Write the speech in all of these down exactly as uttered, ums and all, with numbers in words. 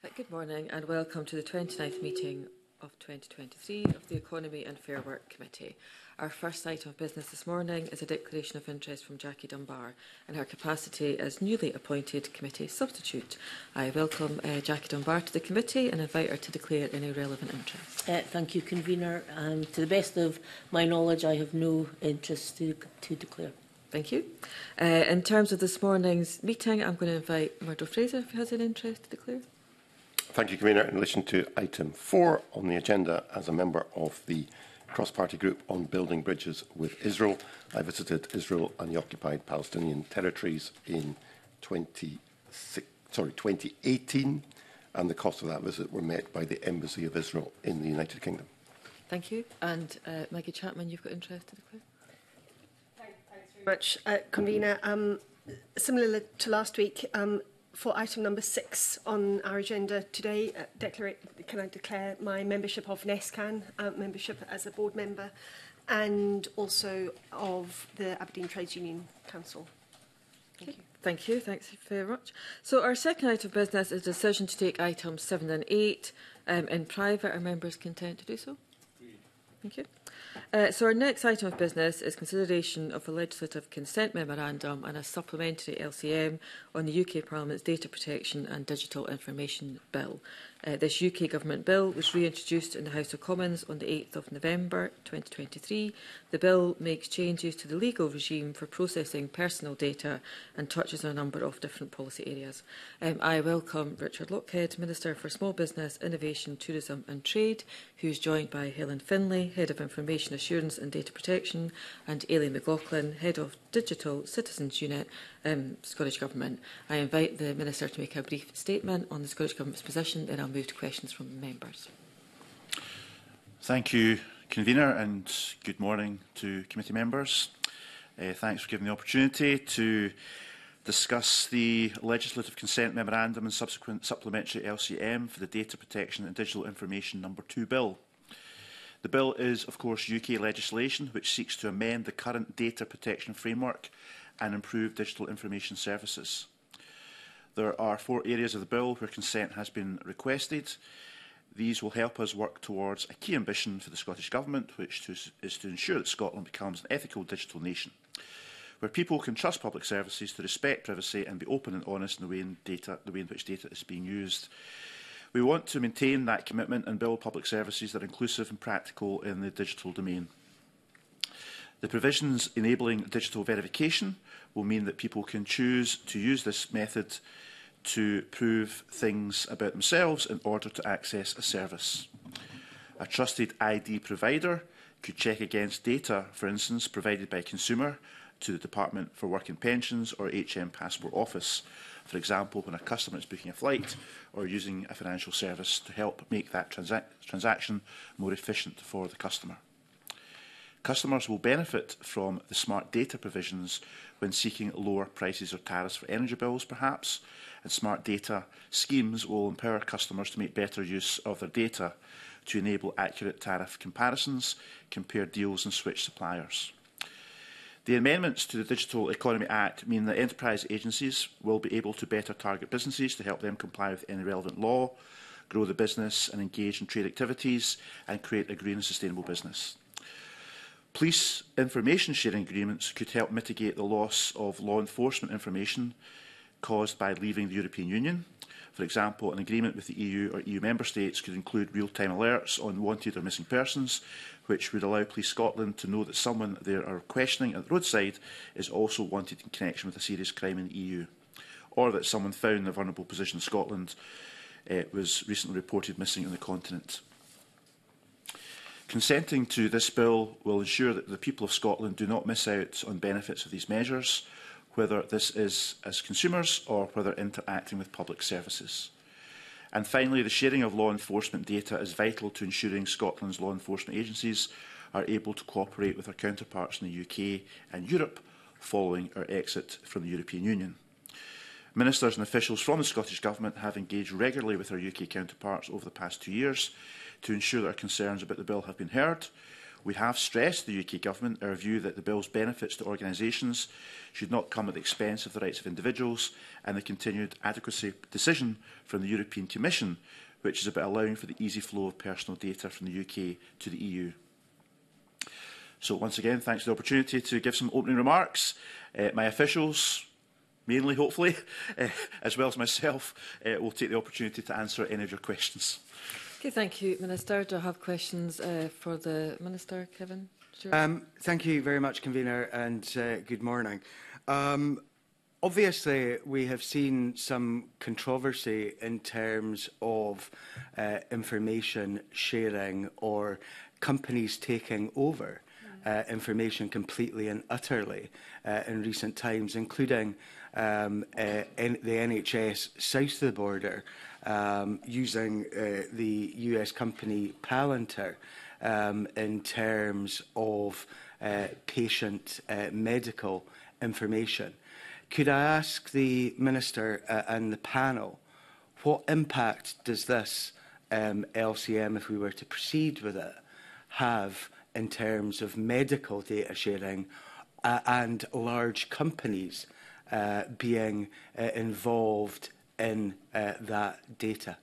Uh, Good morning and welcome to the twenty-ninth meeting of twenty twenty-three of the Economy and Fair Work Committee. Our first item of business this morning is a declaration of interest from Jackie Dunbar in her capacity as newly appointed committee substitute. I welcome uh, Jackie Dunbar to the committee and invite her to declare any relevant interest. Uh, thank you, Convener. Um, to the best of my knowledge, I have no interest to, to declare. Thank you. Uh, in terms of this morning's meeting, I'm going to invite Murdo Fraser if he has an interest to declare. Thank you, Convener. In relation to item four on the agenda, as a member of the cross-party group on building bridges with Israel, I visited Israel and the occupied Palestinian territories in twenty eighteen, and the costs of that visit were met by the Embassy of Israel in the United Kingdom. Thank you. And uh, Maggie Chapman, you've got interest to declare? Thanks very much, uh, Convener. Um, similar to last week, um, for item number six on our agenda today, uh, declare, can I declare my membership of NESCAN, uh, membership as a board member, and also of the Aberdeen Trades Union Council. Thank Okay. you. Thank you. Thanks very much. So our second item of business is a decision to take items seven and eight um, in private. Are members content to do so? Thank you. Uh, so our next item of business is consideration of a legislative consent memorandum and a supplementary L C M on the U K Parliament's Data Protection and Digital Information Bill. Uh, this U K Government bill was reintroduced in the House of Commons on the eighth of November twenty twenty-three. The bill makes changes to the legal regime for processing personal data and touches on a number of different policy areas. Um, I welcome Richard Lockhead, Minister for Small Business, Innovation, Tourism and Trade, who is joined by Helen Finlay, Head of Information Assurance and Data Protection, and Aileen McLaughlin, Head of Digital Citizens Unit, um, Scottish Government. I invite the Minister to make a brief statement on the Scottish Government's position, then I'll move to questions from members. Thank you, Convener, and good morning to committee members. Uh, thanks for giving the opportunity to discuss the legislative consent memorandum and subsequent supplementary L C M for the Data Protection and Digital Information Number two Bill. The bill is, of course, U K legislation which seeks to amend the current data protection framework and improve digital information services. There are four areas of the bill where consent has been requested. These will help us work towards a key ambition for the Scottish Government, which is to ensure that Scotland becomes an ethical digital nation, where people can trust public services to respect privacy and be open and honest in the way in, data, the way in which data is being used. We want to maintain that commitment and build public services that are inclusive and practical in the digital domain. The provisions enabling digital verification will mean that people can choose to use this method to prove things about themselves in order to access a service. A trusted I D provider could check against data, for instance, provided by a consumer to the Department for Work and Pensions or H M Passport Office, for example, when a customer is booking a flight or using a financial service to help make that transa transaction more efficient for the customer. Customers will benefit from the smart data provisions when seeking lower prices or tariffs for energy bills, perhaps, and smart data schemes will empower customers to make better use of their data to enable accurate tariff comparisons, compare deals and switch suppliers. The amendments to the Digital Economy Act mean that enterprise agencies will be able to better target businesses to help them comply with any relevant law, grow the business and engage in trade activities, and create a green and sustainable business. Police information sharing agreements could help mitigate the loss of law enforcement information caused by leaving the European Union. For example, an agreement with the E U or E U member states could include real-time alerts on wanted or missing persons, which would allow Police Scotland to know that someone they are questioning at the roadside is also wanted in connection with a serious crime in the E U, or that someone found in a vulnerable position in Scotland uh, was recently reported missing on the continent. Consenting to this bill will ensure that the people of Scotland do not miss out on benefits of these measures, whether this is as consumers or whether interacting with public services. And finally, the sharing of law enforcement data is vital to ensuring Scotland's law enforcement agencies are able to cooperate with their counterparts in the U K and Europe following our exit from the European Union. Ministers and officials from the Scottish Government have engaged regularly with our U K counterparts over the past two years to ensure that our concerns about the bill have been heard. We have stressed to the U K Government our view that the bill's benefits to organisations should not come at the expense of the rights of individuals, and the continued adequacy decision from the European Commission, which is about allowing for the easy flow of personal data from the U K to the E U. So once again, thanks for the opportunity to give some opening remarks. Uh, my officials, mainly hopefully, uh, as well as myself, uh, will take the opportunity to answer any of your questions. Okay, thank you, Minister. Do I have questions uh, for the Minister, Kevin? Sure. Um, thank you very much, Convener, and uh, good morning. Um, obviously, we have seen some controversy in terms of uh, information sharing or companies taking over uh, information completely and utterly uh, in recent times, including um, uh, N the N H S south of the border, um, using uh, the U S company Palantir um, in terms of uh, patient uh, medical information. Could I ask the Minister uh, and the panel, what impact does this um, L C M, if we were to proceed with it, have in terms of medical data sharing uh, and large companies uh, being uh, involved in uh, that data?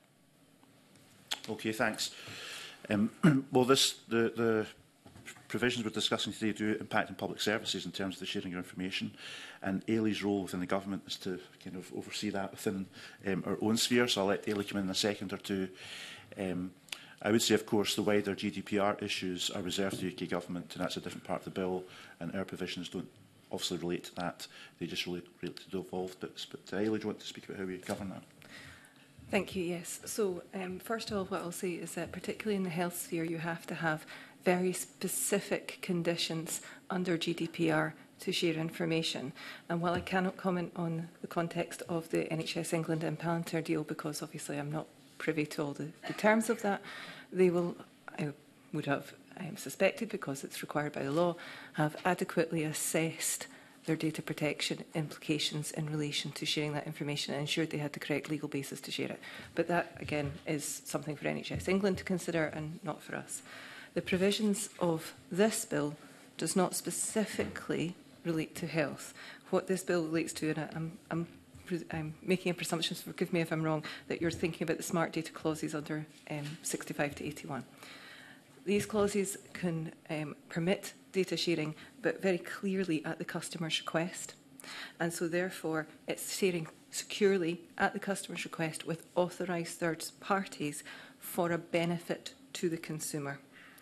Okay, thanks. Um, well, this, the, the provisions we're discussing today do impact on public services in terms of the sharing of information, and Ailey's role within the government is to kind of oversee that within um, our own sphere, so I'll let Ailey come in, in a second or two. Um, I would say, of course, the wider G D P R issues are reserved to the U K Government, and that's a different part of the bill, and our provisions don't obviously relate to that. They just relate, relate to the evolved bits. But uh, Ailey, do you want to speak about how we govern that? Thank you, yes. So, um, first of all, what I'll say is that particularly in the health sphere, you have to have very specific conditions under G D P R to share information. And while I cannot comment on the context of the N H S England and Palantir deal, because obviously I'm not privy to all the, the terms of that, they will, I would have um, suspected, because it's required by the law, have adequately assessed their data protection implications in relation to sharing that information and ensured they had the correct legal basis to share it. But that, again, is something for N H S England to consider and not for us. The provisions of this bill does not specifically relate to health. What this bill relates to, and I'm, I'm, I'm making a presumption, so forgive me if I'm wrong, that you're thinking about the smart data clauses under um, sixty-five to eighty-one. These clauses can um, permit data sharing, but very clearly at the customer's request. And so therefore, it's sharing securely at the customer's request with authorised third parties for a benefit to the consumer.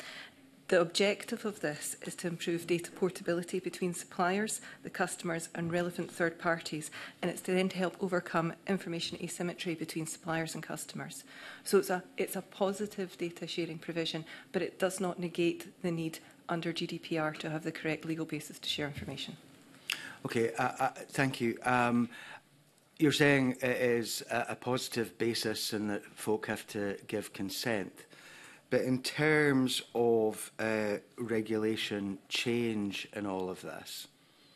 The objective of this is to improve data portability between suppliers, the customers and relevant third parties, and it's to then to help overcome information asymmetry between suppliers and customers. So it's a, it's a positive data sharing provision, but it does not negate the need under G D P R to have the correct legal basis to share information. Okay, uh, uh, thank you. Um, you're saying it is a, a positive basis and that folk have to give consent. But in terms of uh, regulation change in all of this,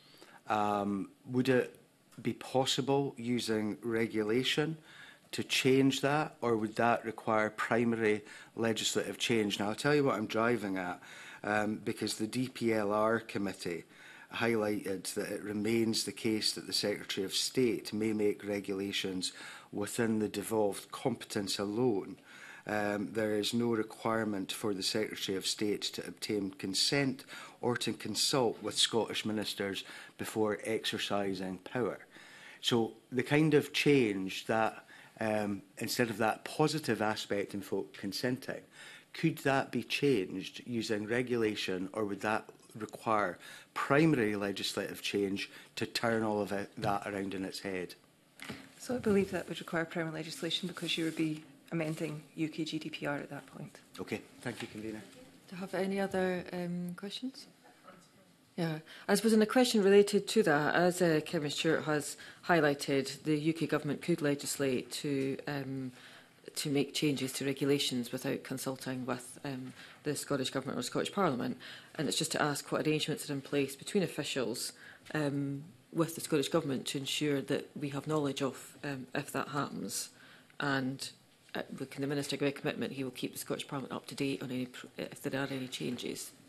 um, would it be possible using regulation to change that, or would that require primary legislative change? Now, I'll tell you what I'm driving at, um, because the D P L R committee highlighted that it remains the case that the Secretary of State may make regulations within the devolved competence alone. Um, there is no requirement for the Secretary of State to obtain consent or to consult with Scottish ministers before exercising power. So the kind of change that, um, instead of that positive aspect in folk consenting, could that be changed using regulation, or would that require primary legislative change to turn all of it, that around in its head? So I believe that would require primary legislation, because you would be amending U K G D P R at that point. Okay, thank you, Convener. Do you have any other um, questions? Yeah, I suppose in a question related to that, as uh, Kevin Stewart has highlighted, the U K Government could legislate to um, to make changes to regulations without consulting with um, the Scottish Government or Scottish Parliament, and it's just to ask what arrangements are in place between officials um, with the Scottish Government to ensure that we have knowledge of um, if that happens, and Uh, can the Minister give a commitment he will keep the Scottish Parliament up to date on any, if there are any changes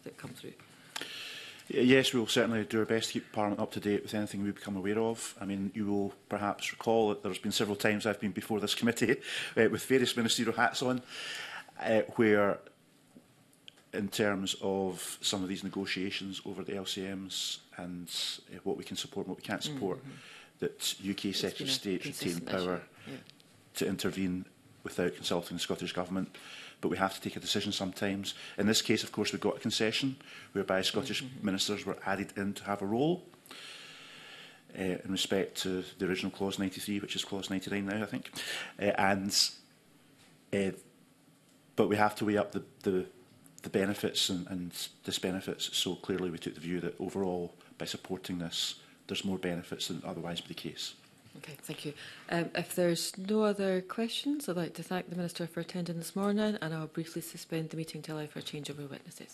that come through? Yes, we will certainly do our best to keep Parliament up to date with anything we become aware of. I mean, you will perhaps recall that there's been several times I've been before this committee uh, with various ministerial hats on, uh, where in terms of some of these negotiations over the L C Ms and uh, what we can support and what we can't support, mm-hmm. that U K Secretary of State retain power yeah. to intervene without consulting the Scottish Government. But we have to take a decision sometimes. In this case, of course, we got a concession whereby Scottish mm-hmm. ministers were added in to have a role uh, in respect to the original clause ninety-three, which is clause ninety-nine now, I think. Uh, and uh, but we have to weigh up the, the, the benefits and, and disbenefits. So clearly we took the view that overall, by supporting this, there's more benefits than otherwise be the case. Okay, thank you. Um, if there's no other questions, I'd like to thank the Minister for attending this morning, and I'll briefly suspend the meeting to allow for a change of our witnesses.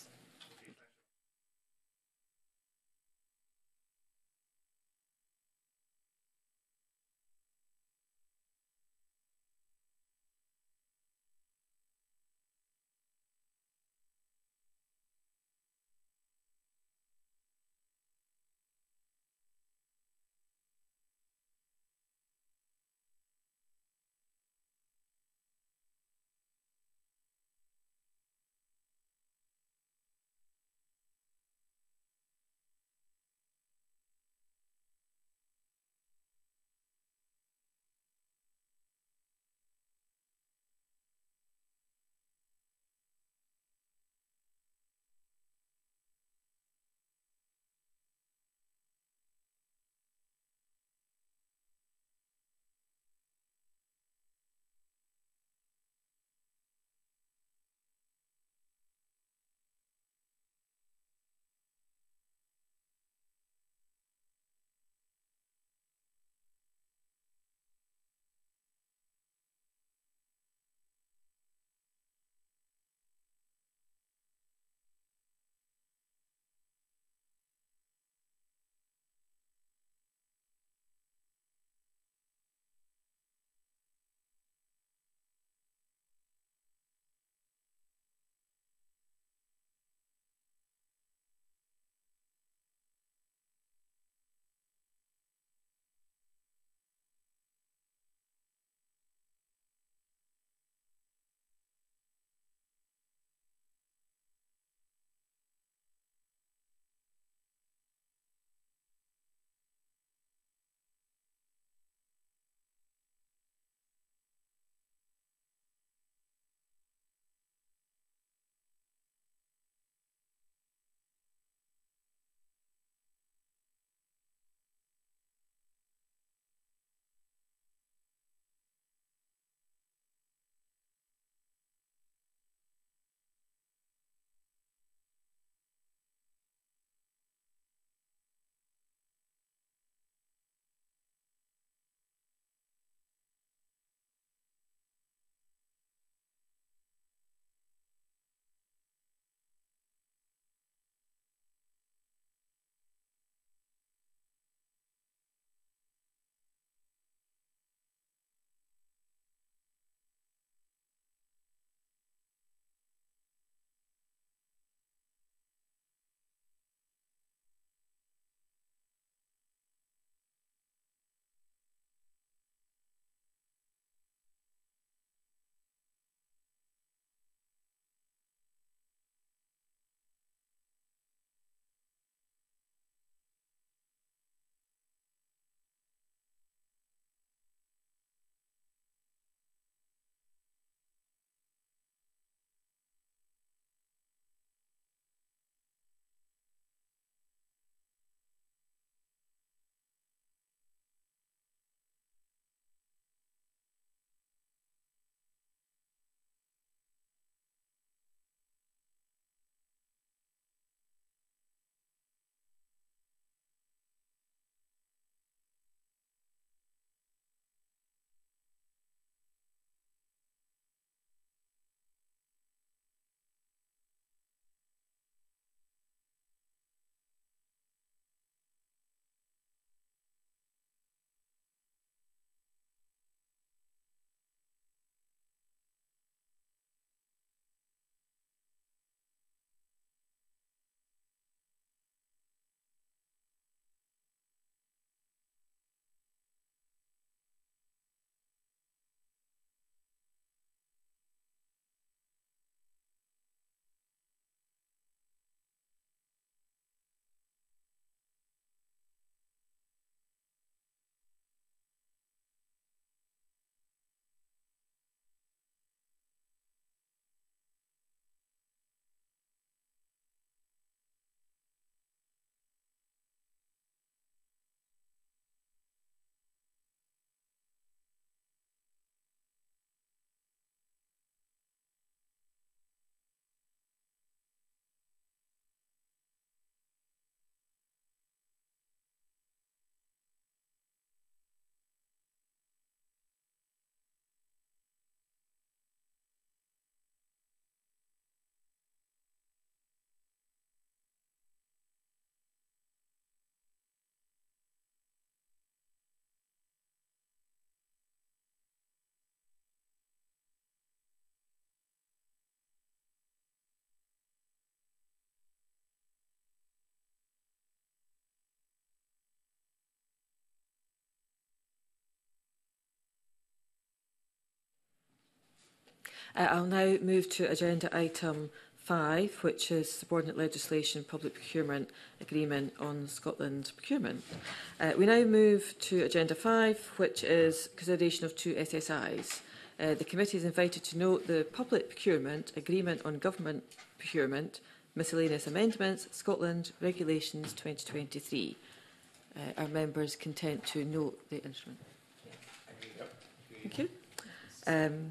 Uh, I'll now move to agenda item five, which is subordinate legislation public procurement agreement on Scotland procurement. Uh, we now move to agenda five, which is consideration of two S S Is. Uh, the committee is invited to note the public procurement agreement on government procurement, miscellaneous amendments, Scotland regulations twenty twenty-three. Uh, are members content to note the instrument? Thank you. Um,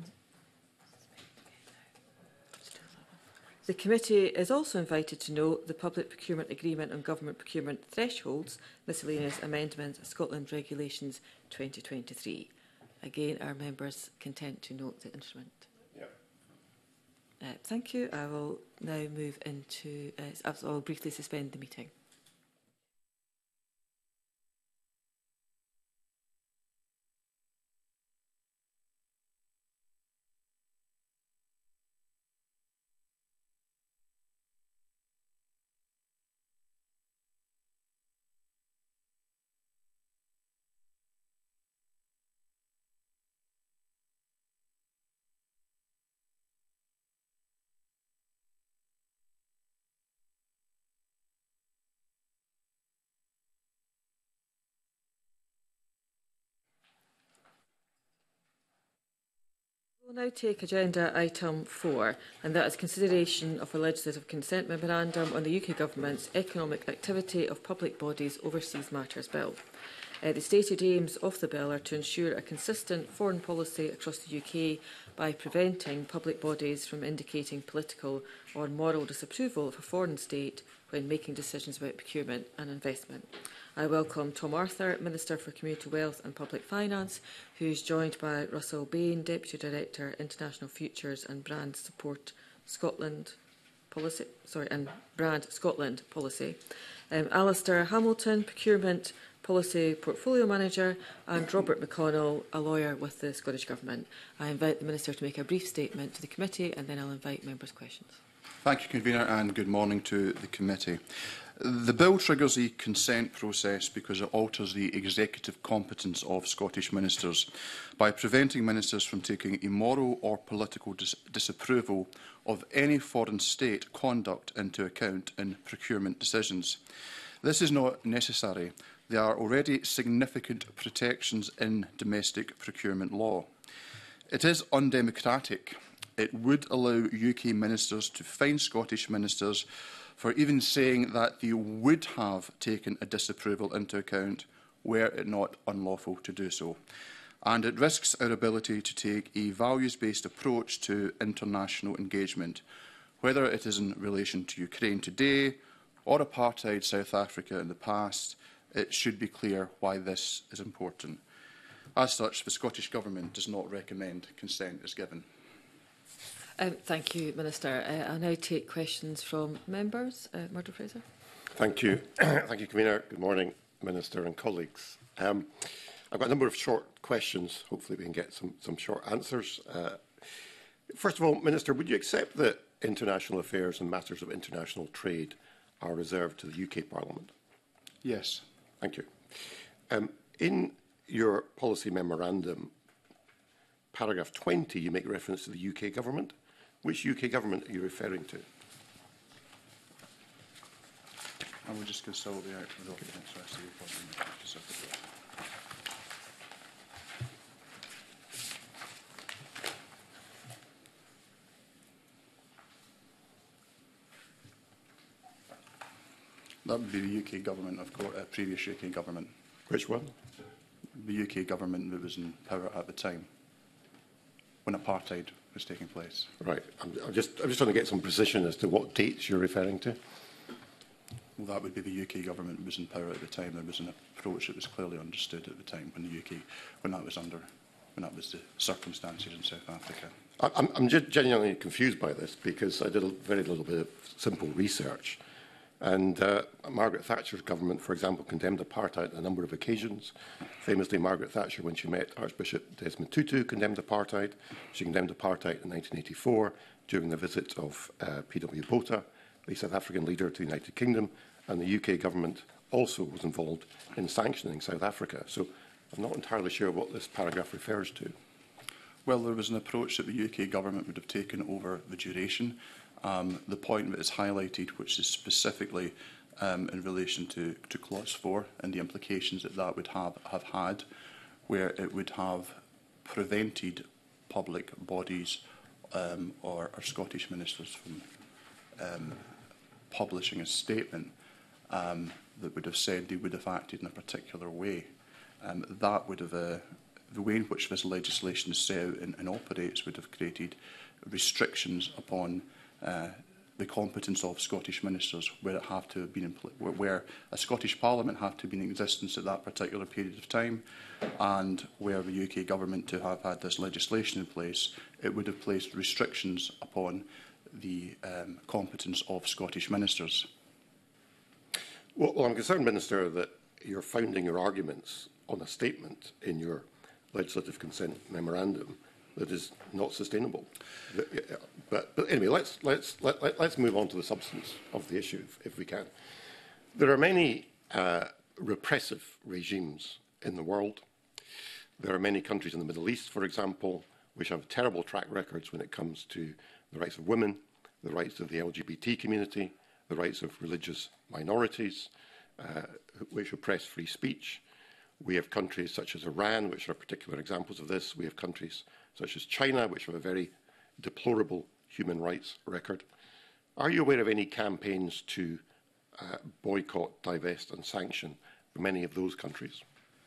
The committee is also invited to note the Public Procurement Agreement on Government Procurement Thresholds, Miscellaneous Amendments, Scotland Regulations twenty twenty-three. Again, are members content to note the instrument? Yep. Uh, thank you. I will now move into... Uh, I will briefly suspend the meeting. We will now take agenda item four, and that is consideration of a legislative consent memorandum on the U K Government's Economic Activity of Public Bodies Overseas Matters Bill. Uh, the stated aims of the bill are to ensure a consistent foreign policy across the U K by preventing public bodies from indicating political or moral disapproval of a foreign state when making decisions about procurement and investment. I welcome Tom Arthur, Minister for Community Wealth and Public Finance, who is joined by Russell Bain, Deputy Director, International Futures and Brand Support Scotland Policy, sorry, and Brand Scotland Policy, um, Alistair Hamilton, Procurement Policy Portfolio Manager, and Robert McConnell, a lawyer with the Scottish Government. I invite the Minister to make a brief statement to the committee, and then I'll invite members' questions. Thank you, Convener, and good morning to the committee. The bill triggers the consent process because it alters the executive competence of Scottish ministers by preventing ministers from taking immoral or political dis disapproval of any foreign state conduct into account in procurement decisions. This is not necessary. There are already significant protections in domestic procurement law. It is undemocratic. It would allow U K ministers to fine Scottish ministers for even saying that they would have taken a disapproval into account were it not unlawful to do so. And it risks our ability to take a values-based approach to international engagement, whether it is in relation to Ukraine today or apartheid South Africa in the past. It should be clear why this is important. As such, the Scottish Government does not recommend consent is given. Um, thank you, Minister. Uh, I'll now take questions from members. Uh, Murdo Fraser. Thank you. Thank you, Convener. Good morning, Minister and colleagues. Um, I've got a number of short questions. Hopefully we can get some, some short answers. Uh, first of all, Minister, would you accept that international affairs and matters of international trade are reserved to the U K Parliament? Yes. Thank you. Um, in your policy memorandum, paragraph twenty, you make reference to the U K Government. Which U K Government are you referring to? I will just consult the outcome of the documents so I see what specifically. That would be the U K Government, of course, uh, previous U K Government. Which one? The U K Government that was in power at the time, when apartheid was taking place. Right. I'm, I'm, just, I'm just trying to get some precision as to what dates you're referring to. Well, that would be the U K Government that was in power at the time. There was an approach that was clearly understood at the time when the U K, when that was under, when that was the circumstances in South Africa. I, I'm, I'm genuinely confused by this because I did a very little bit of simple research. And uh, Margaret Thatcher's government, for example, condemned apartheid on a number of occasions. Famously, Margaret Thatcher, when she met Archbishop Desmond Tutu, condemned apartheid. She condemned apartheid in nineteen eighty-four during the visit of uh, P W Botha, the South African leader to the United Kingdom, and the U K government also was involved in sanctioning South Africa. So I'm not entirely sure what this paragraph refers to. Well, there was an approach that the U K Government would have taken over the duration. Um, the point that is highlighted, which is specifically um, in relation to, to Clause four and the implications that that would have, have had, where it would have prevented public bodies um, or, or Scottish ministers from um, publishing a statement um, that would have said they would have acted in a particular way. Um, that would have, uh, the way in which this legislation is set out and, and operates would have created restrictions upon uh, the competence of Scottish ministers, where it have to have been in where, where a Scottish Parliament have to have been in existence at that particular period of time, and where the U K Government to have had this legislation in place, it would have placed restrictions upon the um, competence of Scottish ministers. Well, well, I'm concerned, Minister, that you're founding your arguments on a statement in your legislative consent memorandum that is not sustainable. But, but anyway, let's, let's, let, let, let's move on to the substance of the issue, if, if we can. There are many uh, repressive regimes in the world. There are many countries in the Middle East, for example, which have terrible track records when it comes to the rights of women, the rights of the L G B T community, the rights of religious minorities, uh, which oppress free speech. We have countries such as Iran, which are particular examples of this. We have countries such as China, which have a very deplorable human rights record. Are you aware of any campaigns to uh, boycott, divest and sanction for many of those countries?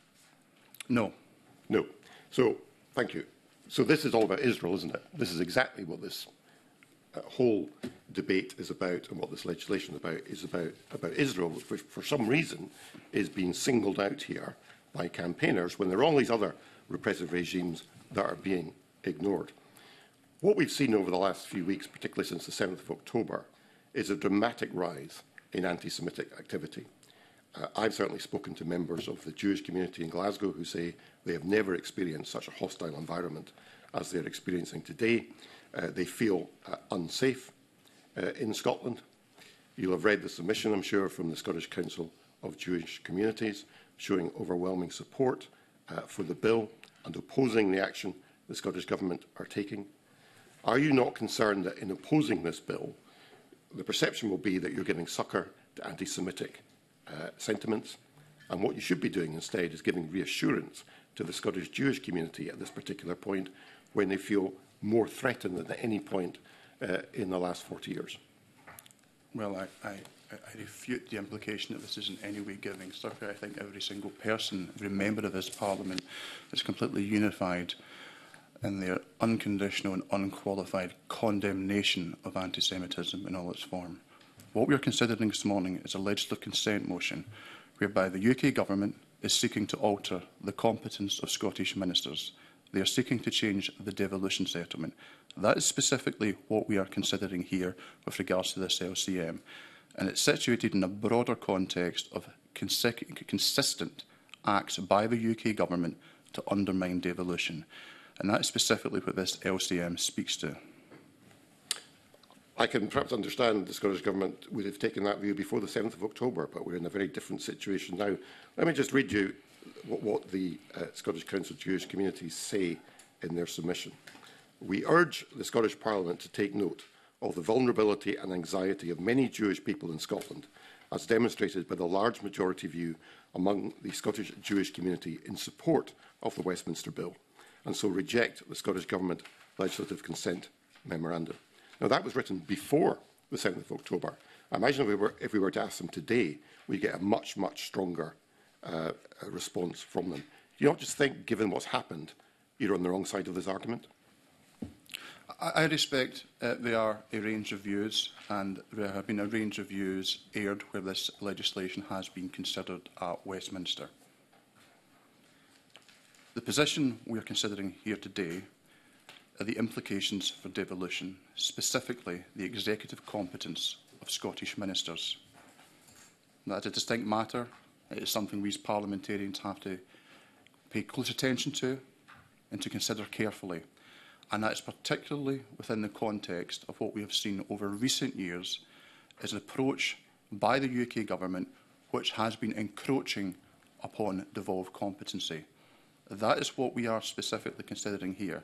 No. No. So, thank you. So this is all about Israel, isn't it? This is exactly what this uh, whole debate is about, and what this legislation is about, is about, about Israel, which for some reason is being singled out here by campaigners when there are all these other repressive regimes that are being ignored. What we've seen over the last few weeks, particularly since the seventh of October, is a dramatic rise in anti-Semitic activity. Uh, I've certainly spoken to members of the Jewish community in Glasgow who say they have never experienced such a hostile environment as they're experiencing today. Uh, they feel uh, unsafe uh, in Scotland. You'll have read the submission, I'm sure, from the Scottish Council of Jewish Communities, showing overwhelming support uh, for the bill and opposing the action the Scottish Government are taking. Are you not concerned that in opposing this bill, the perception will be that you're giving succour to anti-Semitic uh, sentiments, and what you should be doing instead is giving reassurance to the Scottish Jewish community at this particular point, when they feel more threatened than at any point uh, in the last forty years? Well, I, I, I refute the implication that this is in any way giving succour. I think every single person, every member of this Parliament is completely unified in their unconditional and unqualified condemnation of anti-Semitism in all its form. What we are considering this morning is a legislative consent motion whereby the U K Government is seeking to alter the competence of Scottish ministers. They are seeking to change the devolution settlement. That is specifically what we are considering here with regards to this L C M. And it's situated in a broader context of consistent acts by the U K Government to undermine devolution. And that is specifically what this L C M speaks to. I can perhaps understand the Scottish Government would have taken that view before the seventh of October, but we're in a very different situation now. Let me just read you what, what the uh, Scottish Council of Jewish Communities say in their submission. We urge the Scottish Parliament to take note of the vulnerability and anxiety of many Jewish people in Scotland, as demonstrated by the large majority view among the Scottish Jewish community in support of the Westminster Bill, and so reject the Scottish Government legislative consent memorandum. Now, that was written before the seventh of October. I imagine if we were, if we were to ask them today, we'd get a much, much stronger uh, response from them. Do you not just think, given what's happened, you're on the wrong side of this argument? I, I respect uh, there are a range of views, and there have been a range of views aired where this legislation has been considered at Westminster. The position we are considering here today are the implications for devolution, specifically the executive competence of Scottish ministers. That is a distinct matter. It is something we as parliamentarians have to pay close attention to and to consider carefully. And that is particularly within the context of what we have seen over recent years as an approach by the U K Government which has been encroaching upon devolved competency. That is what we are specifically considering here.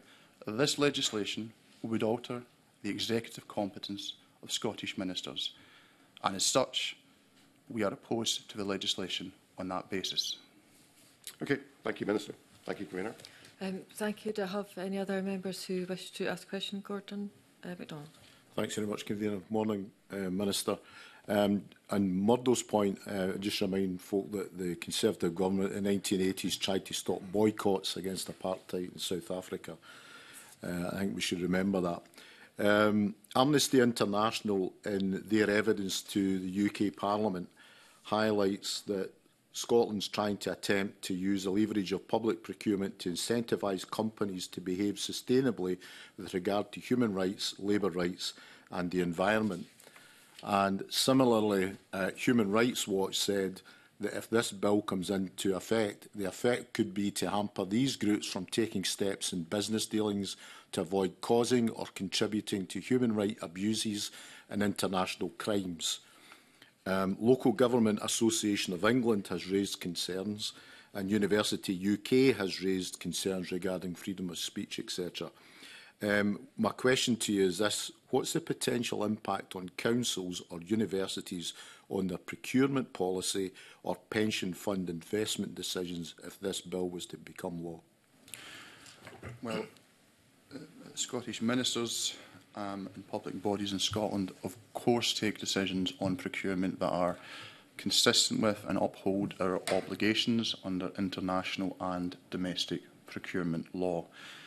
this legislation would alter the executive competence of Scottish ministers, and as such, we are opposed to the legislation on that basis. Okay, thank you, Minister. Thank you, Convener. Um, thank you. Do I have any other members who wish to ask a question? Gordon uh, MacDonald. Thanks very much, Convener. Morning, uh, Minister. Um, and Murdo's point, uh, just remind folk that the Conservative government in the nineteen eighties tried to stop boycotts against apartheid in South Africa. Uh, I think we should remember that. Um, Amnesty International, in their evidence to the U K Parliament, highlights that Scotland's trying to attempt to use the leverage of public procurement to incentivise companies to behave sustainably with regard to human rights, labour rights and the environment. And similarly, uh, Human Rights Watch said that if this bill comes into effect, the effect could be to hamper these groups from taking steps in business dealings to avoid causing or contributing to human rights abuses and international crimes. Um, Local Government Association of England has raised concerns, and University U K has raised concerns regarding freedom of speech, et cetera. Um, my question to you is this: what's the potential impact on councils or universities on their procurement policy or pension fund investment decisions if this bill was to become law? Well, uh, Scottish ministers um, and public bodies in Scotland, of course, take decisions on procurement that are consistent with and uphold our obligations under international and domestic procurement law.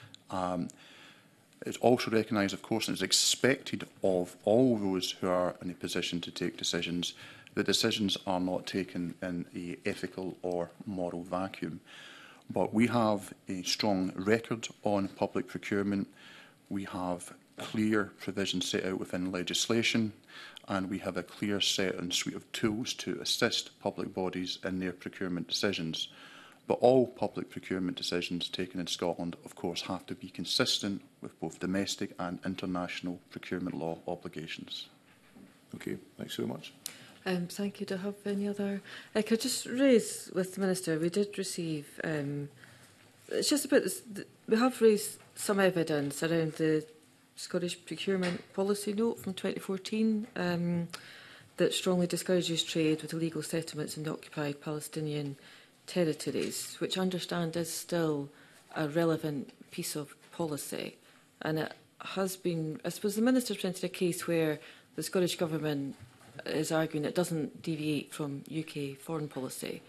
Um, It's also recognised, of course, and it's expected of all those who are in a position to take decisions that decisions are not taken in an ethical or moral vacuum. But we have a strong record on public procurement. We have clear provisions set out within legislation, and we have a clear set and suite of tools to assist public bodies in their procurement decisions. But all public procurement decisions taken in Scotland, of course, have to be consistent with both domestic and international procurement law obligations. Okay, thanks very much. Um, thank you. Do I have any other? I could just raise with the Minister, we did receive, um, it's just about this, the, we have raised some evidence around the Scottish procurement policy note from twenty fourteen um, that strongly discourages trade with illegal settlements in the occupied Palestinian territories, which I understand is still a relevant piece of policy. And it has been, I suppose the Minister's presented a case where the Scottish Government is arguing it doesn't deviate from U K foreign policy.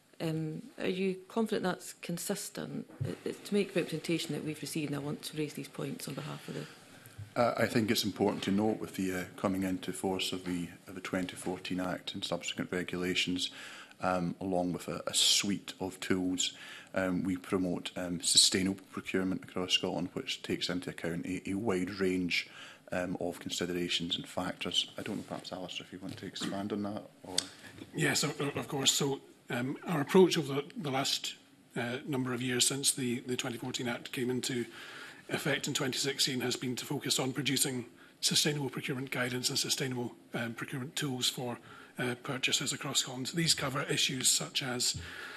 Um, are you confident that's consistent? It, it's to make representation that we've received, and I want to raise these points on behalf of the... Uh, I think it's important to note with the uh, coming into force of the, of the twenty fourteen Act and subsequent regulations, Um, along with a, a suite of tools, um, we promote um, sustainable procurement across Scotland, which takes into account a, a wide range um, of considerations and factors. I don't know, perhaps, Alistair, if you want to expand on that? Or... Yes, of, of course. So um, our approach over the, the last uh, number of years since the, the twenty fourteen Act came into effect in twenty sixteen has been to focus on producing sustainable procurement guidance and sustainable um, procurement tools for Uh, purchases across Scotland. These cover issues such as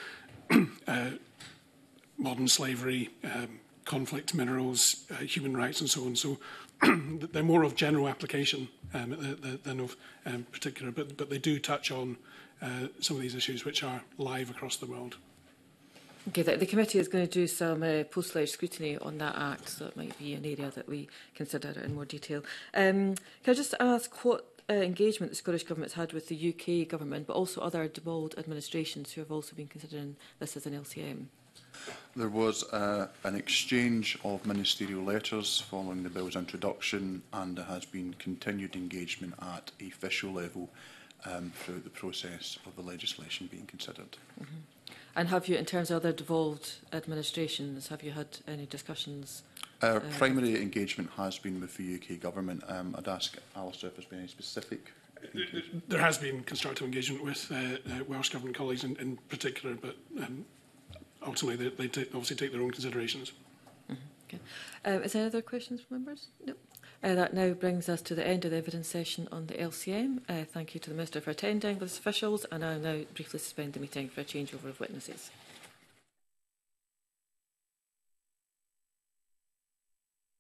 uh, modern slavery, um, conflict minerals, uh, human rights and so on. So they're more of general application um, than of um, particular, but, but they do touch on uh, some of these issues which are live across the world. Okay, the, the committee is going to do some uh, post-ledge scrutiny on that Act, so it might be an area that we consider in more detail. Um, can I just ask what Uh, engagement the Scottish Government has had with the U K Government, but also other devolved administrations who have also been considering this as an L C M? There was uh, an exchange of ministerial letters following the bill's introduction, and there has been continued engagement at official level um, throughout the process of the legislation being considered. Mm-hmm. And have you, in terms of other devolved administrations, have you had any discussions? Our uh, primary engagement has been with the U K Government. Um, I'd ask Alistair if there's been any specific engagement. There has been constructive engagement with uh, uh, Welsh Government colleagues in, in particular, but um, ultimately they, they t obviously take their own considerations. Mm-hmm. Okay. Um, is there any other questions from members? No. Uh, that now brings us to the end of the evidence session on the L C M. Uh, thank you to the Minister for attending with his officials, and I'll now briefly suspend the meeting for a changeover of witnesses.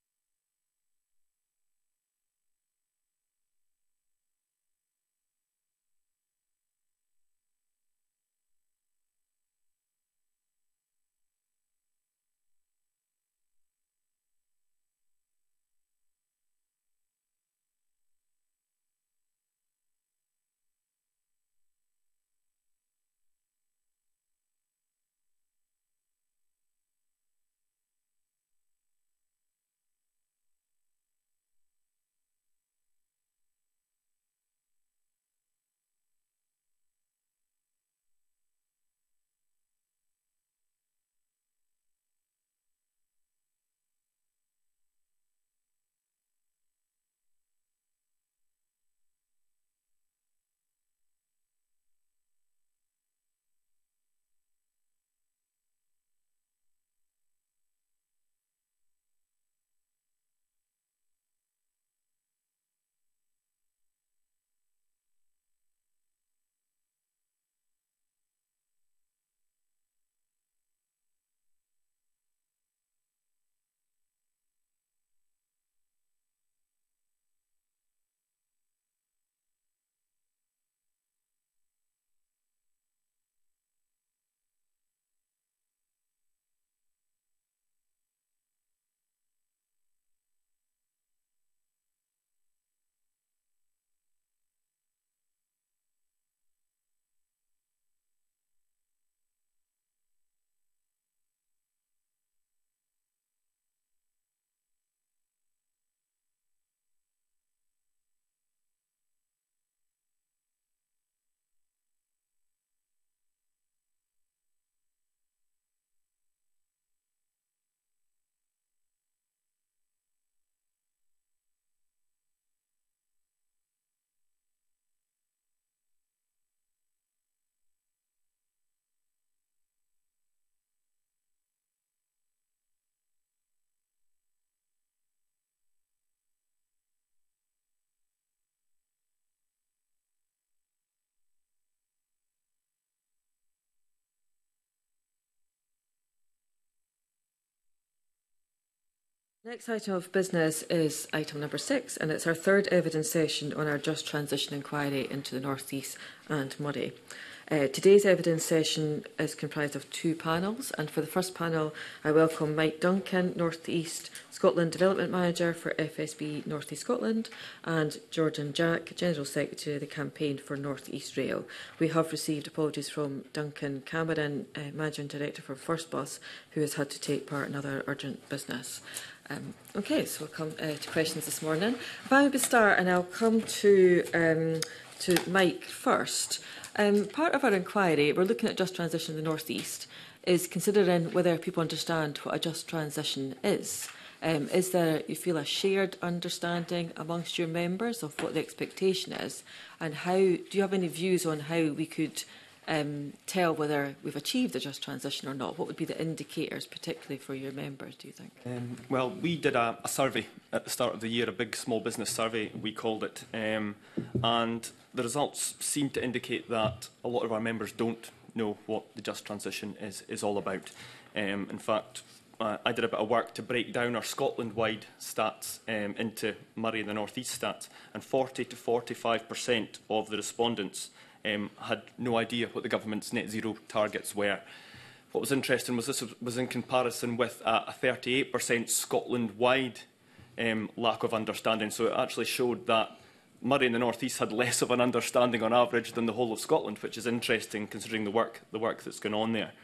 Next item of business is item number six, and it's our third evidence session on our Just Transition inquiry into the North East and Moray. Uh, today's evidence session is comprised of two panels, and for the first panel I welcome Mike Duncan, North East Scotland Development Manager for F S B North East Scotland, and Jordan Jack, General Secretary of the Campaign for North East Rail. We have received apologies from Duncan Cameron, uh, Managing Director for First Bus, who has had to take part in other urgent business. Um, okay, so we'll come uh, to questions this morning. If I would start, and I'll come to um, to Mike first. Um, part of our inquiry, we're looking at just transition in the North East, is considering whether people understand what a just transition is. Um, is there, you feel, a shared understanding amongst your members of what the expectation is, and how do you have any views on how we could um, tell whether we've achieved a just transition or not? What would be the indicators, particularly for your members, do you think? Um, well, we did a, a survey at the start of the year, a big small business survey, we called it, um, and the results seem to indicate that a lot of our members don't know what the just transition is, is all about. Um, in fact, uh, I did a bit of work to break down our Scotland-wide stats um, into Moray and the North East stats, and forty to forty-five percent of the respondents um, had no idea what the government's net zero targets were. What was interesting was this was in comparison with a thirty-eight percent Scotland-wide um, lack of understanding. So it actually showed that Moray and the North East had less of an understanding on average than the whole of Scotland, which is interesting considering the work, the work that's going on there.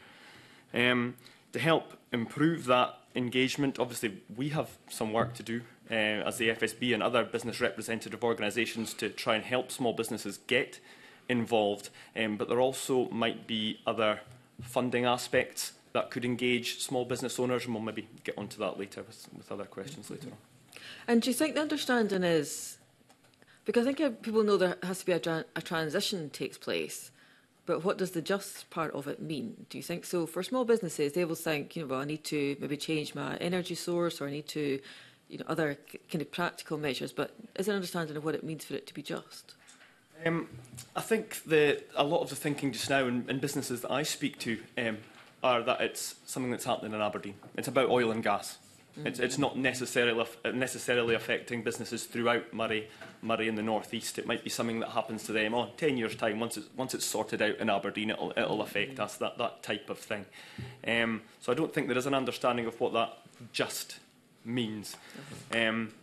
Um, to help improve that engagement, obviously we have some work to do uh, as the F S B and other business representative organisations to try and help small businesses get involved, um, but there also might be other funding aspects that could engage small business owners, and we'll maybe get onto that later with, with other questions later on. And do you think the understanding is, because I think people know there has to be a, tra a transition takes place, but what does the just part of it mean? Do you think so? For small businesses, they will think, you know, well, I need to maybe change my energy source, or I need to, you know, other kind of practical measures. But is there an understanding of what it means for it to be just? Um, I think the, a lot of the thinking just now in, in businesses that I speak to um, are that it's something that's happening in Aberdeen. It's about oil and gas. Mm-hmm. It's, it's not necessarily necessarily affecting businesses throughout Moray, Moray and the North East. It might be something that happens to them. Oh, ten years' time, once it's once it's sorted out in Aberdeen, it'll it'll affect us. That that type of thing. Um, so I don't think there is an understanding of what that just means. Um,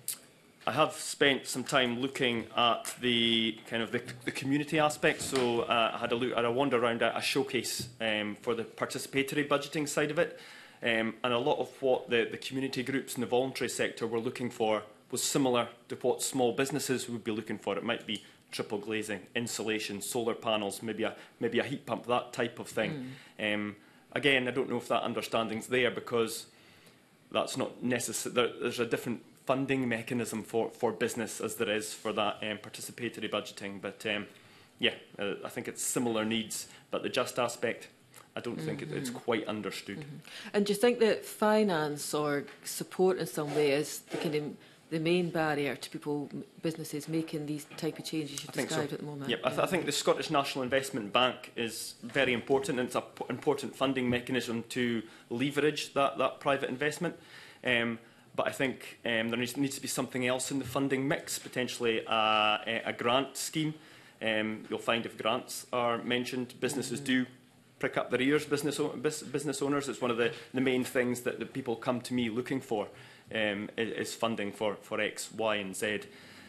I have spent some time looking at the kind of the, the community aspect. So uh, I had a look, had a wander around a, a showcase um, for the participatory budgeting side of it. Um, and a lot of what the, the community groups in the voluntary sector were looking for was similar to what small businesses would be looking for. It might be triple glazing, insulation, solar panels, maybe a, maybe a heat pump, that type of thing. Mm. Um, again, I don't know if that understanding's there, because that's not necessary. There, there's a different funding mechanism for, for business as there is for that um, participatory budgeting. But um, yeah, uh, I think it's similar needs, but the just aspect, I don't mm-hmm. think it, it's quite understood. Mm-hmm. And do you think that finance or support in some way is the kind of the main barrier to people, businesses making these type of changes you've described so. at the moment? Yep. I, th yeah. I think the Scottish National Investment Bank is very important, and it's an important funding mechanism to leverage that, that private investment. Um, but I think um, there needs, needs to be something else in the funding mix, potentially a, a, a grant scheme. Um, you'll find if grants are mentioned, businesses mm-hmm. do prick up their ears, business, business owners. It's one of the, the main things that the people come to me looking for, um, is, is funding for, for X, Y and Z.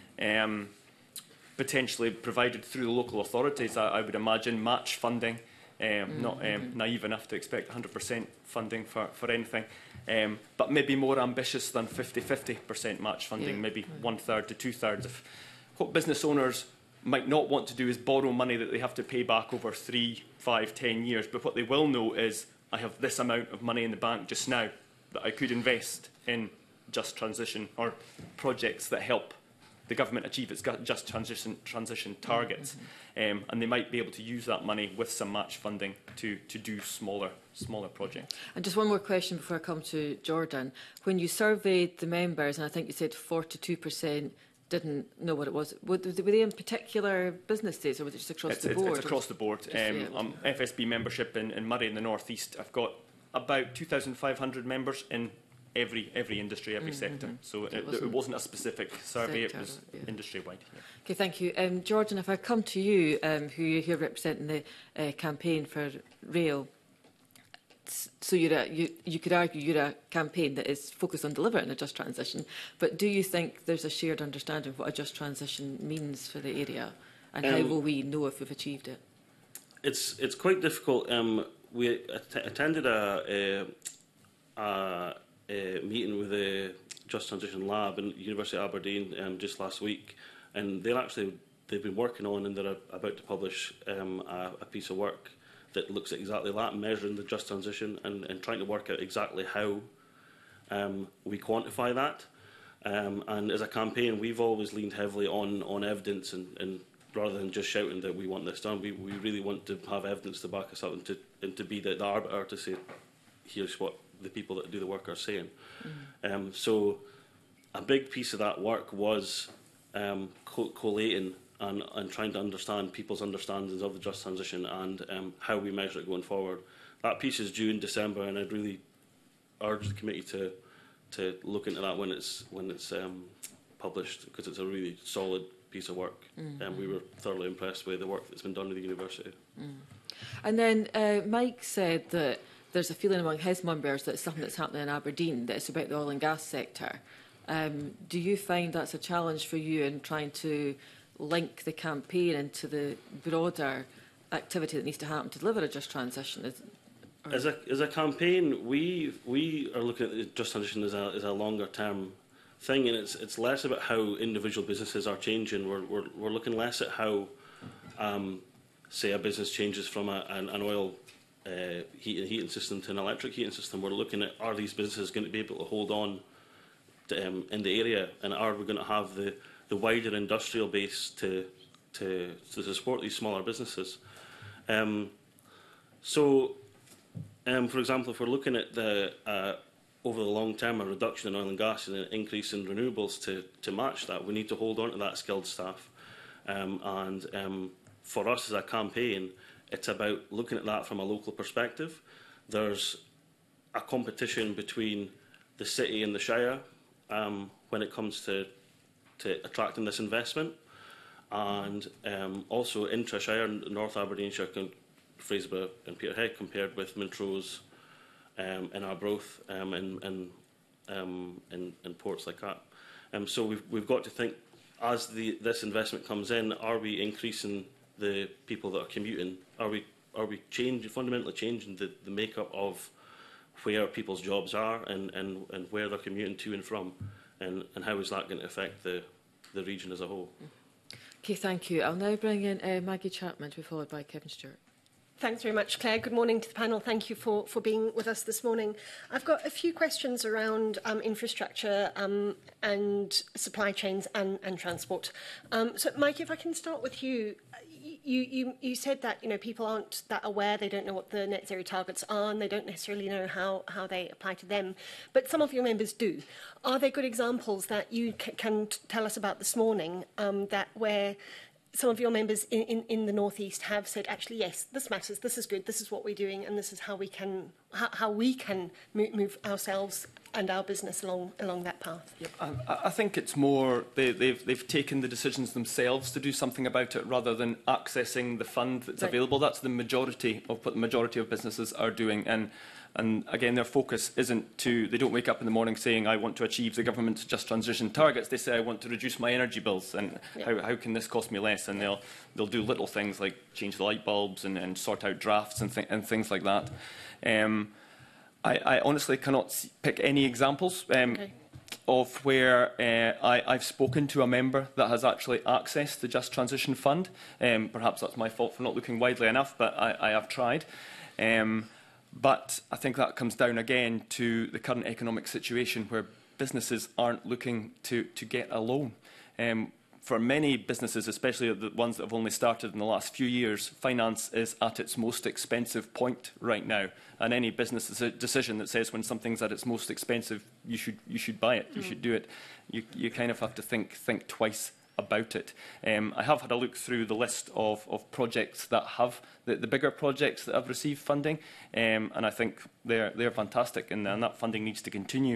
Um, potentially provided through the local authorities, I, I would imagine, match funding. Um, mm-hmm. Not um, naive enough to expect one hundred percent funding for, for anything, um, but maybe more ambitious than fifty fifty percent match funding, yeah. maybe mm-hmm. one-third to two-thirds. If what business owners might not want to do is borrow money that they have to pay back over three, five, ten years. But what they will know is, I have this amount of money in the bank just now that I could invest in just transition or projects that help the government achieve its just transition, transition targets. Mm-hmm. um, and they might be able to use that money with some match funding to, to do smaller, smaller projects. And just one more question before I come to Jordan. When you surveyed the members, and I think you said forty-two percent didn't know what it was. Were they in particular businesses, or was it just across it's, the it's, board? It's across the board. Just, um, yeah, um, F S B membership in, in Moray in the North East, I've got about two thousand five hundred members in every every industry, every Mm-hmm. sector. So It it, wasn't it wasn't a specific survey; it sector, was yeah. industry-wide. Yeah. Okay, thank you. Um, George, and if I come to you, um, who you're here representing the uh, campaign for rail, s- so you're a, you, you could argue you're a campaign that is focused on delivering a just transition, but do you think there's a shared understanding of what a just transition means for the area, and how Um, will we know if we've achieved it? It's it's quite difficult. Um, we att attended a, a, a, a meeting with the Just Transition Lab in University of Aberdeen um, just last week, and they're actually they've been working on and they're about to publish um, a, a piece of work that looks at exactly that, measuring the just transition and, and trying to work out exactly how um, we quantify that. Um, and as a campaign, we've always leaned heavily on on evidence and, and rather than just shouting that we want this done, we, we really want to have evidence to back us up and to, and to be the, the arbiter to say, here's what the people that do the work are saying. Mm. Um, so a big piece of that work was um, co collating and, and trying to understand people's understandings of the just transition and um, how we measure it going forward. That piece is due in December, and I'd really urge the committee to to look into that when it's when it's um, published, because it's a really solid piece of work, mm-hmm. and we were thoroughly impressed with the work that's been done at the university. Mm. And then uh, Mike said that there's a feeling among his members that it's something that's happening in Aberdeen, that it's about the oil and gas sector. Um, do you find that's a challenge for you in trying to link the campaign into the broader activity that needs to happen to deliver a just transition? Is, as a as a campaign, we we are looking at the just transition as a as a longer term thing, and it's it's less about how individual businesses are changing. We're we're, we're looking less at how, um, say, a business changes from a, an, an oil uh, heating heating system to an electric heating system. We're looking at, are these businesses going to be able to hold on to, um, in the area, and are we going to have the the wider industrial base to to to support these smaller businesses? Um, so, um, for example, if we're looking at the uh, over the long term, a reduction in oil and gas and an increase in renewables to, to match that, we need to hold on to that skilled staff. Um, and um, for us as a campaign, it's about looking at that from a local perspective. There's a competition between the city and the Shire um, when it comes to, to attracting this investment. And um, also intra-Shire, North Aberdeenshire, Fraserburgh and Peterhead, compared with Montrose, Um, in Arbroath, um, and, and, um, in, in ports like that. Um, so we've, we've got to think, as the, this investment comes in, are we increasing the people that are commuting? Are we, are we change, fundamentally changing the, the makeup of where people's jobs are and, and, and where they're commuting to and from? And, and how is that going to affect the, the region as a whole? Okay, thank you. I'll now bring in uh, Maggie Chapman to be followed by Kevin Stewart. Thanks very much, Claire. Good morning to the panel. Thank you for, for being with us this morning. I've got a few questions around um, infrastructure um, and supply chains and, and transport. Um, so, Mike, if I can start with you. You, you, you said that you know people aren't that aware, they don't know what the net zero targets are, and they don't necessarily know how, how they apply to them. But some of your members do. Are there good examples that you c can tell us about this morning um, that where some of your members in, in, in the North East have said, actually, yes, this matters, this is good, this is what we're doing, and this is how we can, how, how we can move, move ourselves and our business along along that path? Yep. I, I think it's more they, they've they've taken the decisions themselves to do something about it rather than accessing the fund that's right. available. That's the majority of what the majority of businesses are doing, and and again, their focus isn't to. They don't wake up in the morning saying, "I want to achieve the government's just transition targets." They say, "I want to reduce my energy bills, and yeah. how how can this cost me less?" And they'll they'll do little things like change the light bulbs and, and sort out drafts and th and things like that. Um, I, I honestly cannot pick any examples um, okay. of where uh, I, I've spoken to a member that has actually accessed the Just Transition Fund. Um, perhaps that's my fault for not looking widely enough, but I, I have tried. Um, but I think that comes down again to the current economic situation where businesses aren't looking to, to get a loan. Um, For many businesses, especially the ones that have only started in the last few years, finance is at its most expensive point right now. And any business decision that says when something's at its most expensive, you should you should buy it, you mm. should do it. You you kind of have to think think twice about it. Um, I have had a look through the list of, of projects that have, the, the bigger projects that have received funding, um, and I think they're, they're fantastic, and, and that funding needs to continue.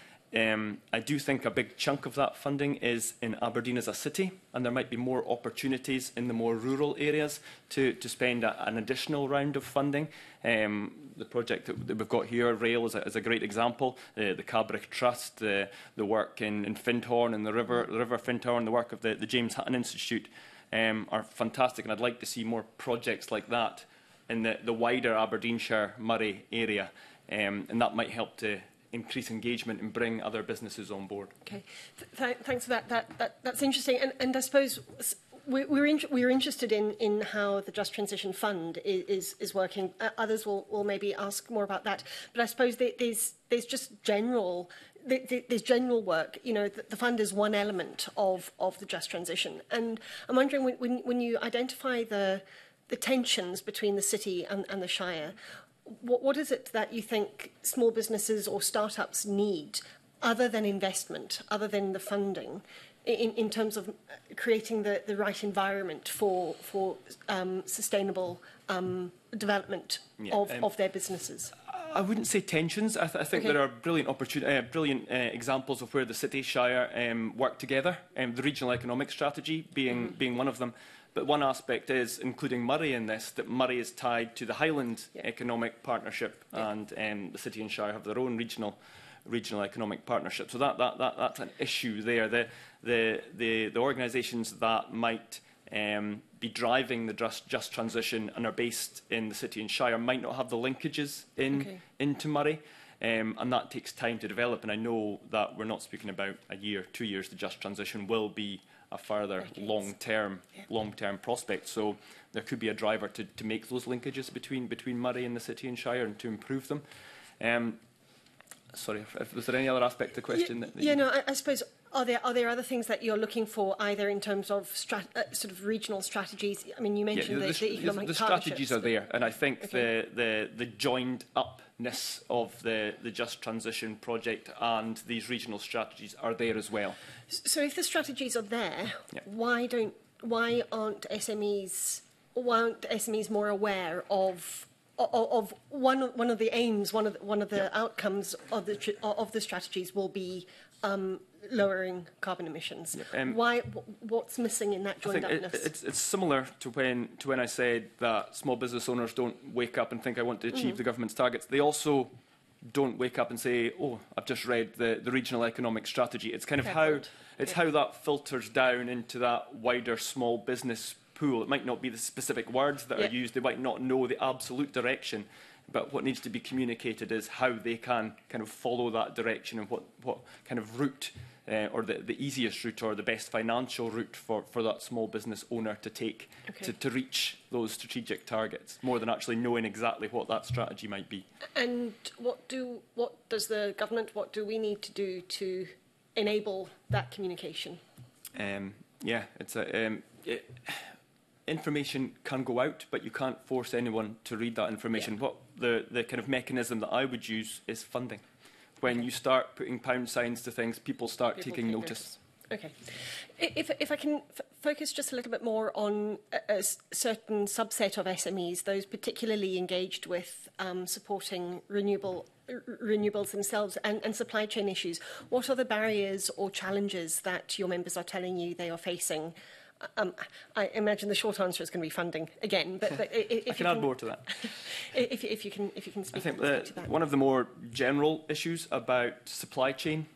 Um, I do think a big chunk of that funding is in Aberdeen as a city, and there might be more opportunities in the more rural areas to, to spend a, an additional round of funding. Um, the project that, that we've got here, Rail, is a, is a great example. Uh, the Cabrick Trust, the, the work in, in Findhorn and the River, the River Findhorn, the work of the, the James Hutton Institute um, are fantastic, and I'd like to see more projects like that in the, the wider Aberdeenshire, Murray area, um, and that might help to increase engagement and bring other businesses on board. Okay, Th th thanks for that. That, that. That's interesting. And, and I suppose we're, we're, in, we're interested in, in how the Just Transition Fund is, is, is working. Uh, others will, will maybe ask more about that. But I suppose that there's, there's just general... There's general work. You know, the, the fund is one element of, of the Just Transition. And I'm wondering, when, when, when you identify the, the tensions between the city and, and the Shire, What, what is it that you think small businesses or startups need, other than investment, other than the funding, in, in terms of creating the, the right environment for, for um, sustainable um, development yeah, of, um, of their businesses? I wouldn't say tensions. I, th I think Okay. there are brilliant, uh, brilliant uh, examples of where the City Shire um, work together, um, the regional economic strategy being, mm-hmm. being one of them. But one aspect is, including Murray in this, that Murray is tied to the Highland yeah. Economic Partnership, yeah. and um, the City and Shire have their own regional regional economic partnership. So that, that, that, that's an issue there. The, the, the, the organisations that might um, be driving the just, just transition and are based in the City and Shire might not have the linkages in, okay. into Murray. Um, and that takes time to develop. And I know that we're not speaking about a year, two years. The just transition will be a further long-term yeah. long-term prospect. So there could be a driver to, to make those linkages between between Murray and the City and Shire and to improve them. Um, sorry, if, if, was there any other aspect of the question? Yeah, that, that yeah you... no, I, I suppose, are there, are there other things that you're looking for, either in terms of strat uh, sort of regional strategies? I mean, you mentioned yeah, the, the, the economic the, the strategies are there, and I think okay. the, the, the joined upness of the, the Just Transition project and these regional strategies are there as well. So if the strategies are there, yeah. why don't why aren't S M Es why aren't S M Es more aware of of, of one of, one of the aims, one of the, one of the yeah. outcomes of the of the strategies will be um, lowering carbon emissions. Yeah. Um, why what's missing in that joined upness? It, it's, it's similar to when to when I said that small business owners don't wake up and think I want to achieve mm-hmm. the government's targets. They also don't wake up and say, oh, I've just read the, the regional economic strategy. It's kind of how, it's yeah. how that filters down into that wider small business pool. It might not be the specific words that yeah. are used. They might not know the absolute direction. But what needs to be communicated is how they can kind of follow that direction and what, what kind of route uh, or the, the easiest route or the best financial route for, for that small business owner to take okay. to, to reach those strategic targets, more than actually knowing exactly what that strategy might be. And what do what does the government, what do we need to do to enable that communication? Um, yeah, it's a... Um, it, information can go out, but you can't force anyone to read that information. Yeah. What the, the kind of mechanism that I would use is funding. When you start putting pound signs to things, people start people taking notice. Okay. If, if I can f focus just a little bit more on a, a certain subset of S M Es, those particularly engaged with um, supporting renewable renewables themselves and, and supply chain issues, what are the barriers or challenges that your members are telling you they are facing? Um, I imagine the short answer is going to be funding again, but, but if I can add can, more to that. if, if you can, if you can speak, I think the, the, to that. One of the more general issues about supply chain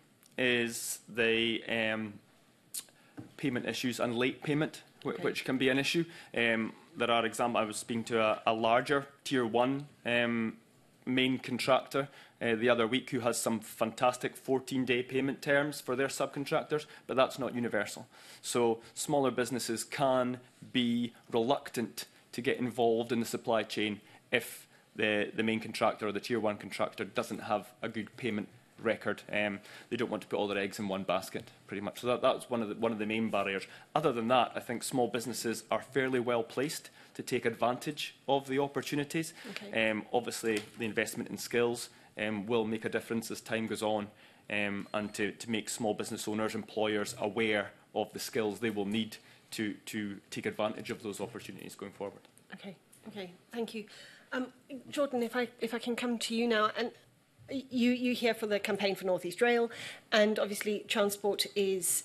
is the um, payment issues and late payment, okay. which can be an issue. Um, there are examples. I was speaking to a, a larger tier one um, main contractor uh, the other week who has some fantastic fourteen day payment terms for their subcontractors, but that's not universal. So smaller businesses can be reluctant to get involved in the supply chain if the, the main contractor or the tier one contractor doesn't have a good payment record. Um, they don't want to put all their eggs in one basket, pretty much. So that, that's one of, the, one of the main barriers. Other than that, I think small businesses are fairly well placed to take advantage of the opportunities. Okay. Um, obviously, the investment in skills um, will make a difference as time goes on, um, and to, to make small business owners, employers aware of the skills they will need to, to take advantage of those opportunities going forward. Okay, okay, thank you. Um, Jordan, if I, if I can come to you now, and you, you here for the campaign for North East Rail, and obviously transport is,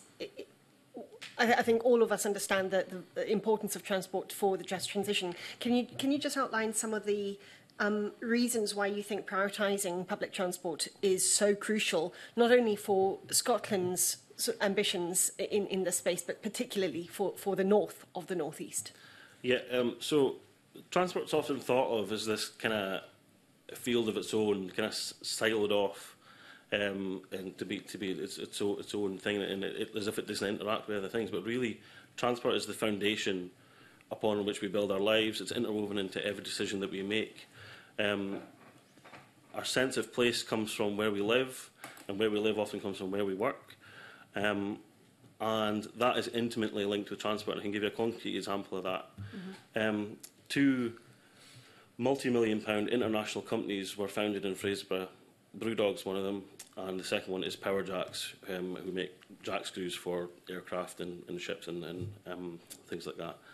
I, I think all of us understand the, the importance of transport for the just transition. Can you, can you just outline some of the um, reasons why you think prioritising public transport is so crucial, not only for Scotland's ambitions in, in this space, but particularly for, for the north of the North East? Yeah, um, so transport's often thought of as this kind of field of its own, kind of siloed off, um, and to be to be its its own, its own thing, and it, it, as if it doesn't interact with other things. But really, transport is the foundation upon which we build our lives. It's interwoven into every decision that we make. Um, our sense of place comes from where we live, and where we live often comes from where we work. Um, and that is intimately linked with transport. I can give you a concrete example of that. Mm-hmm. um, two multi-million pound international companies were founded in Fraserburgh. Brewdog's one of them, and the second one is Powerjacks, um, who make jack screws for aircraft and, and ships and, and um, things like that.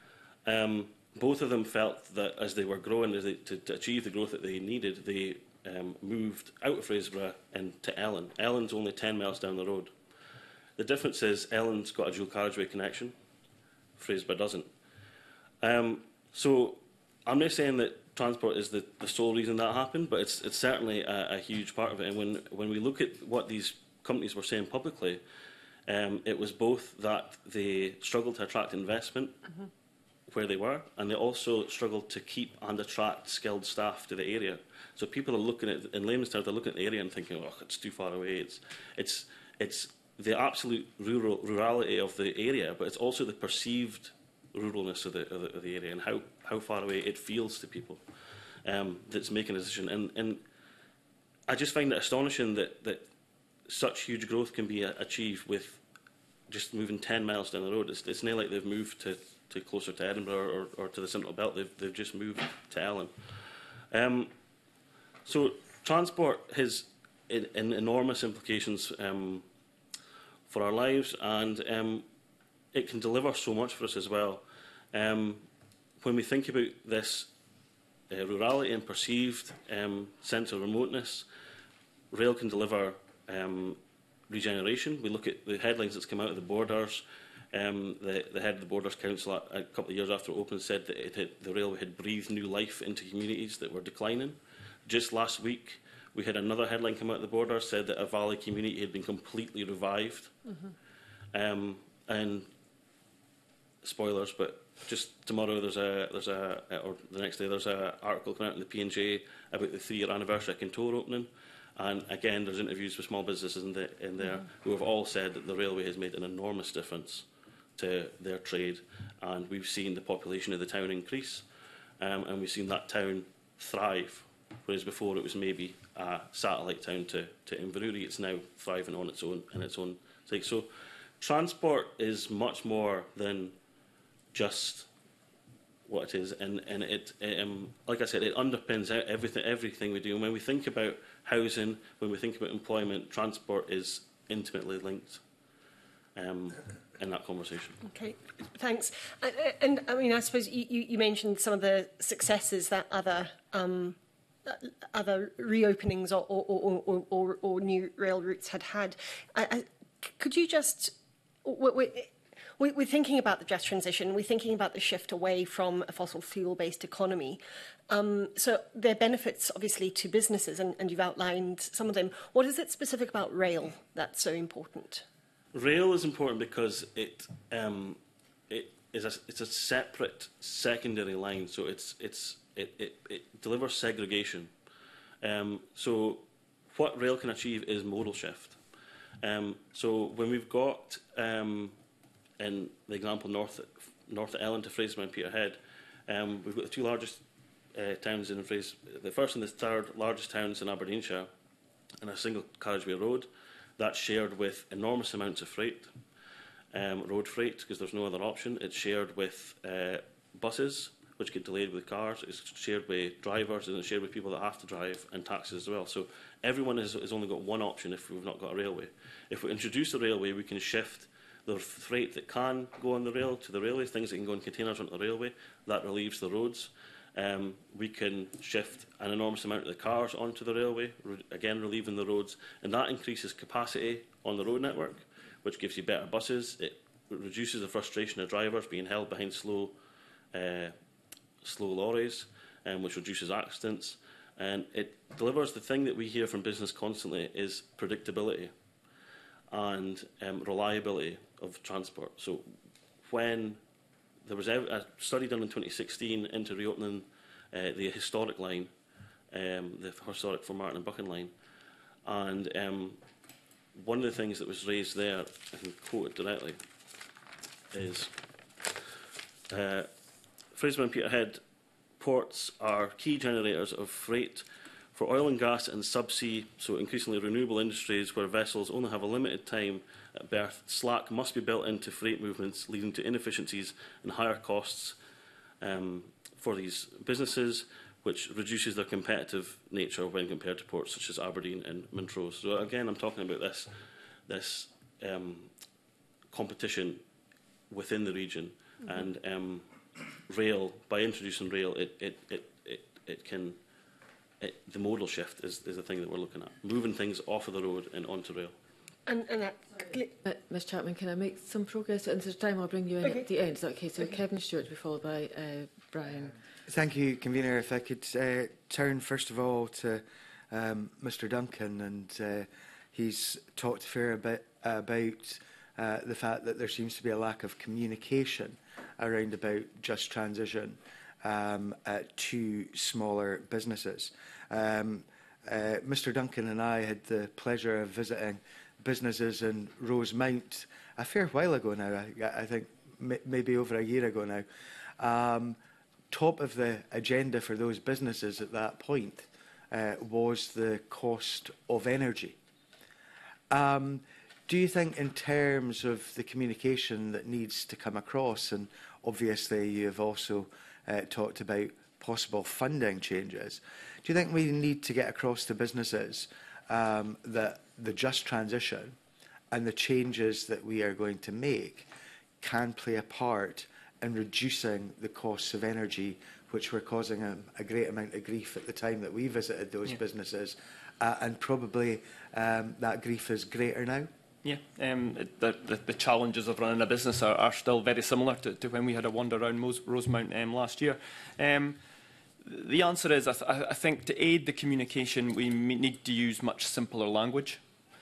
Um, both of them felt that as they were growing, as they, to, to achieve the growth that they needed, they um, moved out of Fraserburgh and to Ellen. Ellen's only ten miles down the road. The difference is Ellen's got a dual carriageway connection, Fraserburgh doesn't. Um, so I'm not saying that transport is the, the sole reason that happened, but it's, it's certainly a, a huge part of it. And when, when we look at what these companies were saying publicly, um, it was both that they struggled to attract investment mm-hmm. where they were, and they also struggled to keep and attract skilled staff to the area. So people are looking at, in layman's terms, they're looking at the area and thinking, oh, it's too far away. It's, it's, it's the absolute rural, rurality of the area, but it's also the perceived ruralness of the, of the, of the area and how, how far away it feels to people um, that's making a decision. And, and I just find it astonishing that, that such huge growth can be achieved with just moving ten miles down the road. It's, it's not like they've moved to, to closer to Edinburgh or, or to the Central Belt. They've, they've just moved to Ellen. Um, so transport has in, in enormous implications um, for our lives, and um, it can deliver so much for us as well. Um, when we think about this uh, rurality and perceived um, sense of remoteness, rail can deliver um, regeneration. We look at the headlines that's come out of the Borders. Um, the, the head of the Borders Council, a, a couple of years after it opened, said that it had, the railway had breathed new life into communities that were declining. Just last week, we had another headline come out of the Borders, said that a valley community had been completely revived. Mm-hmm. um, and spoilers, but just tomorrow there's a there's a or the next day there's an article coming out in the P and J about the three-year anniversary of Kintor opening, and again there's interviews with small businesses in, the, in there mm-hmm. who have all said that the railway has made an enormous difference to their trade, and we've seen the population of the town increase, um, and we've seen that town thrive, whereas before it was maybe a satellite town to to Inverurie. It's now thriving on its own in its own sake. So transport is much more than just what it is, and and it, it um, like I said, it underpins everything everything we do. And when we think about housing, when we think about employment, transport is intimately linked um, in that conversation. Okay, thanks. And, and I mean, I suppose you, you mentioned some of the successes that other um, other reopenings or or, or, or, or or new rail routes had had. I, I, could you just we, we, we're thinking about the just transition, we're thinking about the shift away from a fossil fuel-based economy. Um, so there are benefits, obviously, to businesses, and, and you've outlined some of them. What is it specific about rail that's so important? Rail is important because it um, it is a, it's a separate secondary line, so it's it's it, it, it delivers segregation. Um, so what rail can achieve is modal shift. Um, so when we've got um, in the example north north of Ellen to Fraserburgh and Peterhead, um, we've got the two largest uh, towns in Fraser, the first and the third largest towns in Aberdeenshire, and a single carriageway road that's shared with enormous amounts of freight, um, road freight, because there's no other option. It's shared with uh, buses, which get delayed with cars. It's shared by drivers and it's shared with people that have to drive, and taxis as well. So everyone has, has only got one option if we've not got a railway. If we introduce a railway, we can shift the freight that can go on the rail to the railway, things that can go in containers onto the railway. That relieves the roads. Um, we can shift an enormous amount of the cars onto the railway, re again relieving the roads, and that increases capacity on the road network, which gives you better buses. It reduces the frustration of drivers being held behind slow, uh, slow lorries, um, which reduces accidents, and it delivers the thing that we hear from business constantly is predictability and um, reliability of transport. So when there was a study done in twenty sixteen into reopening uh, the historic line, um, the historic for Martin and Buchan line, and um, one of the things that was raised there, I can quote it directly, is uh, Fraserburgh and Peterhead ports are key generators of freight for oil and gas and subsea, so increasingly renewable industries where vessels only have a limited time at berth. Slack must be built into freight movements, leading to inefficiencies and higher costs um, for these businesses, which reduces their competitive nature when compared to ports such as Aberdeen and Montrose. So again, I'm talking about this, this um, competition within the region, mm-hmm. and um, rail, by introducing rail, it, it, it, it, it can, it, the modal shift is, is the thing that we're looking at, moving things off of the road and onto rail. And, and that, uh, Miz Chapman, can I make some progress? And there's time I'll bring you in okay. at the end. Is that okay? So okay. Kevin Stewart will be followed by uh, Brian. Thank you, Convener. If I could uh, turn first of all to um, Mr Duncan, and uh, he's talked a fair bit about uh, the fact that there seems to be a lack of communication around about just transition um, uh, to smaller businesses. Um, uh, Mr Duncan and I had the pleasure of visiting businesses in Rosemount a fair while ago now, I, I think m maybe over a year ago now. Um, top of the agenda for those businesses at that point uh, was the cost of energy. Um, do you think in terms of the communication that needs to come across, and obviously you have also uh, talked about possible funding changes, do you think we need to get across to businesses um, that the just transition and the changes that we are going to make can play a part in reducing the costs of energy, which were causing a, a great amount of grief at the time that we visited those yeah. businesses, uh, and probably um, that grief is greater now? Yeah, um, the, the, the challenges of running a business are, are still very similar to, to when we had a wander around Mos Rosemount um, last year. Um, the answer is, I, th I think to aid the communication, we need to use much simpler language.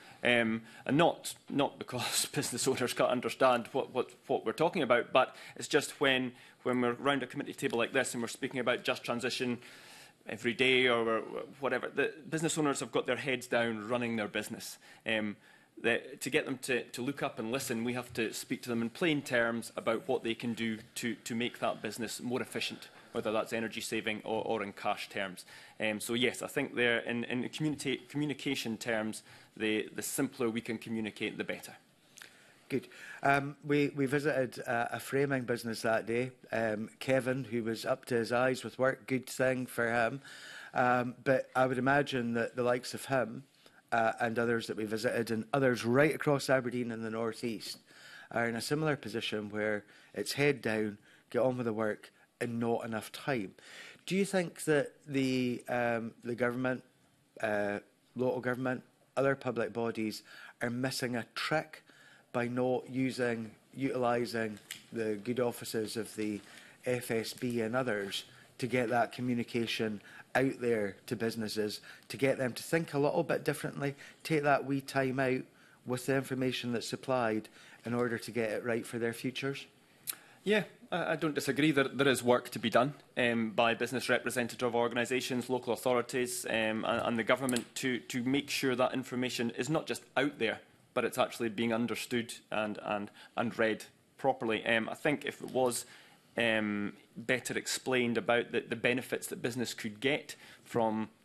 Um, and not, not because business owners can't understand what, what, what we're talking about, but it's just when, when we're around a committee table like this and we're speaking about just transition every day or whatever, the business owners have got their heads down running their business. Um, the, to get them to, to look up and listen, we have to speak to them in plain terms about what they can do to, to make that business more efficient, whether that's energy saving or, or in cash terms. Um, so yes, I think there in, in communi communication terms, the, the simpler we can communicate, the better. Good. Um, we, we visited uh, a framing business that day. Um, Kevin, who was up to his eyes with work, good thing for him. Um, but I would imagine that the likes of him uh, and others that we visited, and others right across Aberdeen and the North East, are in a similar position where it's head down, get on with the work, and not enough time. Do you think that the, um, the government, uh, local government, other public bodies are missing a trick by not using, utilising the good offices of the F S B and others to get that communication out there to businesses, to get them to think a little bit differently, take that wee time out with the information that's supplied in order to get it right for their futures? Yeah, I don't disagree. There, there is work to be done um, by business representative organisations, local authorities um, and, and the government to, to make sure that information is not just out there, but it's actually being understood and, and, and read properly. Um, I think if it was um, better explained about the, the benefits that business could get from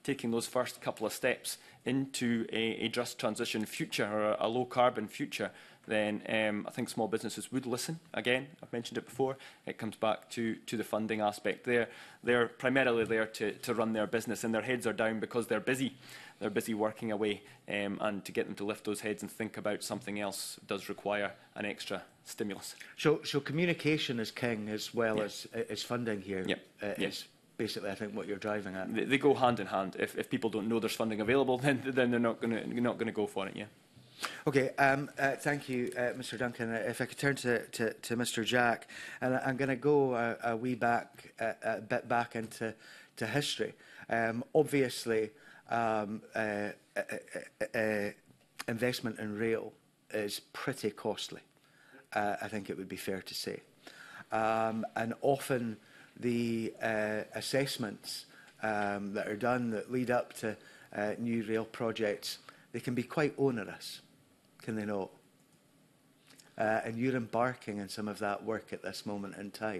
taking those first couple of steps into a, a just transition future or a, a low carbon future, then um, I think small businesses would listen. Again, I've mentioned it before, it comes back to, to the funding aspect. They're, they're primarily there to, to run their business, and their heads are down because they're busy. They're busy working away, um, and to get them to lift those heads and think about something else does require an extra stimulus. So, so communication is king as well yeah. as, as funding here. Yep. Uh, yep. Is basically, I think, what you're driving at. They, they go hand in hand. If, if people don't know there's funding available, then, then they're not going to not going to go for it. Yeah. Okay, um, uh, thank you, uh, Mr Duncan. Uh, if I could turn to, to, to Mr Jack, and I, I'm going to go a, a wee back, uh, a bit back into to history. Um, obviously, um, uh, uh, uh, uh, investment in rail is pretty costly. Uh, I think it would be fair to say, um, and often the uh, assessments um, that are done that lead up to uh, new rail projects, they can be quite onerous. Can they not? Uh, and you're embarking in some of that work at this moment in time.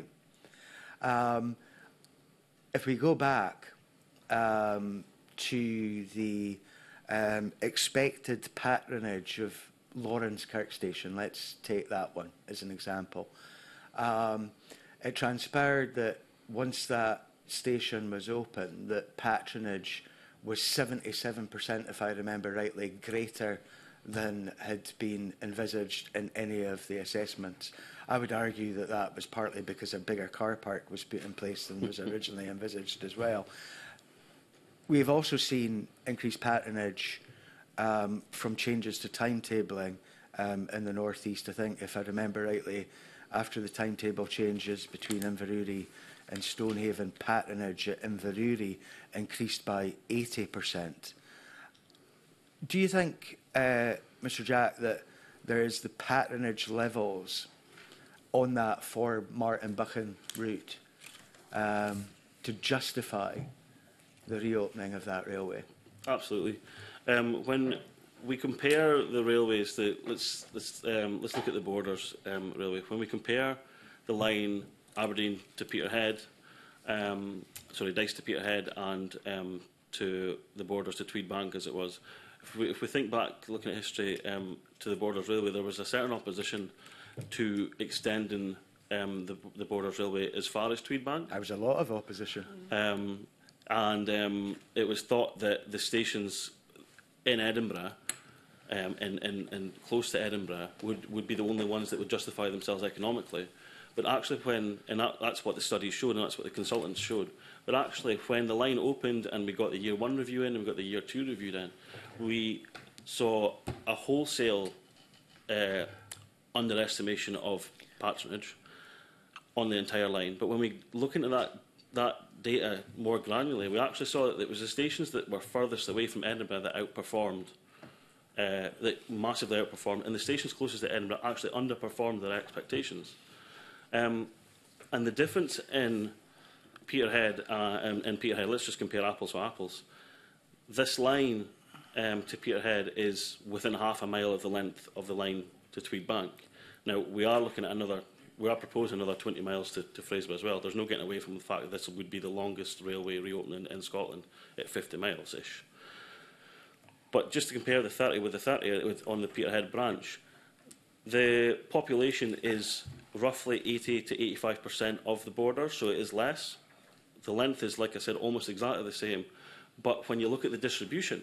Um, if we go back um, to the um, expected patronage of Lawrence Kirk Station, let's take that one as an example. Um, it transpired that once that station was open, that patronage was seventy-seven percent, if I remember rightly, greater than had been envisaged in any of the assessments. I would argue that that was partly because a bigger car park was put in place than was originally envisaged as well. We've also seen increased patronage um, from changes to timetabling um, in the North East. I think, if I remember rightly, after the timetable changes between Inverurie and Stonehaven, patronage at Inverurie increased by eighty percent. Do you think, uh, Mr Jack, that there is the patronage levels on that for Martin Buchan route um, to justify the reopening of that railway? Absolutely. Um, when we compare the railways, the, let's, let's, um, let's look at the Borders um, Railway. When we compare the line Aberdeen to Peterhead, um, sorry, Dyce to Peterhead, and um, to the Borders to Tweedbank, as it was, if we, if we think back, looking at history, um, to the Borders Railway, there was a certain opposition to extending um, the, the Borders Railway as far as Tweedbank. There was a lot of opposition. Um, and um, it was thought that the stations in Edinburgh, um, and, and, and close to Edinburgh, would, would be the only ones that would justify themselves economically. But actually when, and that, that's what the studies showed, and that's what the consultants showed, but actually when the line opened and we got the year one review in and we got the year two review in, we saw a wholesale uh, underestimation of patronage on the entire line. But when we look into that, that data more granularly, we actually saw that it was the stations that were furthest away from Edinburgh that outperformed, uh, that massively outperformed, and the stations closest to Edinburgh actually underperformed their expectations. Um, and the difference in Peterhead uh, and, and Peterhead, let's just compare apples with apples. This line um, to Peterhead is within half a mile of the length of the line to Tweedbank. Now, we are looking at another, we are proposing another twenty miles to, to Fraserburgh as well. There's no getting away from the fact that this would be the longest railway reopening in Scotland at fifty miles-ish. But just to compare the thirty with the thirty with, on the Peterhead branch, the population is roughly eighty to eighty-five percent of the border, so it is less. The length is, like I said, almost exactly the same. But when you look at the distribution,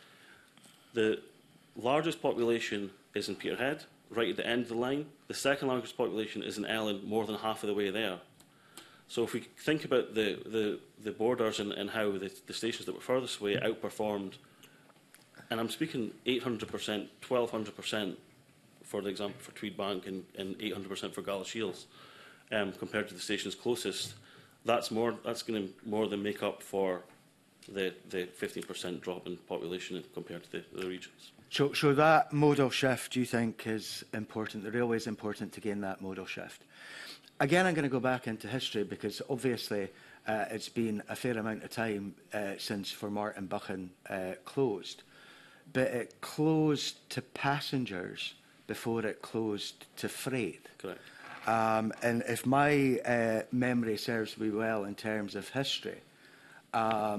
the largest population is in Peterhead, right at the end of the line. The second largest population is in Ellen, more than half of the way there. So if we think about the, the, the borders and, and how the, the stations that were furthest away outperformed, and I'm speaking eight hundred percent, twelve hundred percent, for the example, for Tweedbank, and, and eight hundred percent for Galashiels, um, compared to the stations closest, that's more. That's going to more than make up for the the fifteen percent drop in population compared to the, the regions. So, so that modal shift, do you think, is important? The railway is important to gain that modal shift. Again, I'm going to go back into history because obviously uh, it's been a fair amount of time uh, since for Martin Buchan uh, closed, but it closed to passengers before it closed to freight. Correct. Um, and if my uh, memory serves me well in terms of history, um,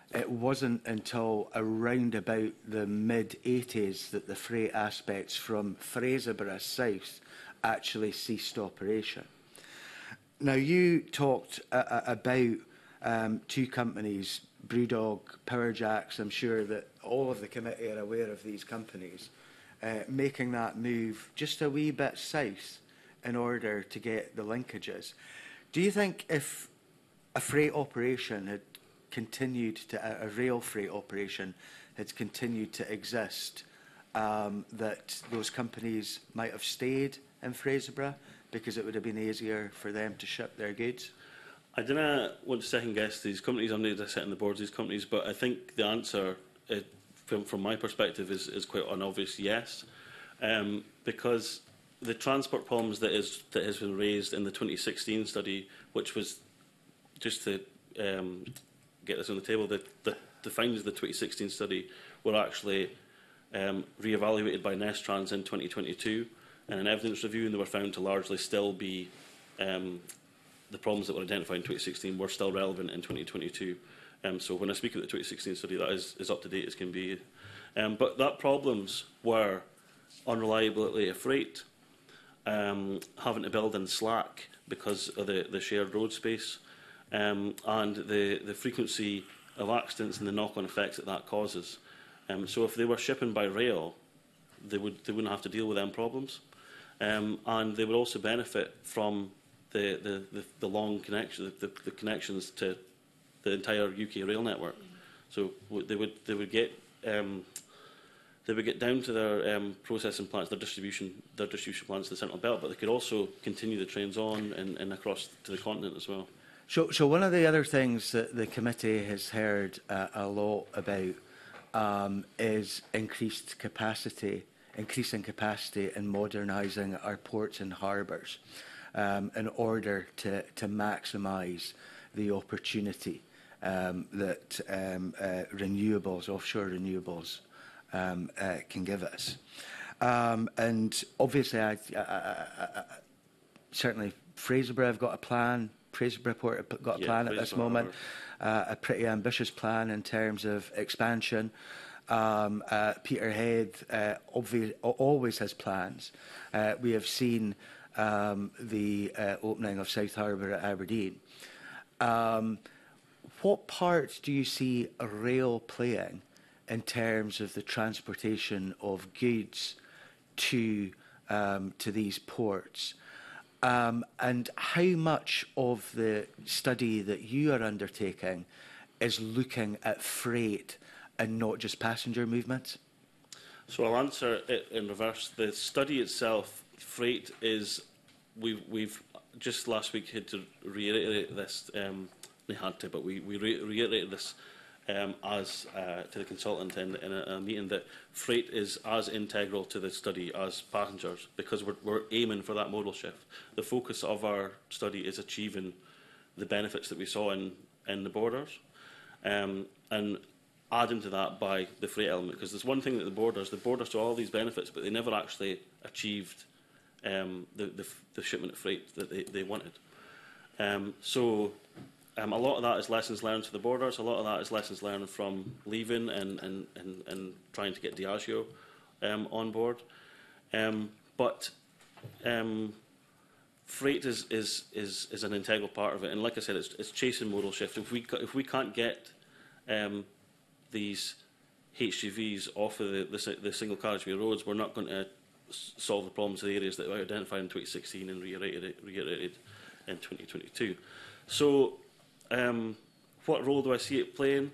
it wasn't until around about the mid eighties that the freight aspects from Fraserburgh south actually ceased operation. Now, you talked uh, about um, two companies, Brewdog, Powerjacks. I'm sure that all of the committee are aware of these companies, uh, making that move just a wee bit south in order to get the linkages. Do you think if a freight operation had continued to, a, a rail freight operation had continued to exist, um, that those companies might have stayed in Fraserburgh because it would have been easier for them to ship their goods? I don't want to second guess these companies. I'm not sitting on the boards of these companies, but I think the answer, uh, from, from my perspective, is, is quite an obvious yes, um, because the transport problems that is that has been raised in the twenty sixteen study, which was just to um, get this on the table, the, the, the findings of the twenty sixteen study were actually um, re-evaluated by Nestrans in twenty twenty-two. And an evidence review, and they were found to largely still be um, the problems that were identified in twenty sixteen were still relevant in twenty twenty-two. Um, so when I speak of the twenty sixteen study, that is as up to date as can be. Um, but that problems were unreliability of freight, um, having to build in slack because of the, the shared road space, um, and the, the frequency of accidents and the knock-on effects that that causes. Um, so if they were shipping by rail, they, would, they wouldn't have to deal with them problems. Um, and they would also benefit from the, the, the, the long connection, the, the connections to the entire U K rail network. So they would they would get um, they would get down to their um, processing plants, their distribution their distribution plants to the Central Belt, but they could also continue the trains on and, and across to the continent as well. So, so one of the other things that the committee has heard uh, a lot about um, is increased capacity. increasing capacity and modernising our ports and harbours um, in order to, to maximise the opportunity um, that um, uh, renewables, offshore renewables, um, uh, can give us. Um, and obviously, I, I, I, I, certainly Fraserburgh have got a plan, Fraserburgh Port have got a yeah, plan at this moment, uh, a pretty ambitious plan in terms of expansion. Um, uh, Peterhead uh, obvi always has plans. Uh, we have seen um, the uh, opening of South Harbour at Aberdeen. Um, what part do you see a rail playing in terms of the transportation of goods to, um, to these ports? Um, and how much of the study that you are undertaking is looking at freight and not just passenger movements? So I'll answer it in reverse. The study itself, freight, is we've we've just last week had to reiterate this. Um, they had to, but we we re reiterated this um, as uh, to the consultant in, in a, a meeting that freight is as integral to the study as passengers, because we're we're aiming for that modal shift. The focus of our study is achieving the benefits that we saw in in the borders, um, and adding to that by the freight element, because there's one thing that the borders, the borders saw all these benefits, but they never actually achieved um, the, the, the shipment of freight that they, they wanted. Um, so um, a lot of that is lessons learned to the borders, a lot of that is lessons learned from leaving and, and, and, and trying to get Diageo um, on board. Um, but um, freight is, is, is, is an integral part of it, and like I said, it's, it's chasing modal shift. If we, if we can't get um, these H G Vs off of the, the, the single carriageway roads, we're not going to solve the problems of the areas that were identified in twenty sixteen and reiterated, reiterated in twenty twenty-two. So, um, what role do I see it playing?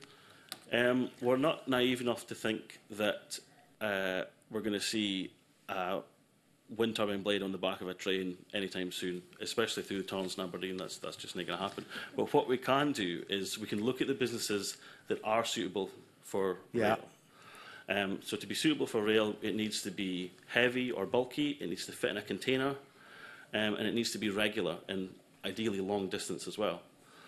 Um, we're not naive enough to think that uh, we're going to see a wind turbine blade on the back of a train anytime soon, especially through the tunnels in Aberdeen. That's, that's just not going to happen. But what we can do is we can look at the businesses that are suitable for yeah. rail. Um, so to be suitable for rail, it needs to be heavy or bulky, it needs to fit in a container, um, and it needs to be regular and ideally long distance as well.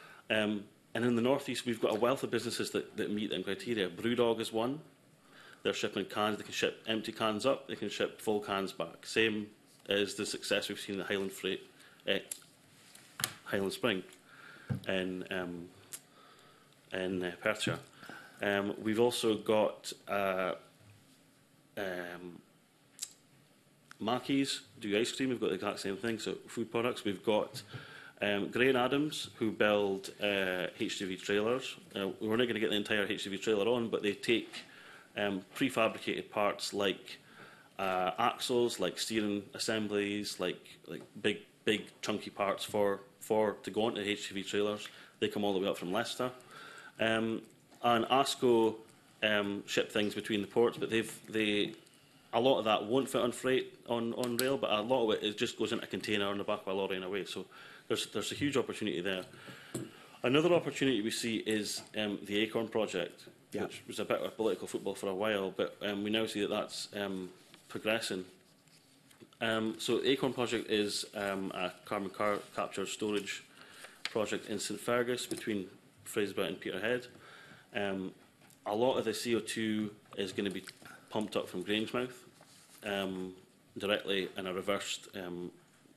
Um, and in the North East, we've got a wealth of businesses that, that meet that criteria. Brewdog is one. They're shipping cans. They can ship empty cans up. They can ship full cans back. Same as the success we've seen in the Highland Freight, eh, Highland Spring in, um, in uh, Perthshire. Um, we've also got uh, um, Mackey's do ice cream. We've got the exact same thing, so food products. We've got um, Gray and Adams, who build uh, H G V trailers. Uh, we're not going to get the entire H G V trailer on, but they take um, prefabricated parts like uh, axles, like steering assemblies, like like big big chunky parts for for to go onto H G V trailers. They come all the way up from Leicester. Um, and ASCO um, ship things between the ports, but they've they. A lot of that won't fit on freight on, on rail, but a lot of it, it just goes into a container on the back of a lorry and away. So there's, there's a huge opportunity there. Another opportunity we see is um, the Acorn project, yeah. which was a bit of political football for a while, but um, we now see that that's um, progressing. Um, so the Acorn project is um, a carbon car capture storage project in St Fergus between Fraserburgh and Peterhead. Um, a lot of the C O two is going to be pumped up from Grangemouth um, directly in a reversed um,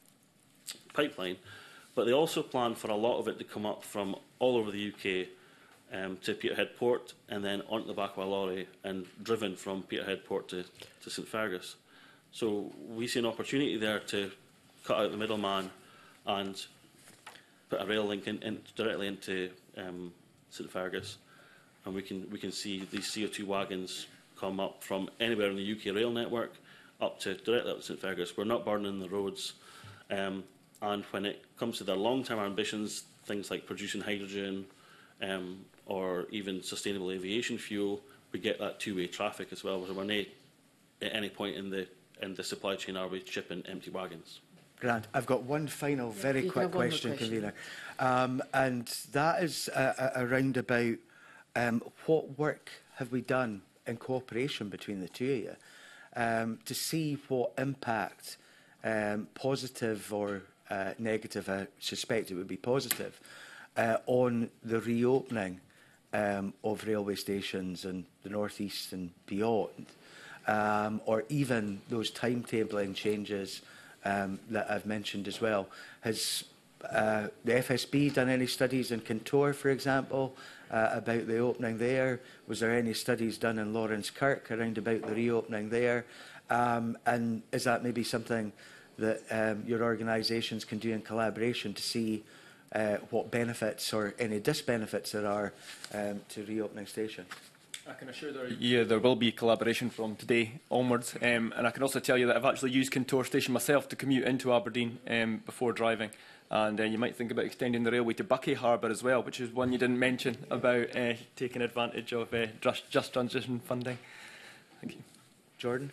pipeline, but they also plan for a lot of it to come up from all over the U K um, to Peterhead Port and then onto the back of a lorry and driven from Peterhead Port to, to St Fergus. So we see an opportunity there to cut out the middleman and put a rail link in, in, directly into um, St Fergus, and we can we can see these C O two wagons come up from anywhere in the U K rail network up to directly up to St Fergus. We're not burning the roads, um, and when it comes to their long-term ambitions, things like producing hydrogen um, or even sustainable aviation fuel, we get that two-way traffic as well. Where we're not at any point in the in the supply chain are we shipping empty wagons. Grant, I've got one final, Yeah, very you can quick have one more question, question. convener, um, and that is uh, around about um, what work have we done in cooperation between the two of you um, to see what impact, um, positive or uh, negative, I suspect it would be positive, uh, on the reopening um, of railway stations in the North East and beyond, um, or even those timetabling changes um, that I've mentioned as well. Has uh, the F S B done any studies in Contour, for example, uh, about the opening there? Was there any studies done in Lawrence Kirk around about the reopening there? Um, and is that maybe something that um, your organisations can do in collaboration to see uh, what benefits or any disbenefits there are um, to reopening stations? I can assure there, yeah, there will be collaboration from today onwards, um, and I can also tell you that I've actually used Contour Station myself to commute into Aberdeen um, before driving, and uh, you might think about extending the railway to Buckie Harbour as well, which is one you didn't mention about uh, taking advantage of uh, just, just transition funding. Thank you. Jordan?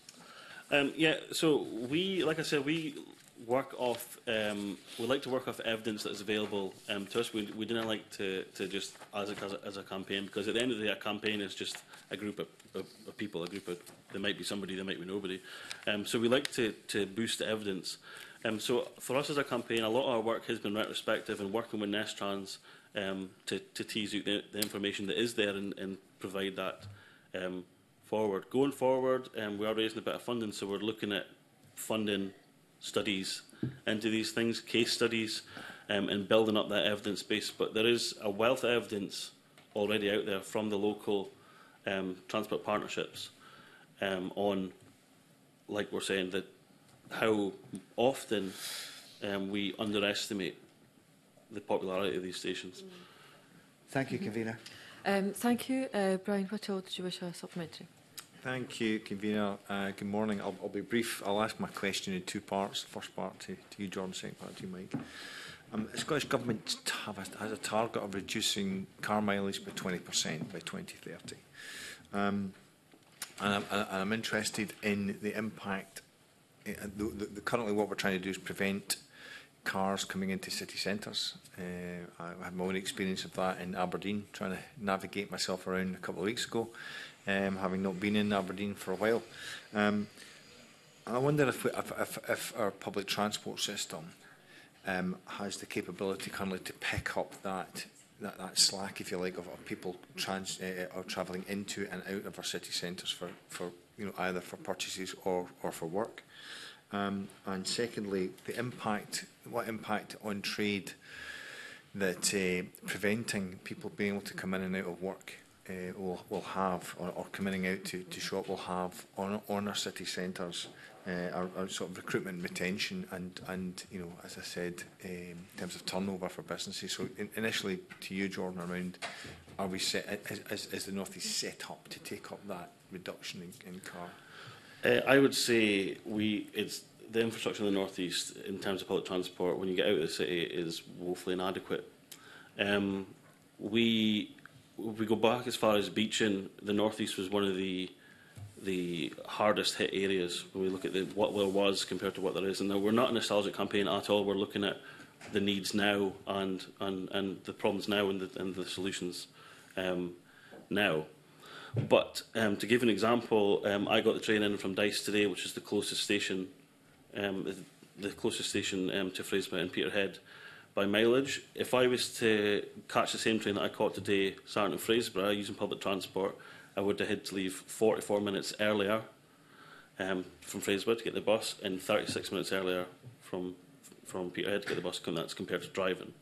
Um, yeah, so we, like I said, we work off, um, we like to work off evidence that is available um, to us. We, we didn't like to, to just, as a, as, a, as a campaign, because at the end of the day, a campaign is just a group of, of, of people, a group of, there might be somebody, there might be nobody. Um, so we like to, to boost the evidence. Um, so for us as a campaign, a lot of our work has been retrospective and working with Nestrans um, to, to tease out the, the information that is there and, and provide that um, forward. Going forward, um, we are raising a bit of funding, so we're looking at funding studies into these things, case studies, um, and building up that evidence base. But there is a wealth of evidence already out there from the local um, transport partnerships um, on, like we're saying, that how often um, we underestimate the popularity of these stations. Thank you, convener. Um, thank you. Uh, Brian Whittle, did you wish a supplementary? Thank you, convener. Uh, good morning. I'll, I'll be brief. I'll ask my question in two parts. The first part to, to you, Jordan, second part to you, Mike. Um, the Scottish Government have a, has a target of reducing car mileage by twenty percent by twenty thirty. Um, and, I'm, and I'm interested in the impact. Uh, the, the, the, currently what we're trying to do is prevent cars coming into city centres. Uh, I had my own experience of that in Aberdeen, trying to navigate myself around a couple of weeks ago, um, having not been in Aberdeen for a while. Um, I wonder if, we, if, if, if our public transport system um, has the capability currently to pick up that, that, that slack, if you like, of, of people trans, uh, or travelling into and out of our city centres for, for you know, either for purchases or, or for work. Um, and secondly, the impact, what impact on trade that uh, preventing people being able to come in and out of work uh, will, will have, or, or coming out to, to shop will have on, on our city centres, uh, our, our sort of recruitment and retention, and, and you know, as I said, um, in terms of turnover for businesses. So in, initially, to you, Jordan, around, are we set, is, is, is the North East set up to take up that reduction in, in car? Uh, I would say we it's the infrastructure in the North East in terms of public transport when you get out of the city is woefully inadequate. Um, we we go back as far as Beechin. The North East was one of the the hardest hit areas when we look at the, what there was compared to what there is. And now we're not a nostalgic campaign at all. We're looking at the needs now and and, and the problems now and the, and the solutions um, now. But um, to give an example, um, I got the train in from Dice today, which is the closest station, um, the, the closest station um, to Fraserburgh and Peterhead by mileage. If I was to catch the same train that I caught today, starting in Fraserburgh, using public transport, I would have had to leave forty-four minutes earlier um, from Fraserburgh to get the bus, and thirty-six minutes earlier from from Peterhead to get the bus. That's compared to driving.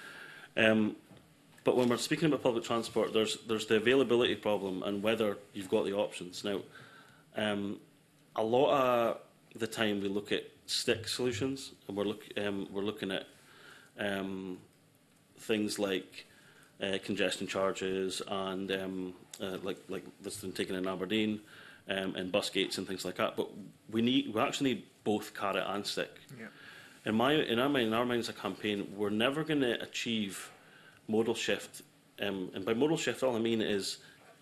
Um, But when we're speaking about public transport, there's there's the availability problem and whether you've got the options. Now, um, a lot of the time we look at stick solutions, and we're look um, we're looking at um, things like uh, congestion charges and um, uh, like like that's been taken in Aberdeen, um, and bus gates and things like that. But we need we actually need both carrot and stick. Yeah. In my in our mind, in our minds, a campaign, we're never going to achieve modal shift, um, and by modal shift all I mean is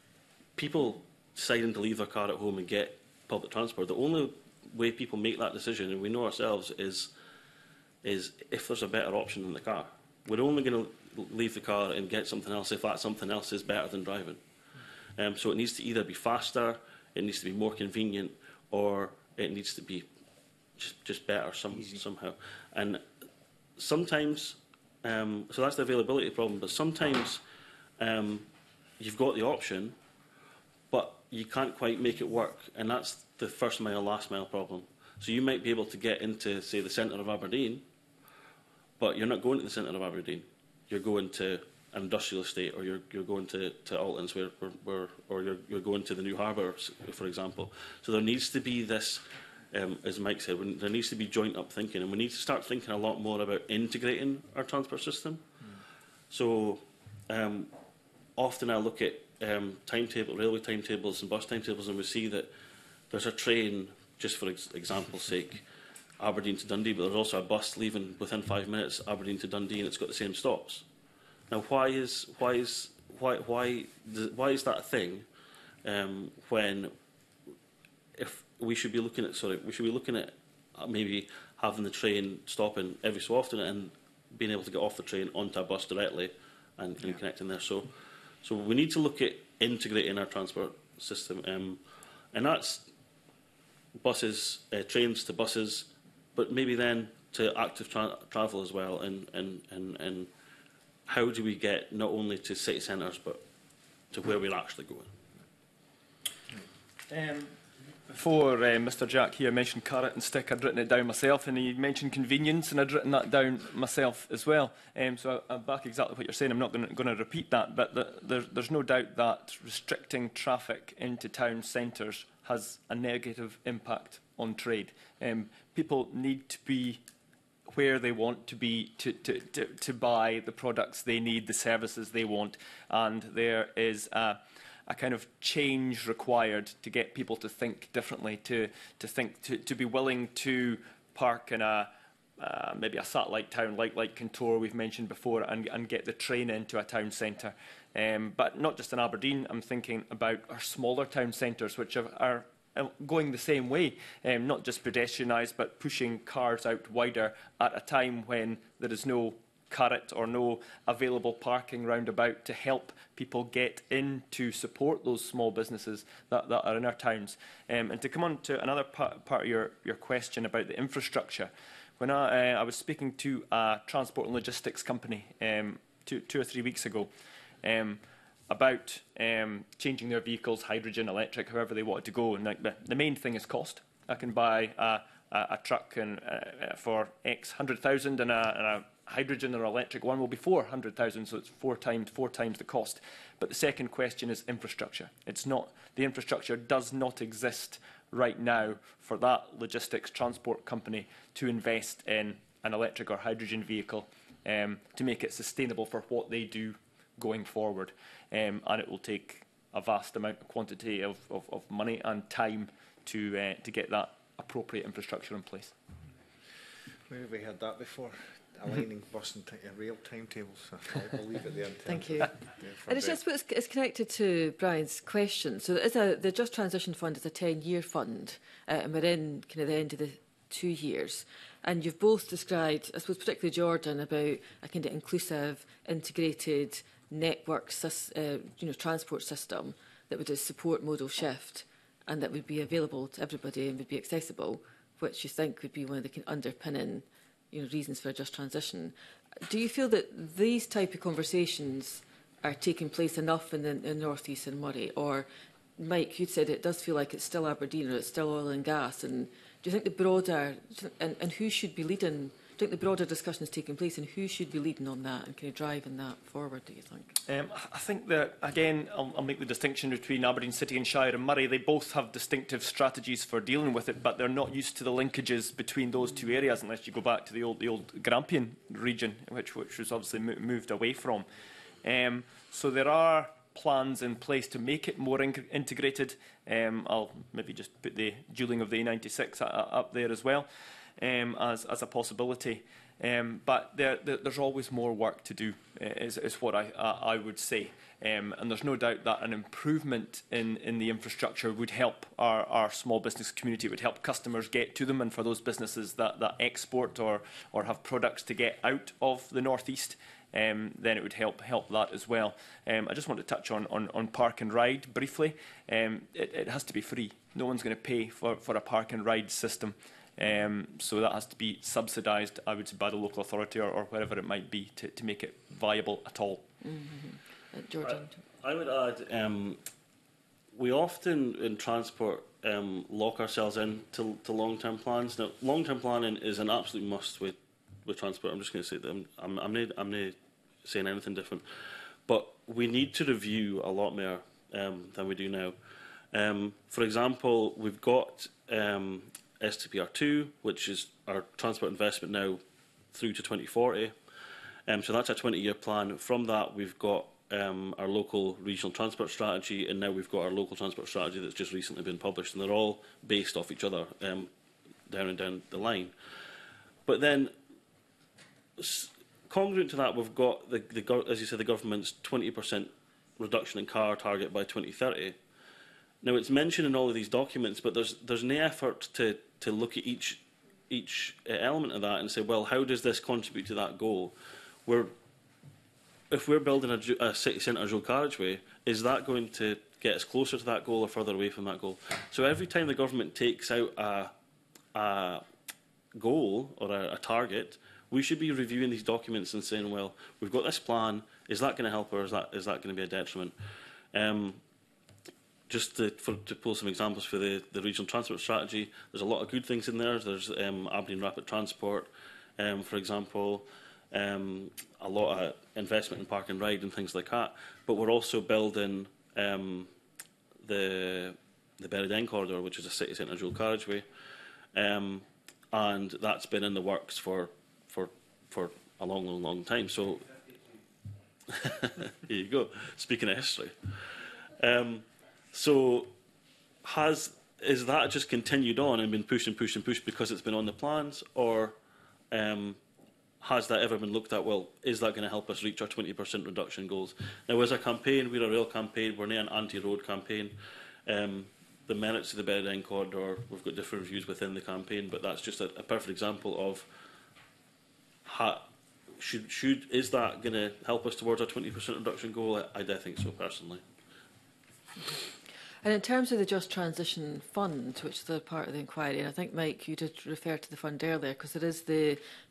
people deciding to leave their car at home and get public transport. The only way people make that decision, and we know ourselves, is is if there's a better option than the car. We're only going to leave the car and get something else if that something else is better than driving. Um, so it needs to either be faster, it needs to be more convenient, or it needs to be just, just better some, somehow. And sometimes Um, so that's the availability problem, but sometimes um, you've got the option, but you can't quite make it work, and that's the first mile, last mile problem. So you might be able to get into, say, the centre of Aberdeen, but you're not going to the centre of Aberdeen. You're going to an industrial estate, or you're, you're going to, to Altons, where, where, where, or you're, you're going to the New Harbour, for example. So there needs to be this, Um, as Mike said, when, there needs to be joint-up thinking, and we need to start thinking a lot more about integrating our transport system. Mm. So um, often I look at um, timetable, railway timetables and bus timetables, and we see that there's a train, just for ex example's sake, Aberdeen to Dundee, but there's also a bus leaving within five minutes, Aberdeen to Dundee, and it's got the same stops. Now, why is why is why why why is that a thing um, when if we should be looking at sorry we should be looking at maybe having the train stopping every so often and being able to get off the train onto a bus directly and, and yeah. connecting there. So, so we need to look at integrating our transport system, um, and that's buses, uh, trains to buses, but maybe then to active tra travel as well. And, and and and how do we get not only to city centres but to where we're actually going? Um, Before uh, Mr Jack here mentioned carrot and stick, I'd written it down myself, and he mentioned convenience, and I'd written that down myself as well. Um, so I, I back exactly what you're saying. I'm not going to repeat that, but the, there, there's no doubt that restricting traffic into town centres has a negative impact on trade. Um, people need to be where they want to be to, to, to, to buy the products they need, the services they want, and there is a a kind of change required to get people to think differently, to to think to, to be willing to park in a uh, maybe a satellite town like like Kintore we've mentioned before, and, and get the train into a town centre. Um, but not just in Aberdeen. I'm thinking about our smaller town centres, which are, are going the same way, um, not just pedestrianised, but pushing cars out wider at a time when there is no carrot or no available parking roundabout to help people get in to support those small businesses that, that are in our towns. Um, and to come on to another part, part of your, your question about the infrastructure, when I, uh, I was speaking to a transport and logistics company um, two, two or three weeks ago um, about um, changing their vehicles, hydrogen, electric, however they want to go, and like, the, the main thing is cost. I can buy a, a, a truck and, uh, for X hundred thousand and a, and a hydrogen or electric one will be four hundred thousand, so it's four times, four times the cost. But the second question is infrastructure. It's not, the infrastructure does not exist right now for that logistics transport company to invest in an electric or hydrogen vehicle um, to make it sustainable for what they do going forward. Um, and it will take a vast amount of quantity of, of, of money and time to, uh, to get that appropriate infrastructure in place. Where have we heard that before? Aligning bus and rail timetables. I'll leave it there. Thank you. And it's just it's, it's connected to Brian's question. So there is a, the Just Transition Fund is a ten-year fund, uh, and we're in kind of the end of the two years. And you've both described, I suppose, particularly Jordan, about a kind of inclusive, integrated network, uh, you know, transport system that would support modal shift and that would be available to everybody and would be accessible, which you think would be one of the underpinning, you know, reasons for a just transition. Do you feel that these type of conversations are taking place enough in the, in the North East and Moray? Or, Mike, you said it does feel like it's still Aberdeen or it's still oil and gas. And do you think the broader, and, and who should be leading, do you think the broader discussion is taking place and who should be leading on that and kind of driving that forward, do you think? Um, I think that, again, I'll, I'll make the distinction between Aberdeen City and Shire and Moray. They both have distinctive strategies for dealing with it, but they're not used to the linkages between those two areas unless you go back to the old, the old Grampian region, which, which was obviously mo moved away from. Um, so there are plans in place to make it more in integrated. Um, I'll maybe just put the dualling of the A ninety-six up there as well. Um, as, as a possibility. Um, but there, there, there's always more work to do, uh, is, is what I, uh, I would say. Um, and there's no doubt that an improvement in, in the infrastructure would help our, our small business community. It would help customers get to them, and for those businesses that, that export or, or have products to get out of the North East, um, then it would help help that as well. Um, I just want to touch on, on, on park and ride briefly. Um, it, it has to be free. No one's going to pay for, for a park and ride system. Um, so that has to be subsidised, I would say, by the local authority or, or wherever it might be to, to make it viable at all. Mm-hmm. uh, Jordan? I, I would add, um, we often in transport um, lock ourselves into to long-term plans. Now, long-term planning is an absolute must with, with transport. I'm just going to say that I'm, I'm, I'm, not, I'm not saying anything different. But we need to review a lot more um, than we do now. Um, for example, we've got Um, S T P R two, which is our transport investment now through to twenty forty. Um, so that's a twenty-year plan. From that, we've got um, our local regional transport strategy, and now we've got our local transport strategy that's just recently been published, and they're all based off each other um, down and down the line. But then, congruent to that, we've got, the, the, as you said, the government's twenty percent reduction in car target by twenty thirty. Now, it's mentioned in all of these documents, but there's there's no effort to to look at each each uh, element of that and say, well, how does this contribute to that goal? We're, if we're building a, a city centre dual carriageway, is that going to get us closer to that goal or further away from that goal? So every time the government takes out a, a goal or a, a target, we should be reviewing these documents and saying, well, we've got this plan, is that going to help or is that, is that going to be a detriment? Um, Just to, for, to pull some examples for the, the regional transport strategy, there's a lot of good things in there. There's um, Aberdeen Rapid Transport, um, for example, um, a lot of investment in park and ride and things like that. But we're also building um, the the Berridene corridor, which is a city centre dual carriageway, um, and that's been in the works for for for a long, long, long time. So here you go. Speaking of history. Um, So, has is that just continued on and been pushed and pushed and pushed because it's been on the plans, or um, has that ever been looked at? Well, is that going to help us reach our twenty percent reduction goals? Now, as a campaign, we're a rail campaign. We're not an anti-road campaign. Um, the merits of the Berridene corridor, we've got different views within the campaign, but that's just a, a perfect example of how, should should is that going to help us towards our twenty percent reduction goal? I, I do think so personally. And in terms of the Just Transition Fund, which is a part of the inquiry, and I think, Mike, you did refer to the fund earlier, because it is the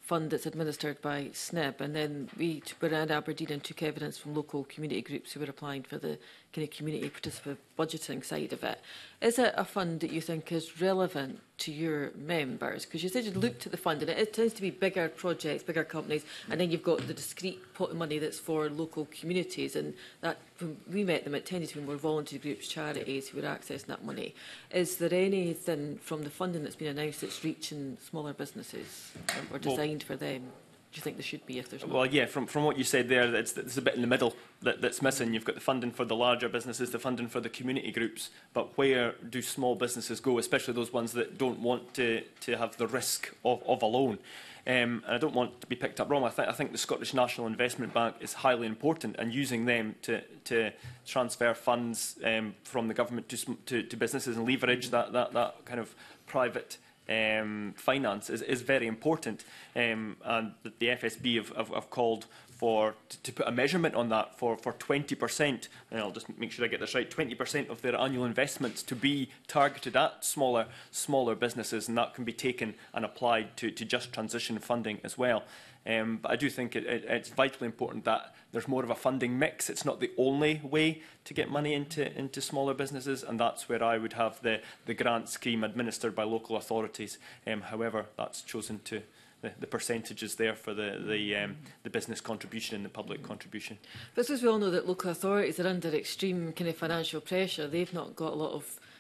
fund that's administered by S N I B, and then we were in Aberdeen and took evidence from local community groups who were applying for the kind of community participative budgeting side of it. Is it a fund that you think is relevant to your members? Because you said you looked at the fund, and it, it tends to be bigger projects, bigger companies, and then you've got the discrete pot of money that's for local communities, and that when we met them, it tended to be more voluntary groups, charities who were accessing that money. Is there anything from the funding that's been announced that's reaching smaller businesses or designed well, for them? Do you think there should be if there's not? Well, yeah, from, from what you said there, it's, it's a bit in the middle that, that's missing. You've got the funding for the larger businesses, the funding for the community groups, but where do small businesses go, especially those ones that don't want to, to have the risk of, of a loan? Um, and I don't want to be picked up wrong. I, th I think the Scottish National Investment Bank is highly important, and using them to, to transfer funds um, from the government to, to, to businesses and leverage that, that, that kind of private um, finance is, is very important. Um, and the F S B have, have, have called for to, to put a measurement on that for, for twenty percent, and I'll just make sure I get this right, twenty percent of their annual investments to be targeted at smaller smaller businesses, and that can be taken and applied to, to just transition funding as well. Um, but I do think it, it, it's vitally important that there's more of a funding mix. It's not the only way to get money into, into smaller businesses, and that's where I would have the, the grant scheme administered by local authorities. Um, however, that's chosen to The, the percentages there for the the, um, the business contribution and the public contribution. But as we all know that local authorities are under extreme kind of financial pressure, they've not got a lot of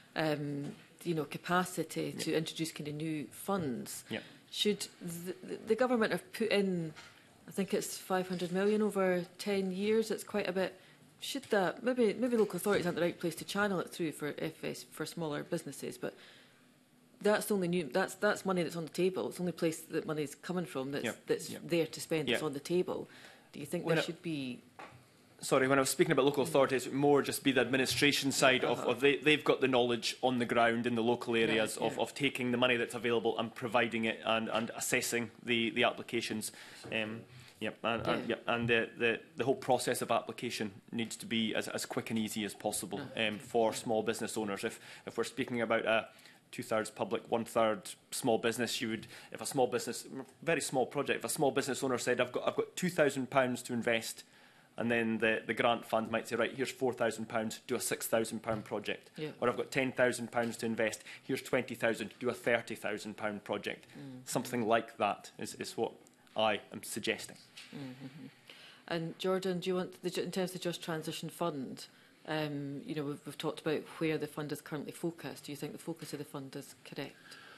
um, you know capacity to yep. introduce kind of new funds. Yep. Should the, the government have put in, I think it's five hundred million over ten years? It's quite a bit. Should that maybe maybe local authorities aren't the right place to channel it through for F S for smaller businesses, but that's the only new. That's that's money that's on the table. It's the only place that money is coming from that's yep. that's yep. there to spend. That's yep. on the table. Do you think when there I, should be? Sorry, when I was speaking about local authorities, it would more just be the administration side uh -huh. of, of they, they've got the knowledge on the ground in the local areas yeah, of, yeah. of taking the money that's available and providing it and, and assessing the the applications. Um, Yep, and, yeah. and, yep, and the, the, the whole process of application needs to be as, as quick and easy as possible um, for small business owners. If, if we're speaking about a two-thirds public, one-third small business, you would, if a small business, very small project, if a small business owner said, I've got, I've got two thousand pounds to invest, and then the, the grant fund might say, right, here's four thousand pounds, do a six thousand pound project. Yeah. Or I've got ten thousand pounds to invest, here's twenty thousand, do a thirty thousand pound project. Mm. Something like that is, is what I am suggesting. Mm-hmm. And Jordan, do you want, the, in terms of the Just Transition Fund, um, you know, we've, we've talked about where the fund is currently focused. Do you think the focus of the fund is correct?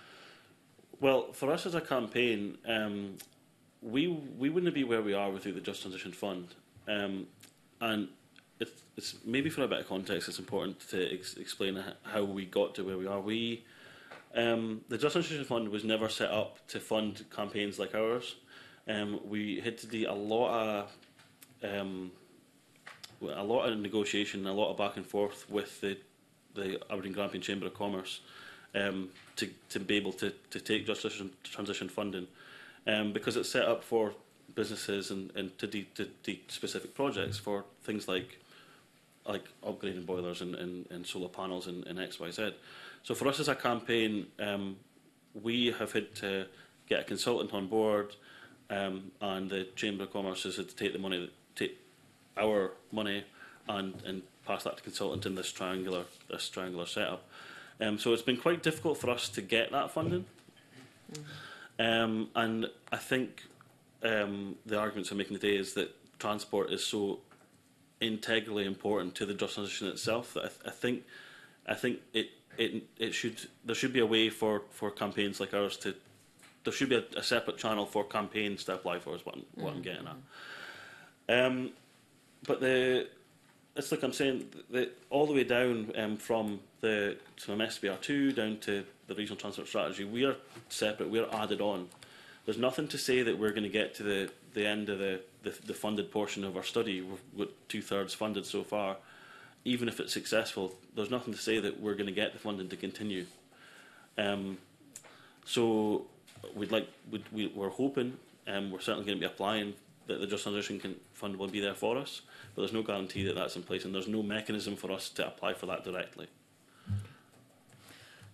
Well, for us as a campaign, um, we we wouldn't be where we are without the Just Transition Fund. Um, and it's, it's maybe for a bit of context, it's important to ex explain how we got to where we are. We, um, the Just Transition Fund was never set up to fund campaigns like ours. Um, we had to do a lot of um, a lot of negotiation, a lot of back and forth with the the Aberdeen Grampian Chamber of Commerce um, to to be able to to take Just Transition funding, um, because it's set up for businesses and and to do to do specific projects for things like like upgrading boilers and and, and solar panels and, and X Y Z. So for us as a campaign, um, we have had to get a consultant on board. Um, and the Chamber of Commerce has had to take the money, take our money, and, and pass that to consultant in this triangular, this triangular setup. Um, so it's been quite difficult for us to get that funding. Mm-hmm. um, and I think um, the arguments I'm making today is that transport is so integrally important to the Just Transition itself that I, th I think, I think it, it, it should, there should be a way for, for campaigns like ours to. There should be a, a separate channel for campaigns to apply for, is what I'm, what I'm getting at. Um, but the, it's like I'm saying, the, all the way down um, from the from S B R two down to the regional transport strategy, we are separate. We are added on. There's nothing to say that we're going to get to the the end of the the, the funded portion of our study. We've got two thirds funded so far. Even if it's successful, there's nothing to say that we're going to get the funding to continue. Um, so. We'd like, we'd, we, we're hoping, and um, we're certainly going to be applying that the Just Transition can, Fund will be there for us, but there's no guarantee that that's in place, and there's no mechanism for us to apply for that directly.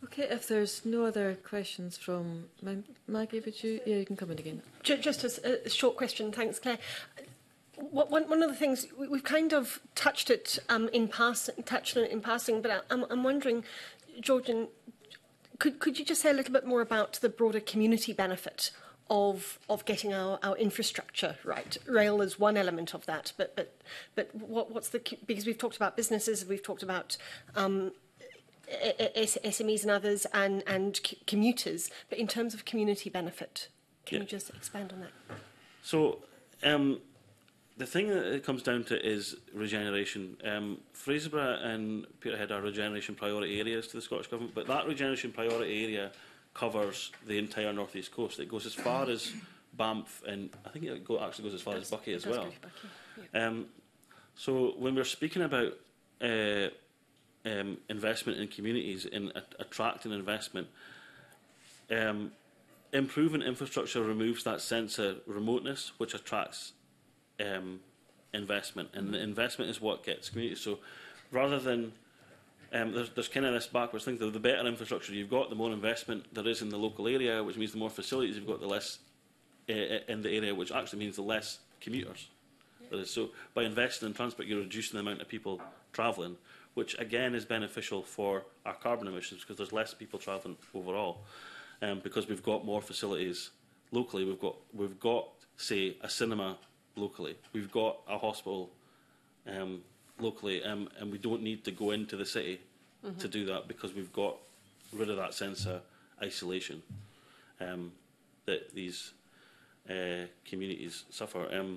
Okay, if there's no other questions from Mag- Maggie, would you? Yeah, you can come in again. Ju- Just a, a short question, thanks, Claire. What, one, one of the things we, we've kind of touched it um, in passing, touched on it in passing, but I, I'm, I'm wondering, Georgian, could could you just say a little bit more about the broader community benefit of of getting our, our infrastructure right? Rail is one element of that, but but but what, what's the because we've talked about businesses, we've talked about um, S M Es and others, and and commuters, but in terms of community benefit, can Yeah. you just expand on that? So, um, the thing that it comes down to is regeneration. Um, Fraserburgh and Peterhead are regeneration priority areas to the Scottish Government, but that regeneration priority area covers the entire North East coast. It goes as far as Banff, and I think it go, actually goes as far as Buckie as well. Um, so when we're speaking about uh, um, investment in communities, in a attracting investment, um, improving infrastructure removes that sense of remoteness, which attracts um, investment, and the investment is what gets communities. So rather than um, there's, there's kind of this backwards thing, the, the better infrastructure you've got, the more investment there is in the local area, which means the more facilities you've got, the less uh, in the area, which actually means the less commuters there is. So by investing in transport, you're reducing the amount of people travelling, which again is beneficial for our carbon emissions because there's less people travelling overall. Um, because we've got more facilities locally, we've got we've got say a cinema locally, we've got a hospital um, locally, um, and we don't need to go into the city mm-hmm. to do that because we've got rid of that sense of isolation um, that these uh, communities suffer. Um,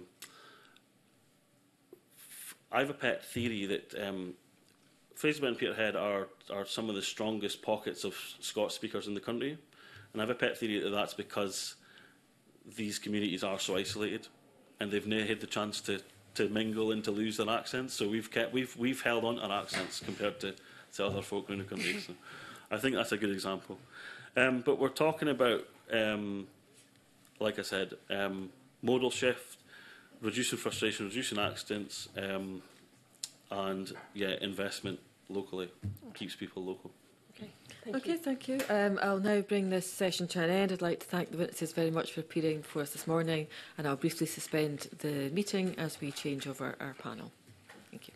I have a pet theory that um, Fraserburgh and Peterhead are are some of the strongest pockets of Scots speakers in the country. And I have a pet theory that that's because these communities are so isolated and they've never had the chance to, to mingle and to lose their accents. So we've kept, we've, we've held on to our accents compared to, to other folk around the country. So I think that's a good example. Um, but we're talking about, um, like I said, um, modal shift, reducing frustration, reducing accidents, um, and yeah, investment locally keeps people local. Okay, thank okay, you. thank you. Um, I'll now bring this session to an end. I'd like to thank the witnesses very much for appearing before us this morning, and I'll briefly suspend the meeting as we change over our panel. Thank you.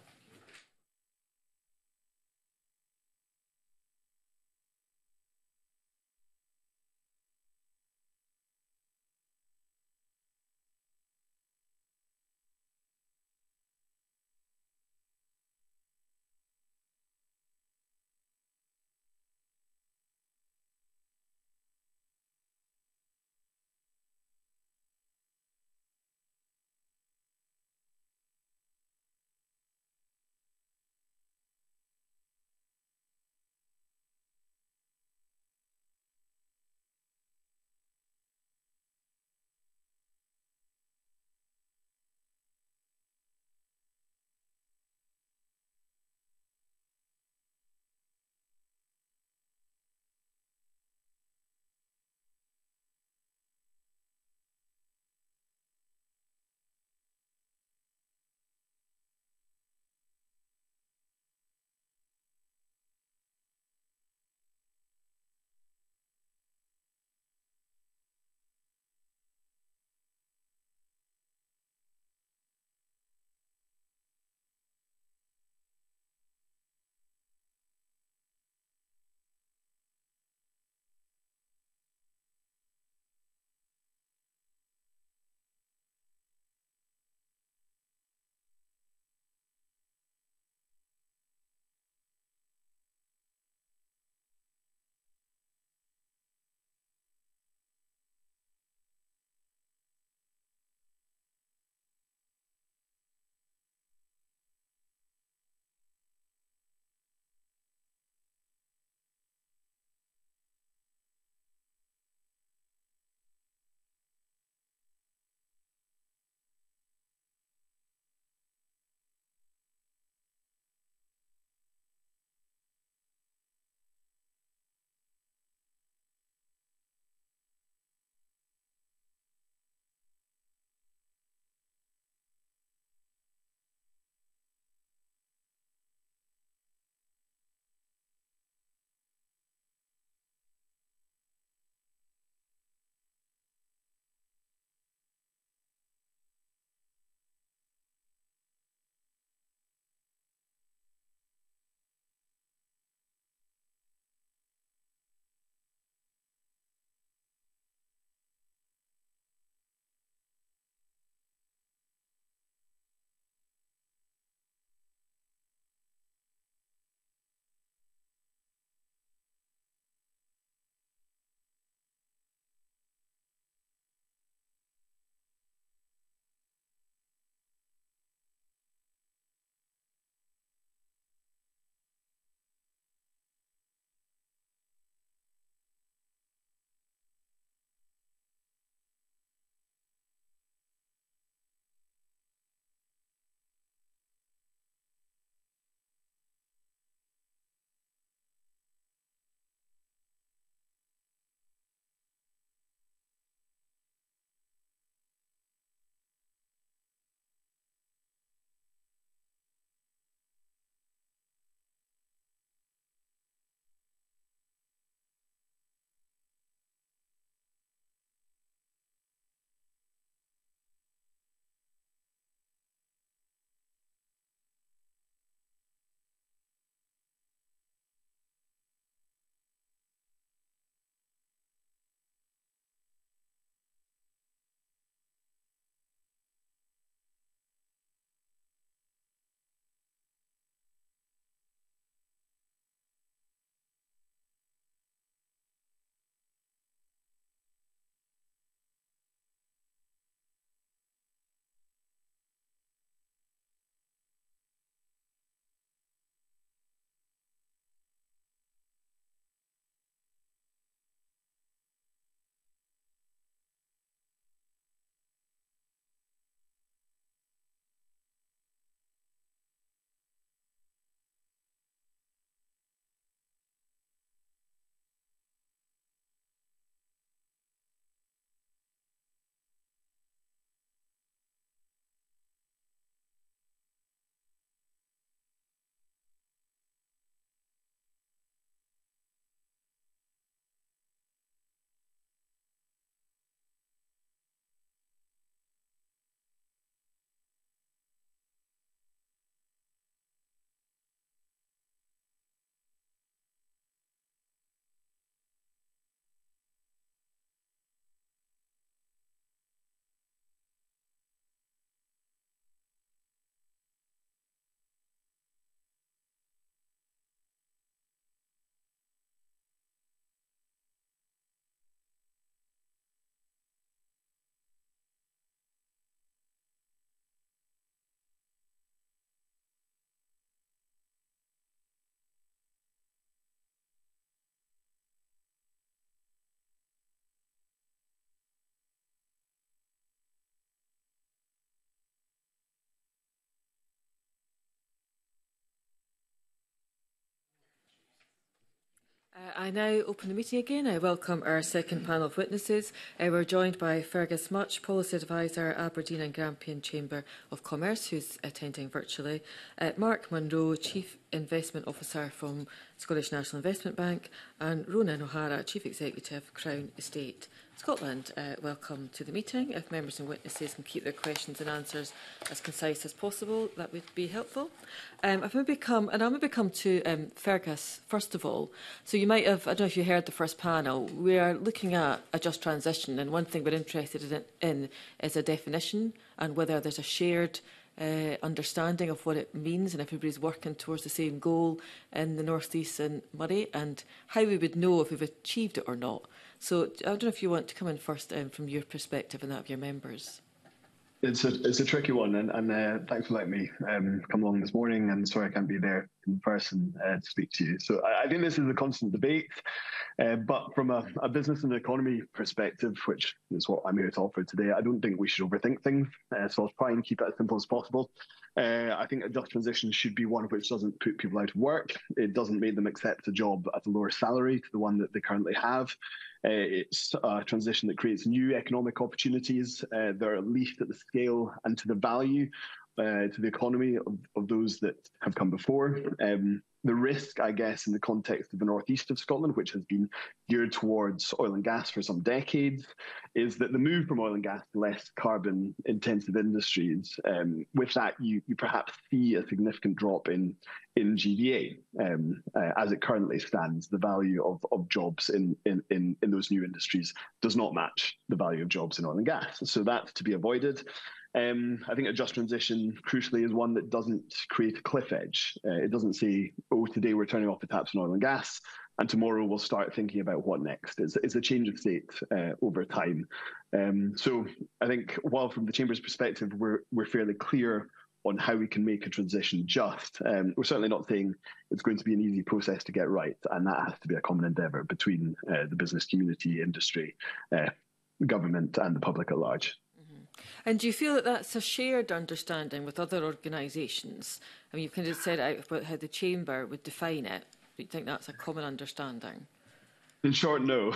Uh, I now open the meeting again. I welcome our second panel of witnesses. Uh, we're joined by Fergus Much, Policy Advisor, Aberdeen and Grampian Chamber of Commerce, who's attending virtually, uh, Mark Munro, Chief Investment Officer from Scottish National Investment Bank, and Ronan O'Hara, Chief Executive, Crown Estate Scotland. Uh, welcome to the meeting. If members and witnesses can keep their questions and answers as concise as possible, that would be helpful. Um, I've maybe come, and I'll maybe come to um, Fergus first of all. So you might have, I don't know if you heard the first panel, we are looking at a just transition, and one thing we're interested in, in is a definition and whether there's a shared Uh, understanding of what it means and if everybody's working towards the same goal in the North East and Murray, and how we would know if we've achieved it or not. So I don't know if you want to come in first um, from your perspective and that of your members. It's a it's a tricky one, and, and uh, thanks for letting me um, come along this morning. And sorry I can't be there in person uh, to speak to you. So I, I think this is a constant debate, uh, but from a, a business and economy perspective, which is what I'm here to offer today, I don't think we should overthink things. Uh, so I'll try and keep it as simple as possible. Uh, I think a just transition should be one which doesn't put people out of work. It doesn't make them accept a job at a lower salary to the one that they currently have. Uh, it's a transition that creates new economic opportunities uh, that are at least at the scale and to the value uh, to the economy of, of those that have come before. Um, the risk, I guess, in the context of the northeast of Scotland, which has been geared towards oil and gas for some decades, is that the move from oil and gas to less carbon-intensive industries, um, with that you, you perhaps see a significant drop in, in G V A. Um, uh, as it currently stands, the value of, of jobs in, in, in, in those new industries does not match the value of jobs in oil and gas. So that's to be avoided. Um, I think a just transition, crucially, is one that doesn't create a cliff edge. Uh, it doesn't say, oh, today we're turning off the taps on oil and gas, and tomorrow we'll start thinking about what next. It's, it's a change of state uh, over time. Um, so I think while from the Chamber's perspective, we're, we're fairly clear on how we can make a transition just, um, we're certainly not saying it's going to be an easy process to get right, and that has to be a common endeavour between uh, the business community, industry, uh, government and the public at large. And do you feel that that's a shared understanding with other organisations? I mean, you've kind of said out about how the Chamber would define it. Do you think that's a common understanding? In short, no.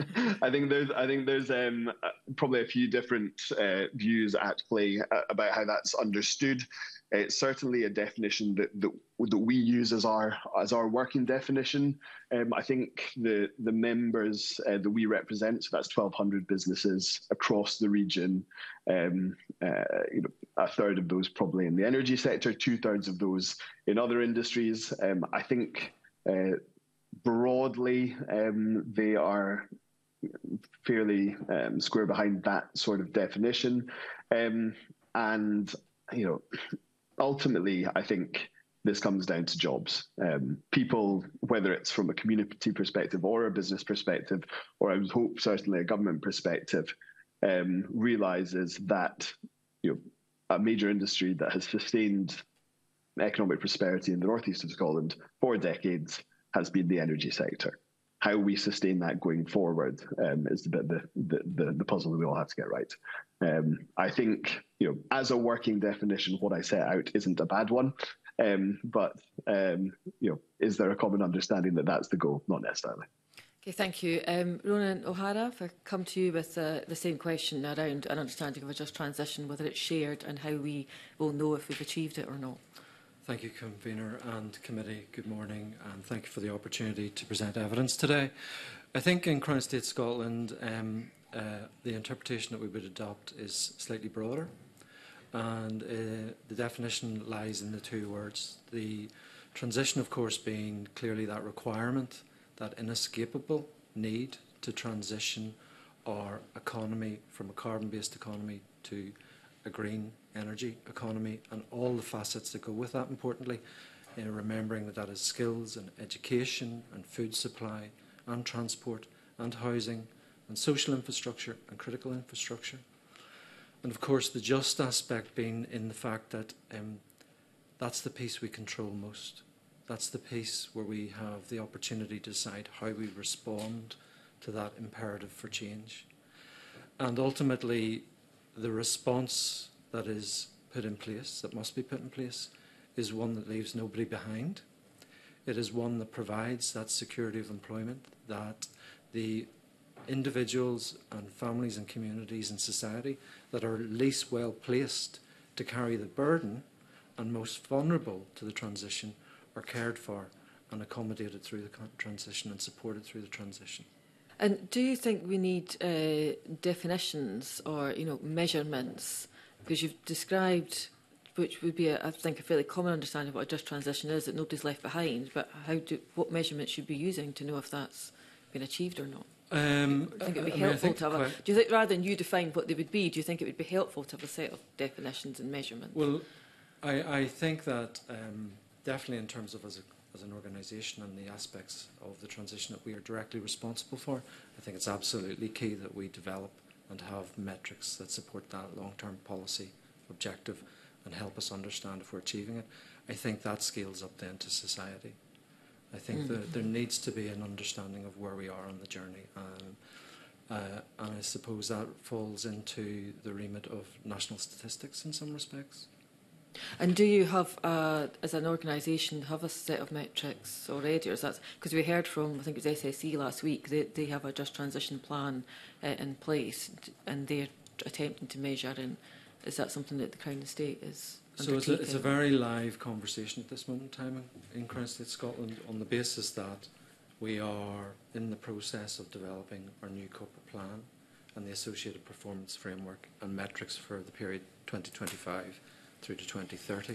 I think there's, I think there's um, probably a few different uh, views at play uh, about how that's understood. It's certainly a definition that, that that we use as our as our working definition. Um, I think the the members uh, that we represent, so that's twelve hundred businesses across the region. Um, uh, you know, a third of those probably in the energy sector, two thirds of those in other industries. Um, I think. Uh, Broadly, um, they are fairly um, square behind that sort of definition. Um, and, you know, ultimately, I think this comes down to jobs. Um, people, whether it's from a community perspective or a business perspective, or I would hope certainly a government perspective, um, realises that, you know, a major industry that has sustained economic prosperity in the northeast of Scotland for decades has been the energy sector. How we sustain that going forward um, is the bit the, the, the, the puzzle that we all have to get right. Um, I think, you know, as a working definition, what I set out isn't a bad one, um, but um, you know, is there a common understanding that that's the goal? Not necessarily. Okay, thank you. Um, Ronan O'Hara, if I come to you with uh, the same question around an understanding of a just transition, whether it's shared and how we will know if we've achieved it or not. Thank you, Convener and Committee. Good morning, and thank you for the opportunity to present evidence today. I think in Crown Estate Scotland, um, uh, the interpretation that we would adopt is slightly broader, and uh, the definition lies in the two words. The transition, of course, being clearly that requirement, that inescapable need to transition our economy from a carbon-based economy to a green energy economy and all the facets that go with that, importantly, uh, remembering that that is skills and education and food supply and transport and housing and social infrastructure and critical infrastructure. And of course the just aspect being in the fact that um, that's the piece we control most. That's the piece where we have the opportunity to decide how we respond to that imperative for change. And ultimately the response that is put in place, that must be put in place, is one that leaves nobody behind. It is one that provides that security of employment, that the individuals and families and communities in society that are least well placed to carry the burden and most vulnerable to the transition are cared for and accommodated through the transition and supported through the transition. And do you think we need uh, definitions or, you know, measurements? Because you've described, which would be, a, I think, a fairly common understanding of what a just transition is, that nobody's left behind. But how do, what measurements should we be using to know if that's been achieved or not? Um, do you think it would be I mean, helpful to have a, quite... do you think, rather than you define what they would be, do you think it would be helpful to have a set of definitions and measurements? Well, I, I think that um, definitely in terms of as, a, as an organisation and the aspects of the transition that we are directly responsible for, I think it's absolutely key that we develop and have metrics that support that long-term policy objective and help us understand if we're achieving it. I think that scales up then to society. I think mm. that there needs to be an understanding of where we are on the journey. Um, uh, and I suppose that falls into the remit of national statistics in some respects. And do you have, uh, as an organisation, have a set of metrics already? Or is that because we heard from, I think it was S S E last week, they, they have a just transition plan uh, in place and they're attempting to measure. And is that something that the Crown Estate is So it's a, it's a very live conversation at this moment in time in, in Crown Estate Scotland on the basis that we are in the process of developing our new corporate plan and the associated performance framework and metrics for the period twenty twenty-five through to twenty thirty.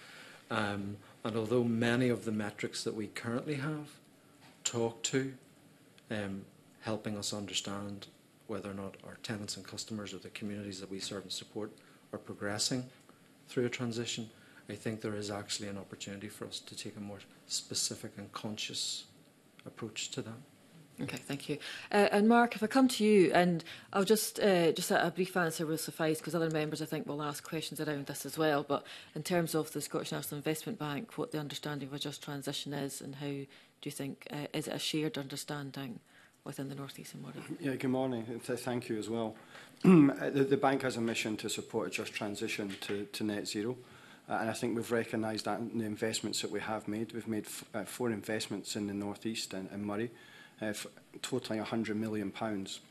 Um, and although many of the metrics that we currently have talk to um, helping us understand whether or not our tenants and customers or the communities that we serve and support are progressing through a transition, I think there is actually an opportunity for us to take a more specific and conscious approach to that. Okay, thank you. Uh, and Mark, if I come to you, and I'll just uh, just a, a brief answer will suffice because other members I think will ask questions around this as well. But in terms of the Scottish National Investment Bank, what the understanding of a just transition is, and how do you think uh, is it a shared understanding within the North East and Moray? Yeah, good morning. Thank you as well. the, the bank has a mission to support a just transition to, to net zero. Uh, and I think we've recognised that in the investments that we have made. We've made f uh, four investments in the North East and, and Moray, uh, totalling one hundred million pounds.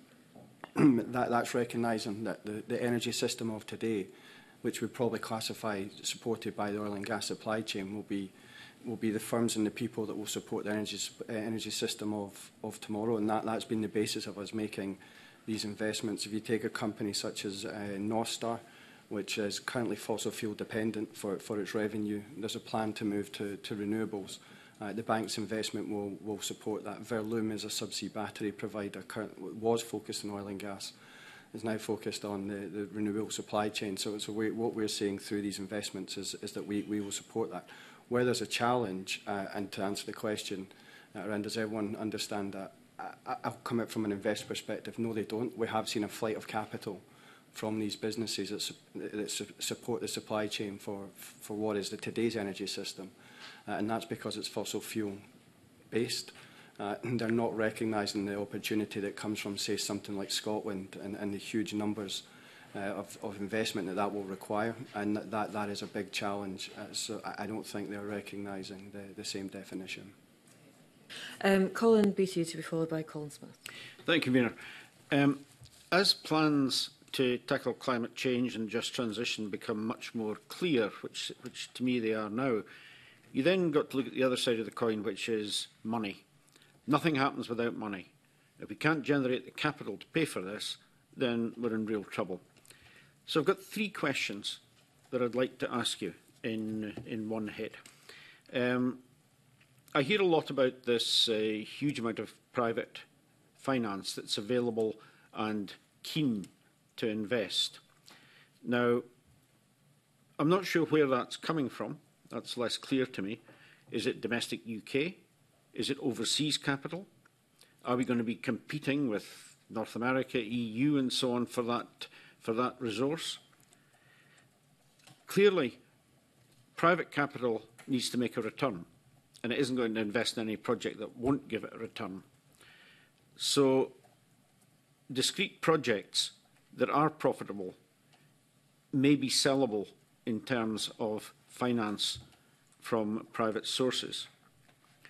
that, that's recognising that the, the energy system of today, which we probably classify supported by the oil and gas supply chain, will be will be the firms and the people that will support the energy, uh, energy system of, of tomorrow. And that, that's been the basis of us making these investments. If you take a company such as uh, North Star, which is currently fossil fuel dependent for, for its revenue, there's a plan to move to, to renewables. Uh, the bank's investment will, will support that. Verloom is a subsea battery provider, current, was focused on oil and gas, is now focused on the, the renewable supply chain. So, so we, what we're seeing through these investments is, is that we, we will support that. Where there's a challenge, uh, and to answer the question uh, around, does everyone understand that? I, I'll come out from an investor perspective. No, they don't. We have seen a flight of capital from these businesses that, su that su support the supply chain for, for what is the today's energy system. Uh, and that's because it's fossil fuel based. Uh, and they're not recognising the opportunity that comes from, say, something like Scotland and, and the huge numbers Uh, of, of investment that that will require, and that, that is a big challenge. Uh, so I, I don't think they're recognising the, the same definition. Um, Colin Beattie to be followed by Colin Smith. Thank you, Convener. Um, as plans to tackle climate change and just transition become much more clear, which, which to me they are now, you then got to look at the other side of the coin, which is money. Nothing happens without money. If we can't generate the capital to pay for this, then we're in real trouble. So I've got three questions that I'd like to ask you in, in one hit. Um, I hear a lot about this uh, huge amount of private finance that's available and keen to invest. Now, I'm not sure where that's coming from. That's less clear to me. Is it domestic U K? Is it overseas capital? Are we going to be competing with North America, E U and so on for that for that resource? Clearly, private capital needs to make a return, and it isn't going to invest in any project that won't give it a return. So, discrete projects that are profitable may be sellable in terms of finance from private sources.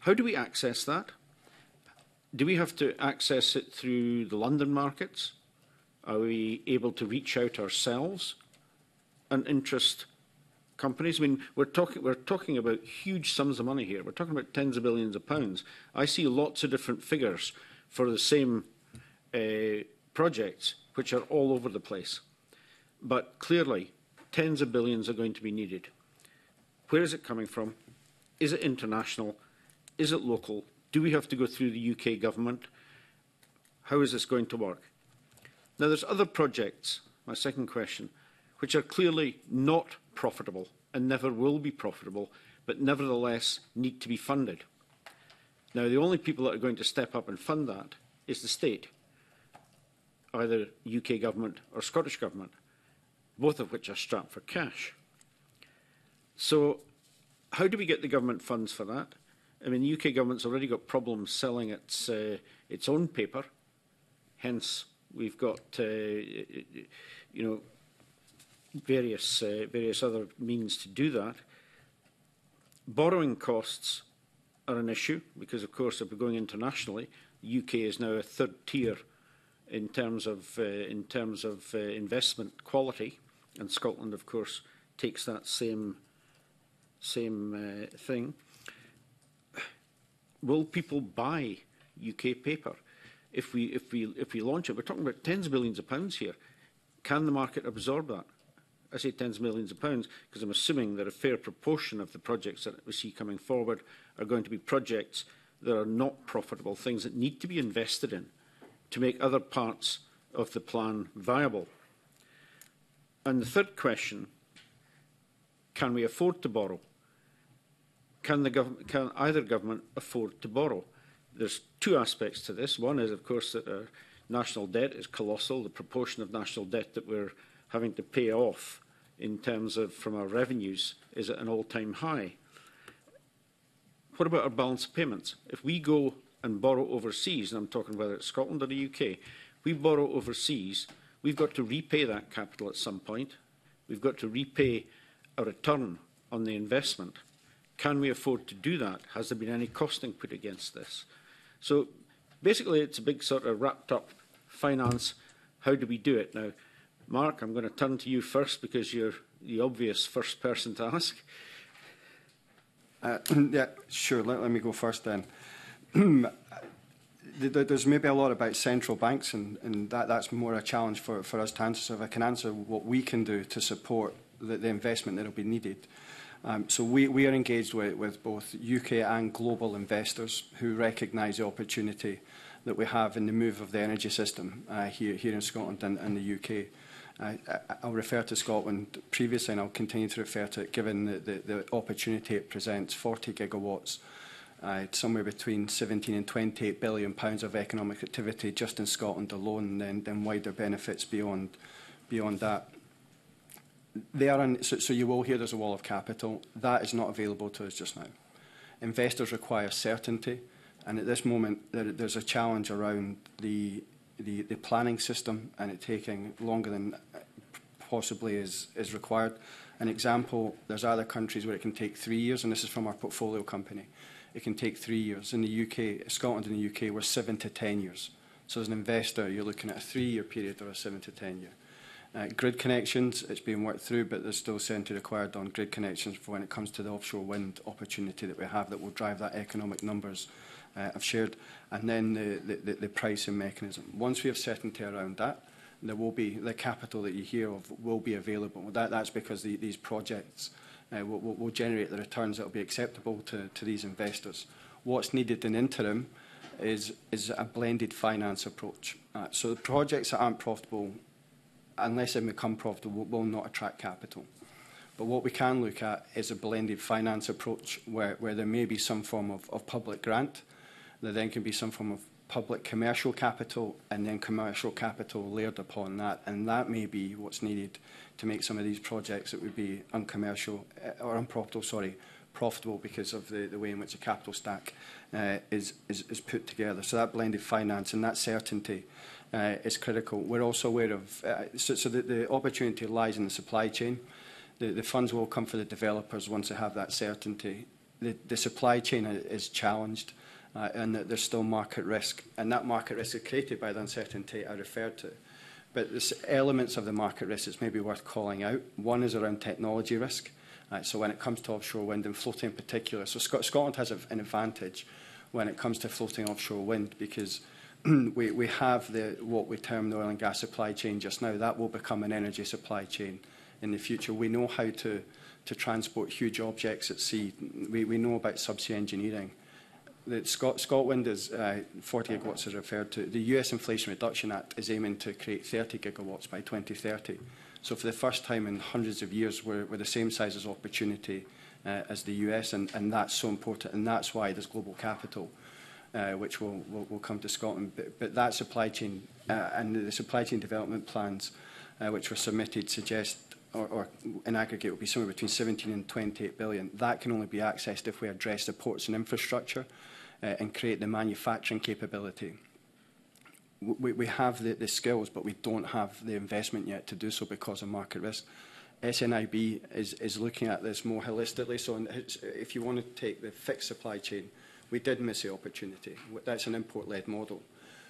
How do we access that? Do we have to access it through the London markets? Are we able to reach out ourselves and interest companies? I mean, we're talking, we're talking about huge sums of money here. We're talking about tens of billions of pounds. I see lots of different figures for the same uh, projects, which are all over the place. But clearly, tens of billions are going to be needed. Where is it coming from? Is it international? Is it local? Do we have to go through the U K government? How is this going to work? Now, there's other projects, my second question, which are clearly not profitable and never will be profitable, but nevertheless need to be funded. Now, the only people that are going to step up and fund that is the state, either U K government or Scottish government, both of which are strapped for cash. So how do we get the government funds for that? I mean, the U K government's already got problems selling its, uh, its own paper, hence we've got, uh, you know, various, uh, various other means to do that. Borrowing costs are an issue because, of course, if we're going internationally, the U K is now a third tier in terms of, uh, in terms of uh, investment quality, and Scotland, of course, takes that same, same uh, thing. Will people buy U K paper? If we, if, we, if we launch it, we're talking about tens of billions of pounds here. Can the market absorb that? I say tens of millions of pounds because I'm assuming that a fair proportion of the projects that we see coming forward are going to be projects that are not profitable, things that need to be invested in to make other parts of the plan viable. And the third question, can we afford to borrow? Can, the gov can either government afford to borrow? There's two aspects to this. One is, of course, that our national debt is colossal. The proportion of national debt that we're having to pay off in terms of from our revenues is at an all-time high. What about our balance of payments? If we go and borrow overseas, and I'm talking whether it's Scotland or the U K, we borrow overseas, we've got to repay that capital at some point. We've got to repay a return on the investment. Can we afford to do that? Has there been any costing put against this? So basically, it's a big sort of wrapped up finance. How do we do it? Now, Mark, I'm going to turn to you first because you're the obvious first person to ask. Uh, yeah, sure. Let, let me go first then. There's maybe a lot about central banks, and, and that, that's more a challenge for, for us to answer. So if I can answer what we can do to support the, the investment that will be needed. Um, so we, we are engaged with, with both U K and global investors who recognise the opportunity that we have in the move of the energy system uh, here, here in Scotland and, and the U K. Uh, I'll refer to Scotland previously, and I'll continue to refer to it, given the, the, the opportunity it presents, forty gigawatts, uh, somewhere between seventeen and twenty-eight billion pounds of economic activity just in Scotland alone, and then, then wider benefits beyond, beyond that. They are un so, so you will hear there's a wall of capital. That is not available to us just now. Investors require certainty, and at this moment there, there's a challenge around the, the, the planning system and it taking longer than possibly is, is required. An example, there's other countries where it can take three years, and this is from our portfolio company. It can take three years. In the U K, Scotland and the U K, we're seven to ten years. So as an investor, you're looking at a three-year period or a seven to ten year. Uh, grid connections, it's being worked through, but there's still certainty required on grid connections for when it comes to the offshore wind opportunity that we have that will drive that economic numbers uh, I've shared. And then the, the, the pricing mechanism. Once we have certainty around that, there will be the capital that you hear of will be available. That, that's because the, these projects uh, will, will, will generate the returns that will be acceptable to, to these investors. What's needed in interim is, is a blended finance approach. Uh, so the projects that aren't profitable, unless they become profitable, will not attract capital. But what we can look at is a blended finance approach where, where there may be some form of, of public grant, there then can be some form of public commercial capital, and then commercial capital layered upon that, and that may be what's needed to make some of these projects that would be uncommercial, uh, or unprofitable, sorry, profitable because of the, the way in which the capital stack uh, is, is, is put together. So that blended finance and that certainty Uh, is critical. We're also aware of, uh, so, so the, the opportunity lies in the supply chain. The, the funds will come for the developers once they have that certainty. the, the supply chain is challenged uh, and that there's still market risk. And that market risk is created by the uncertainty I referred to. But there's elements of the market risk that's maybe worth calling out. One is around technology risk. Uh, so when it comes to offshore wind and floating in particular, so Sc Scotland has a, an advantage when it comes to floating offshore wind because we, we have the, what we term the oil and gas supply chain just now. That will become an energy supply chain in the future. We know how to, to transport huge objects at sea. We, we know about subsea engineering. The Scot Scotland is uh, forty gigawatts as referred to. The U S Inflation Reduction Act is aiming to create thirty gigawatts by twenty thirty. So for the first time in hundreds of years, we're, we're the same size as opportunity uh, as the U S, and, and that's so important, and that's why there's global capital, uh, which will, will, will come to Scotland. But, but that supply chain uh, and the supply chain development plans uh, which were submitted suggest, or, or in aggregate, will be somewhere between seventeen and twenty-eight billion. That can only be accessed if we address the ports and infrastructure uh, and create the manufacturing capability. We, we have the, the skills, but we don't have the investment yet to do so because of market risk. S N I B is, is looking at this more holistically. So if you want to take the fixed supply chain, we did miss the opportunity. That's an import-led model.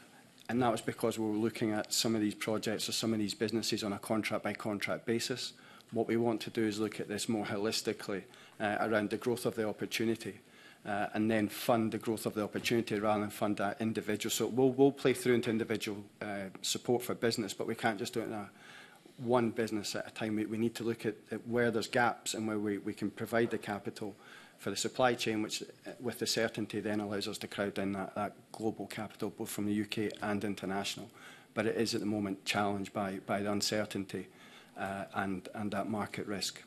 And that was because we were looking at some of these projects or some of these businesses on a contract-by-contract basis. What we want to do is look at this more holistically uh, around the growth of the opportunity. Uh, and then fund the growth of the opportunity rather than fund that individual. So we'll, we'll play through into individual uh, support for business, but we can't just do it in a one business at a time. We, we need to look at, at where there's gaps and where we, we can provide the capital for the supply chain, which uh, with the certainty then allows us to crowd in that, that global capital, both from the U K and international. But it is at the moment challenged by, by the uncertainty uh, and, and that market risk.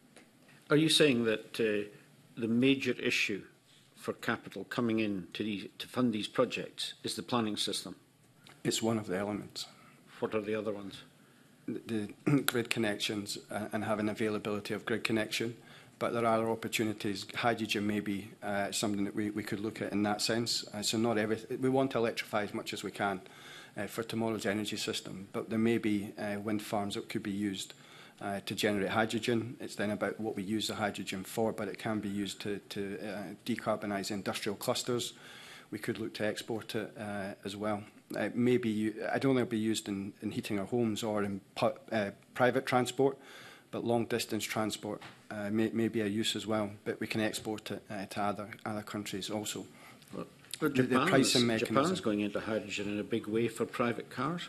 Are you saying that uh, the major issue for capital coming in to, these, to fund these projects is the planning system? It's one of the elements. What are the other ones? The, the grid connections uh, and having availability of grid connection, but there are other opportunities. Hydrogen may be uh, something that we, we could look at in that sense. Uh, so not everything. We want to electrify as much as we can uh, for tomorrow's energy system, but there may be uh, wind farms that could be used Uh, to generate hydrogen. It's then about what we use the hydrogen for, but it can be used to, to uh, decarbonise industrial clusters. We could look to export it uh, as well. Uh, maybe I don't think it'll be used in, in heating our homes or in pu uh, private transport, but long distance transport uh, may, may be a use as well. But we can export it uh, to other other countries also. Well, well, the, the pricing mechanism. Japan's going into hydrogen in a big way for private cars.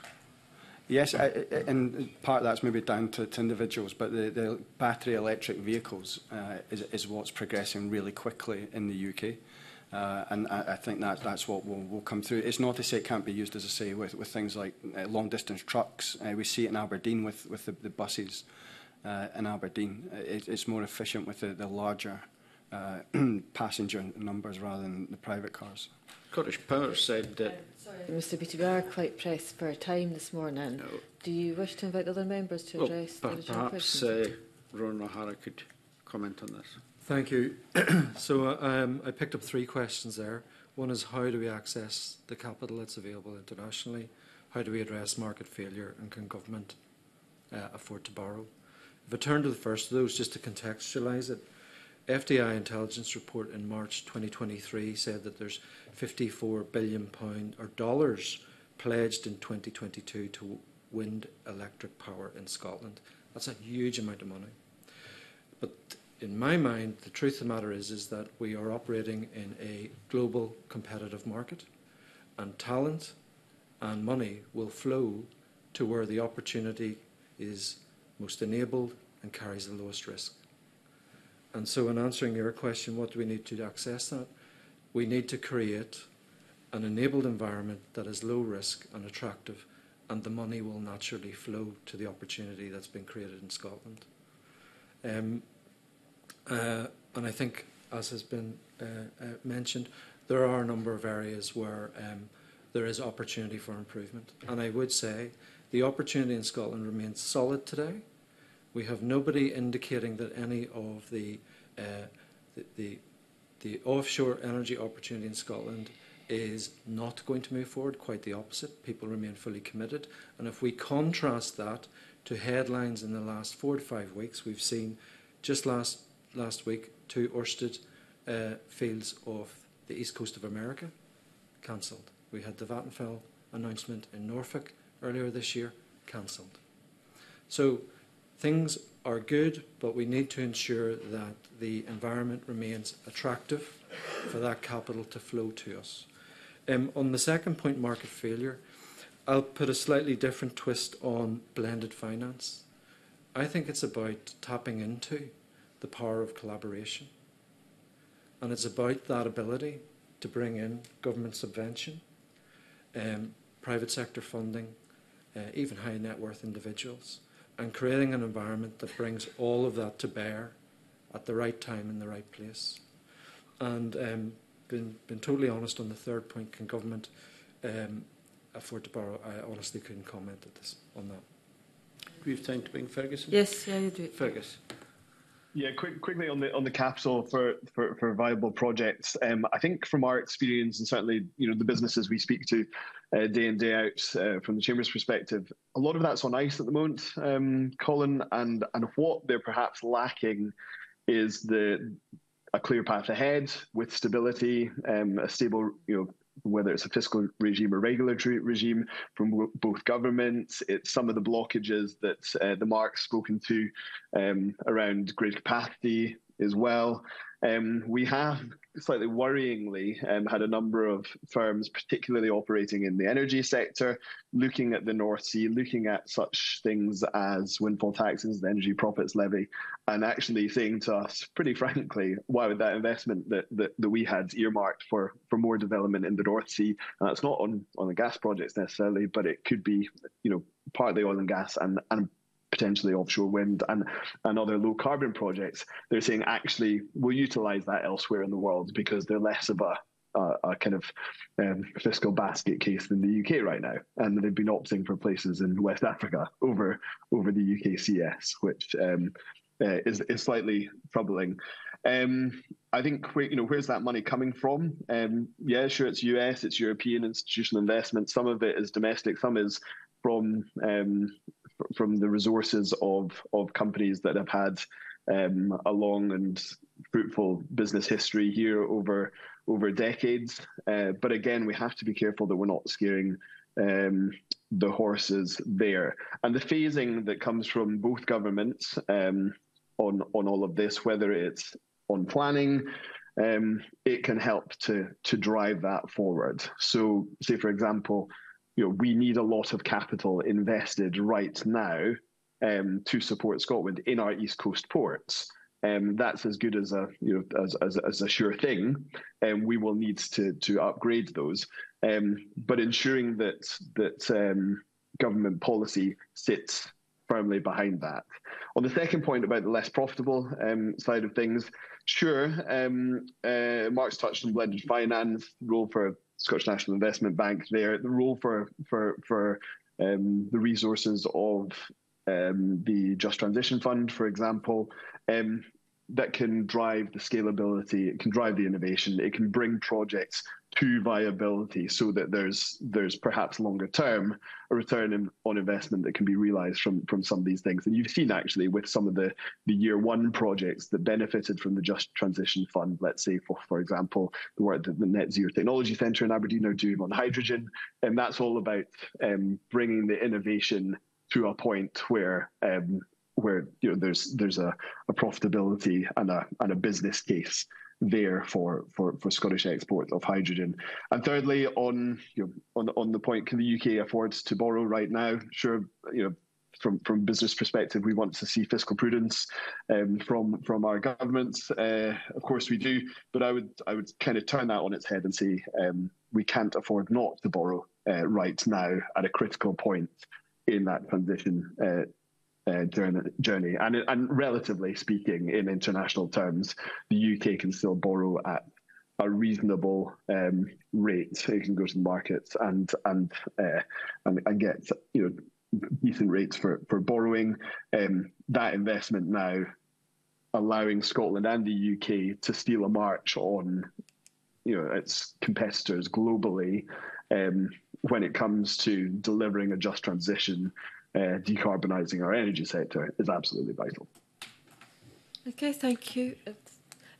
Yes, I, I, and part of that's maybe down to, to individuals, but the, the battery electric vehicles uh, is, is what's progressing really quickly in the U K. Uh, and I, I think that, that's what will, will come through. It's not to say it can't be used, as I say, with, with things like uh, long-distance trucks. Uh, we see it in Aberdeen with, with the, the buses uh, in Aberdeen. It, it's more efficient with the, the larger uh, passenger numbers rather than the private cars. Scottish Power said that... Mr Beattie, we are quite pressed for time this morning. No. Do you wish to invite other members to well, address per the original perhaps questions? uh, Rowan O'Hara could comment on this. Thank you. so uh, um, I picked up three questions there. One is, how do we access the capital that's available internationally? How do we address market failure, and can government uh, afford to borrow? If I turn to the first of those, just to contextualise it, F D I intelligence report in March twenty twenty-three said that there's fifty-four billion pounds or dollars pledged in twenty twenty-two to wind electric power in Scotland. That's a huge amount of money. But in my mind, the truth of the matter is, is that we are operating in a global competitive market, and talent and money will flow to where the opportunity is most enabled and carries the lowest risk. And so in answering your question, what do we need to access that? We need to create an enabled environment that is low risk and attractive, and the money will naturally flow to the opportunity that's been created in Scotland. Um, uh, and I think, as has been uh, uh, mentioned, there are a number of areas where um, there is opportunity for improvement. And I would say the opportunity in Scotland remains solid today. We have nobody indicating that any of the, uh, the, the, the offshore energy opportunity in Scotland is not going to move forward. Quite the opposite. People remain fully committed. And if we contrast that to headlines in the last four to five weeks, we've seen just last, last week two Ørsted uh, fields of the east coast of America, cancelled. We had the Vattenfall announcement in Norfolk earlier this year, cancelled. So things are good, but we need to ensure that the environment remains attractive for that capital to flow to us. Um, on the second point, market failure, I'll put a slightly different twist on blended finance. I think it's about tapping into the power of collaboration. And it's about that ability to bring in government subvention, um, private sector funding, uh, even high net worth individuals, and creating an environment that brings all of that to bear at the right time in the right place. And um, been, been totally honest on the third point, can government um, afford to borrow? I honestly couldn't comment at this, on that. Do we have time to bring Ferguson? Yes, yeah, you do. Fergus. Yeah, quick, quickly on the on the capital for for, for viable projects. Um, I think from our experience, and certainly you know the businesses we speak to uh, day in day out uh, from the Chamber's perspective, a lot of that's on ice at the moment, um, Colin, and and what they're perhaps lacking is the a clear path ahead with stability, um, a stable you know. whether it's a fiscal regime or regulatory regime from w both governments. It's some of the blockages that uh, the Mark's spoken to um, around grid capacity as well. Um, we have, slightly worryingly, um, had a number of firms, particularly operating in the energy sector, looking at the North Sea, looking at such things as windfall taxes, the Energy Profits Levy, and actually saying to us, pretty frankly, why would that investment that, that, that we had earmarked for, for more development in the North Sea, and that's not on, on the gas projects necessarily, but it could be, you know, partly oil and gas and, and potentially offshore wind and, and other low carbon projects. They're saying actually we'll utilise that elsewhere in the world because they're less of a, a, a kind of um, fiscal basket case than the U K right now. And they've been opting for places in West Africa over over the U K C S, which um, uh, is, is slightly troubling. Um, I think, you know, where's that money coming from? Um, yeah, sure, it's U S, it's European institutional investment. Some of it is domestic, some is from um, from the resources of of companies that have had um, a long and fruitful business history here over over decades. Uh, but again, we have to be careful that we're not scaring um, the horses there. And the phasing that comes from both governments um, on on all of this, whether it's on planning, um, it can help to to drive that forward. So, say for example, you know, we need a lot of capital invested right now um, to support Scotland in our East Coast ports. Um, that's as good as a you know as as, as a sure thing, and um, we will need to to upgrade those. Um, but ensuring that that um, government policy sits firmly behind that. On the second point about the less profitable um, side of things, sure, um, uh, Mark's touched on blended finance, role for Scottish National Investment Bank there, the role for for for um, the resources of um, the Just Transition Fund, for example, um, that can drive the scalability, it can drive the innovation, it can bring projects to viability so that there's there's perhaps longer term a return in, on investment that can be realised from from some of these things. And you've seen actually with some of the the year one projects that benefited from the Just Transition Fund, let's say for for example the work that the Net Zero Technology Centre in Aberdeen are doing on hydrogen, and that's all about um, bringing the innovation to a point where um, where you know there's there's a, a profitability and a and a business case there for, for, for Scottish export of hydrogen. And thirdly, on you know, on on the point, can the U K afford to borrow right now? Sure, you know, from from business perspective, we want to see fiscal prudence um, from from our governments. Uh, of course, we do, but I would I would kind of turn that on its head and say um, we can't afford not to borrow uh, right now at a critical point in that transition Uh, Uh, journey. And, and relatively speaking, in international terms, the U K can still borrow at a reasonable um, rate. It can go to the markets and and uh, and, and get you know decent rates for for borrowing. Um, that investment now allowing Scotland and the U K to steal a march on you know its competitors globally um, when it comes to delivering a just transition. Uh, decarbonising our energy sector is absolutely vital. Okay, thank you.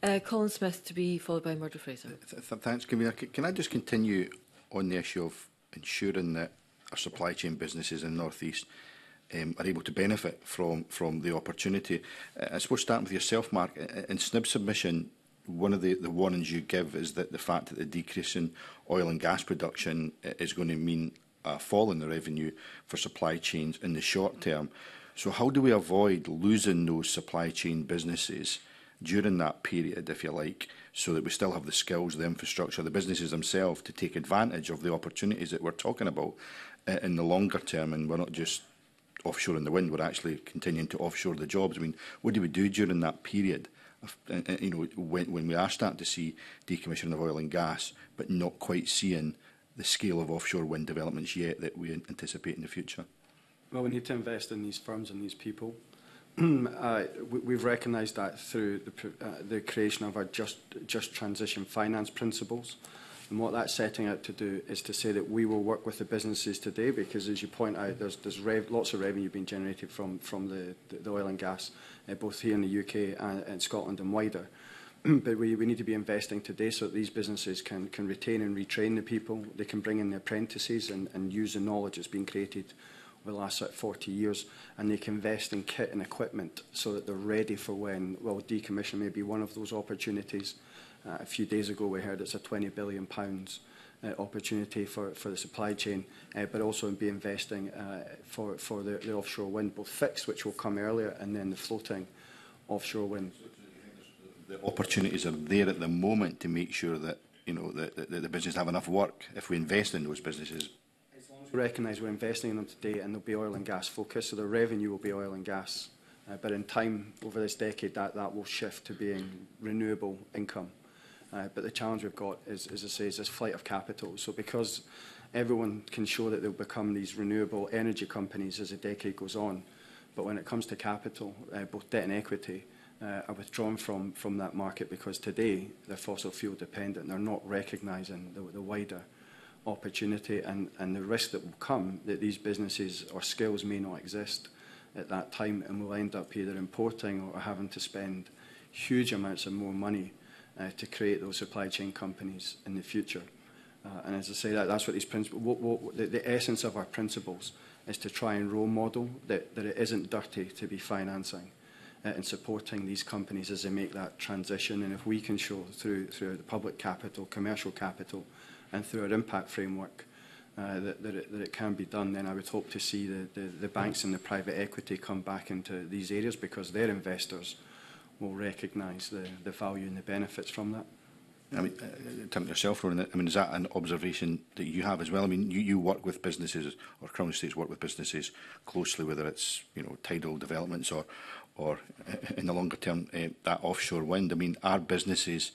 Uh, Colin Smith to be followed by Murdo Fraser. Th th thanks, Convener. Can I just continue on the issue of ensuring that our supply chain businesses in the North East um, are able to benefit from, from the opportunity? Uh, I suppose starting with yourself, Mark, in S N B's submission, one of the, the warnings you give is that the fact that the decrease in oil and gas production is going to mean a fall in the revenue for supply chains in the short term. So how do we avoid losing those supply chain businesses during that period, if you like, so that we still have the skills, the infrastructure, the businesses themselves to take advantage of the opportunities that we're talking about uh, in the longer term, and we're not just offshore in the wind, we're actually continuing to offshore the jobs. I mean, what do we do during that period, of, uh, uh, you know, when, when we are starting to see decommissioning of oil and gas, but not quite seeing the scale of offshore wind developments yet that we anticipate in the future? Well, we need to invest in these firms and these people. uh, we, we've recognised that through the, uh, the creation of our just, just transition finance principles. And what that's setting out to do is to say that we will work with the businesses today, because, as you point out, there's, there's rev lots of revenue being generated from, from the, the, the oil and gas, uh, both here in the U K and, and Scotland and wider. But we, we need to be investing today so that these businesses can, can retain and retrain the people. They can bring in the apprentices and, and use the knowledge that's been created over the last forty years, and they can invest in kit and equipment so that they're ready for when, well, decommission may be one of those opportunities. Uh, a few days ago we heard it's a twenty billion pounds uh, opportunity for, for the supply chain, uh, but also in be investing uh, for, for the, the offshore wind, both fixed, which will come earlier, and then the floating offshore wind. The opportunities are there at the moment to make sure that, you know, that, that the business have enough work if we invest in those businesses. We recognise we're investing in them today, and they'll be oil and gas focused, so the revenue will be oil and gas. Uh, but in time, over this decade, that, that will shift to being renewable income. Uh, but the challenge we've got is, as I say, is this flight of capital. So because everyone can show that they'll become these renewable energy companies as the decade goes on, but when it comes to capital, uh, both debt and equity uh, are withdrawn from, from that market, because today they're fossil fuel dependent. They're not recognising the, the wider opportunity and, and the risk that will come that these businesses or skills may not exist at that time, and we'll end up either importing or having to spend huge amounts of more money uh, to create those supply chain companies in the future. Uh, and as I say, that, that's what these principles, what, what, the, the essence of our principles is to try and role model that, that it isn't dirty to be financing uh, and supporting these companies as they make that transition. And if we can show through, through the public capital, commercial capital, and through our impact framework uh, that, that, it, that it can be done, then I would hope to see the, the, the banks and the private equity come back into these areas, because their investors will recognise the, the value and the benefits from that. I mean, uh, Tim, yourself, Ronan, I mean, is that an observation that you have as well? I mean, you, you work with businesses, or Crown Estates work with businesses closely, whether it's, you know, tidal developments or, or in the longer term, uh, that offshore wind. I mean, are businesses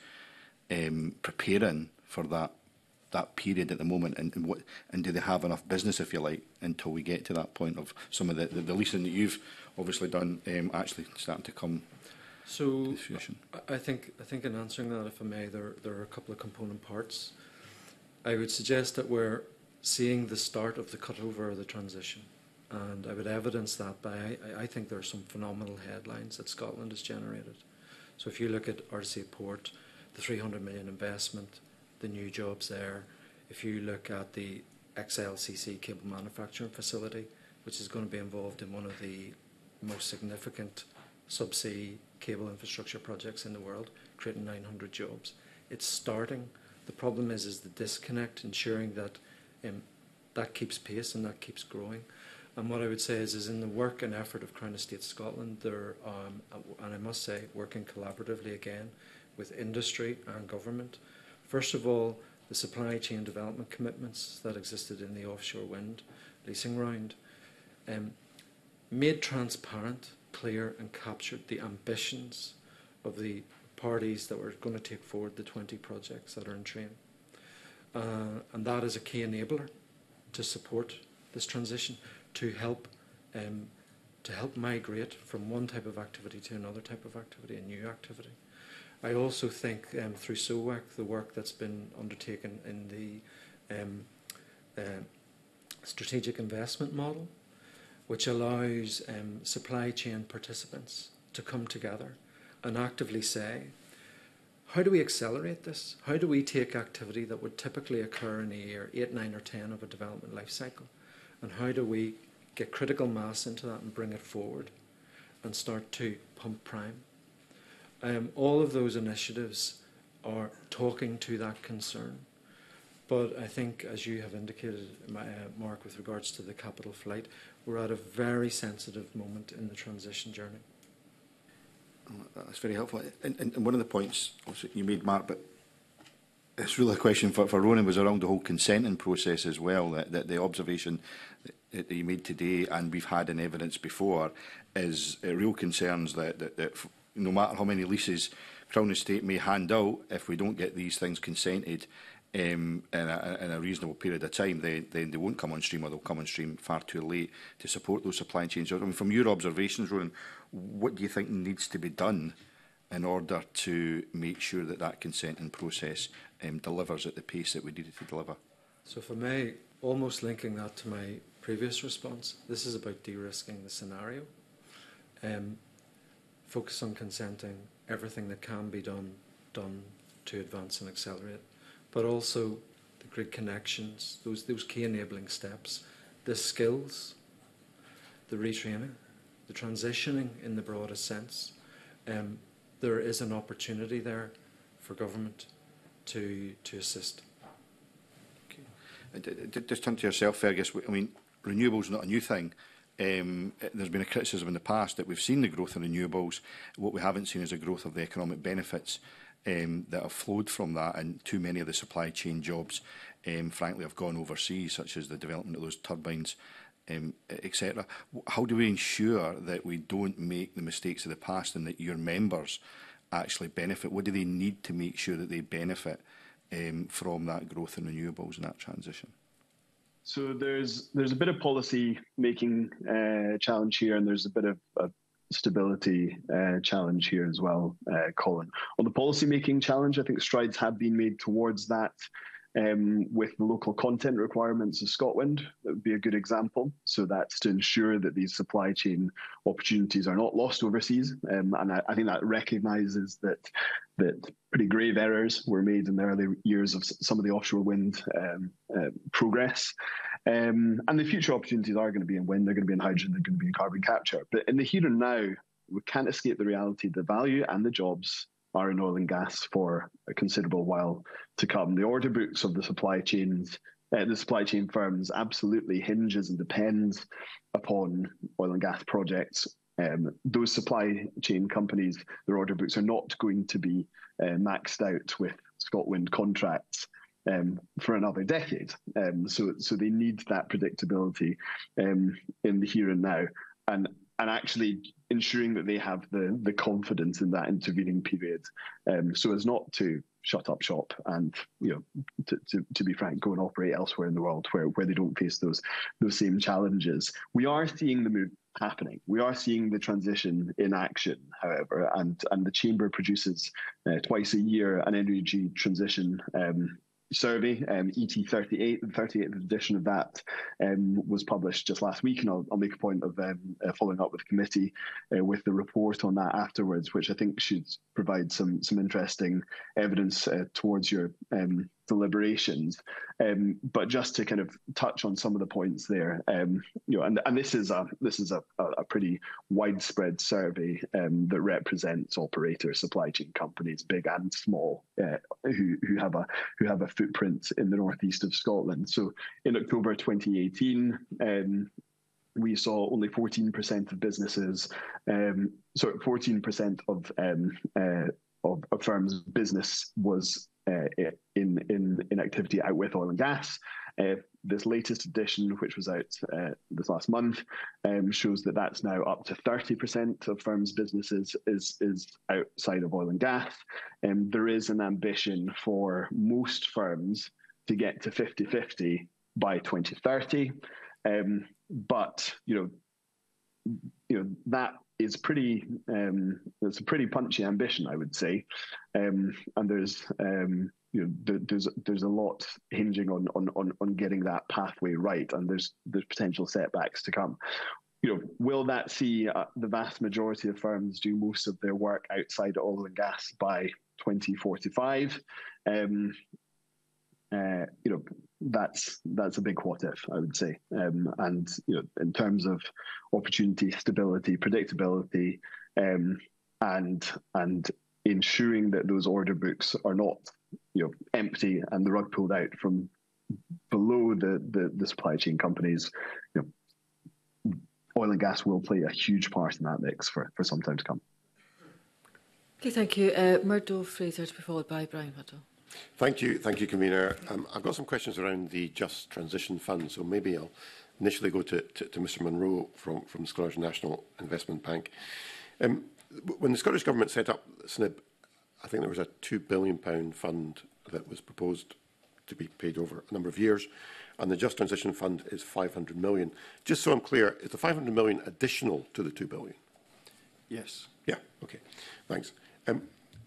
um, preparing for that that period at the moment, and, and what and do they have enough business, if you like, until we get to that point of some of the, the, the leasing that you've obviously done um, actually starting to come so to fruition? I think I think in answering that, if I may, there there are a couple of component parts. I would suggest that we're seeing the start of the cutover of the transition, and I would evidence that by I, I think there are some phenomenal headlines that Scotland has generated. So if you look at R C Port, the three hundred million investment, the new jobs there. If you look at the X L C C cable manufacturing facility, which is going to be involved in one of the most significant subsea cable infrastructure projects in the world, creating nine hundred jobs. It's starting. The problem is, is the disconnect, ensuring that um, that keeps pace and that keeps growing. And what I would say is, is in the work and effort of Crown Estates Scotland, they're, um, and I must say, working collaboratively again with industry and government. First of all, the supply chain development commitments that existed in the offshore wind leasing round um, made transparent, clear and captured the ambitions of the parties that were going to take forward the twenty projects that are in train. Uh, and that is a key enabler to support this transition, to help um, to help migrate from one type of activity to another type of activity, a new activity. I also think um, through S O W A C, the work that's been undertaken in the um, uh, strategic investment model, which allows um, supply chain participants to come together and actively say, how do we accelerate this? How do we take activity that would typically occur in a year eight, nine or ten of a development life cycle, and how do we get critical mass into that and bring it forward and start to pump prime? Um, all of those initiatives are talking to that concern. But I think, as you have indicated, uh, Mark, with regards to the capital flight, we're at a very sensitive moment in the transition journey. That's very helpful. And, and, and one of the points you made, Mark, but it's really a question for, for Ronan, was around the whole consenting process as well. That, that the observation that, that you made today, and we've had in evidence before, is uh, real concerns that, that, that no matter how many leases Crown Estate may hand out, if we don't get these things consented um, in, a, in a reasonable period of time, then, then they won't come on stream, or they'll come on stream far too late to support those supply chains. I mean, from your observations, Ronan, what do you think needs to be done in order to make sure that that consenting process um, delivers at the pace that we need it to deliver? So if I may, almost linking that to my previous response, this is about de-risking the scenario. Um, focus on consenting, everything that can be done, done to advance and accelerate, but also the grid connections, those, those key enabling steps, the skills, the retraining, the transitioning in the broadest sense. Um, there is an opportunity there for government to, to assist. Okay. Just turn to yourself, Fergus. I mean, renewables is not a new thing. Um, there's been a criticism in the past that we've seen the growth in renewables. What we haven't seen is a growth of the economic benefits um, that have flowed from that, and too many of the supply chain jobs, um, frankly, have gone overseas, such as the development of those turbines, um, et cetera. How do we ensure that we don't make the mistakes of the past and that your members actually benefit? What do they need to make sure that they benefit um, from that growth in renewables and that transition? So there's there's a bit of policy making uh, challenge here, and there's a bit of a stability uh, challenge here as well, uh, Colin. On the policy making challenge, I think strides have been made towards that. Um, with the local content requirements of Scotland, that would be a good example. So that's to ensure that these supply chain opportunities are not lost overseas. Um, and I, I think that recognises that that pretty grave errors were made in the early years of some of the offshore wind um, uh, progress. Um, and the future opportunities are going to be in wind, they're going to be in hydrogen, they're going to be in carbon capture. But in the here and now, we can't escape the reality, the value and the jobs are in oil and gas for a considerable while to come. The order books of the supply chains, uh, the supply chain firms absolutely hinges and depends upon oil and gas projects. Um, those supply chain companies, their order books are not going to be uh, maxed out with ScotWind contracts um, for another decade. Um, so, so they need that predictability um, in the here and now. And and actually ensuring that they have the, the confidence in that intervening period, um, so as not to shut up shop and, you know, to, to, to be frank, go and operate elsewhere in the world where, where they don't face those those same challenges. We are seeing the move happening. We are seeing the transition in action, however, and, and the Chamber produces uh, twice a year an energy transition um, survey, um, E T thirty-eight, the thirty-eighth edition of that um, was published just last week, and I'll, I'll make a point of um, uh, following up with the committee uh, with the report on that afterwards, which I think should provide some some interesting evidence uh, towards your um, deliberations. Um, but just to kind of touch on some of the points there, um, you know, and, and this is a this is a, a pretty widespread survey um, that represents operators, supply chain companies, big and small, uh, who who have a who have a footprint in the northeast of Scotland. So in October twenty eighteen, um, we saw only fourteen percent of businesses, um, sorry, fourteen percent of um, uh, of, of firms' business was uh, in in in activity out with oil and gas. Uh, this latest edition, which was out uh, this last month, um, shows that that's now up to thirty percent of firms' businesses is is outside of oil and gas. And um, there is an ambition for most firms to get to fifty fifty by twenty thirty. Um, but you know, you know that is pretty. Um, it's a pretty punchy ambition, I would say. Um, and there's um, you know there, there's there's a lot hinging on on on on getting that pathway right, and there's there's potential setbacks to come. You know, will that see uh, the vast majority of firms do most of their work outside oil and gas by twenty forty-five. Um, uh, you know, that's that's a big what if, I would say. Um, and you know, in terms of opportunity, stability, predictability, um, and and ensuring that those order books are not, you know, empty and the rug pulled out from below the the, the supply chain companies, you know, oil and gas will play a huge part in that mix for, for some time to come. Okay, thank you. Uh, Murdo Fraser to be followed by Brian Whittle. Thank you, thank you, Convener. Um, I've got some questions around the Just Transition Fund, so maybe I'll initially go to, to, to Mr Munro from, from the Scottish National Investment Bank. Um, when the Scottish Government set up S N I B, I think there was a two billion pound fund that was proposed to be paid over a number of years, and the Just Transition Fund is five hundred million. Just so I'm clear, is the five hundred million additional to the two billion? Yes. Yeah, okay, thanks. Um,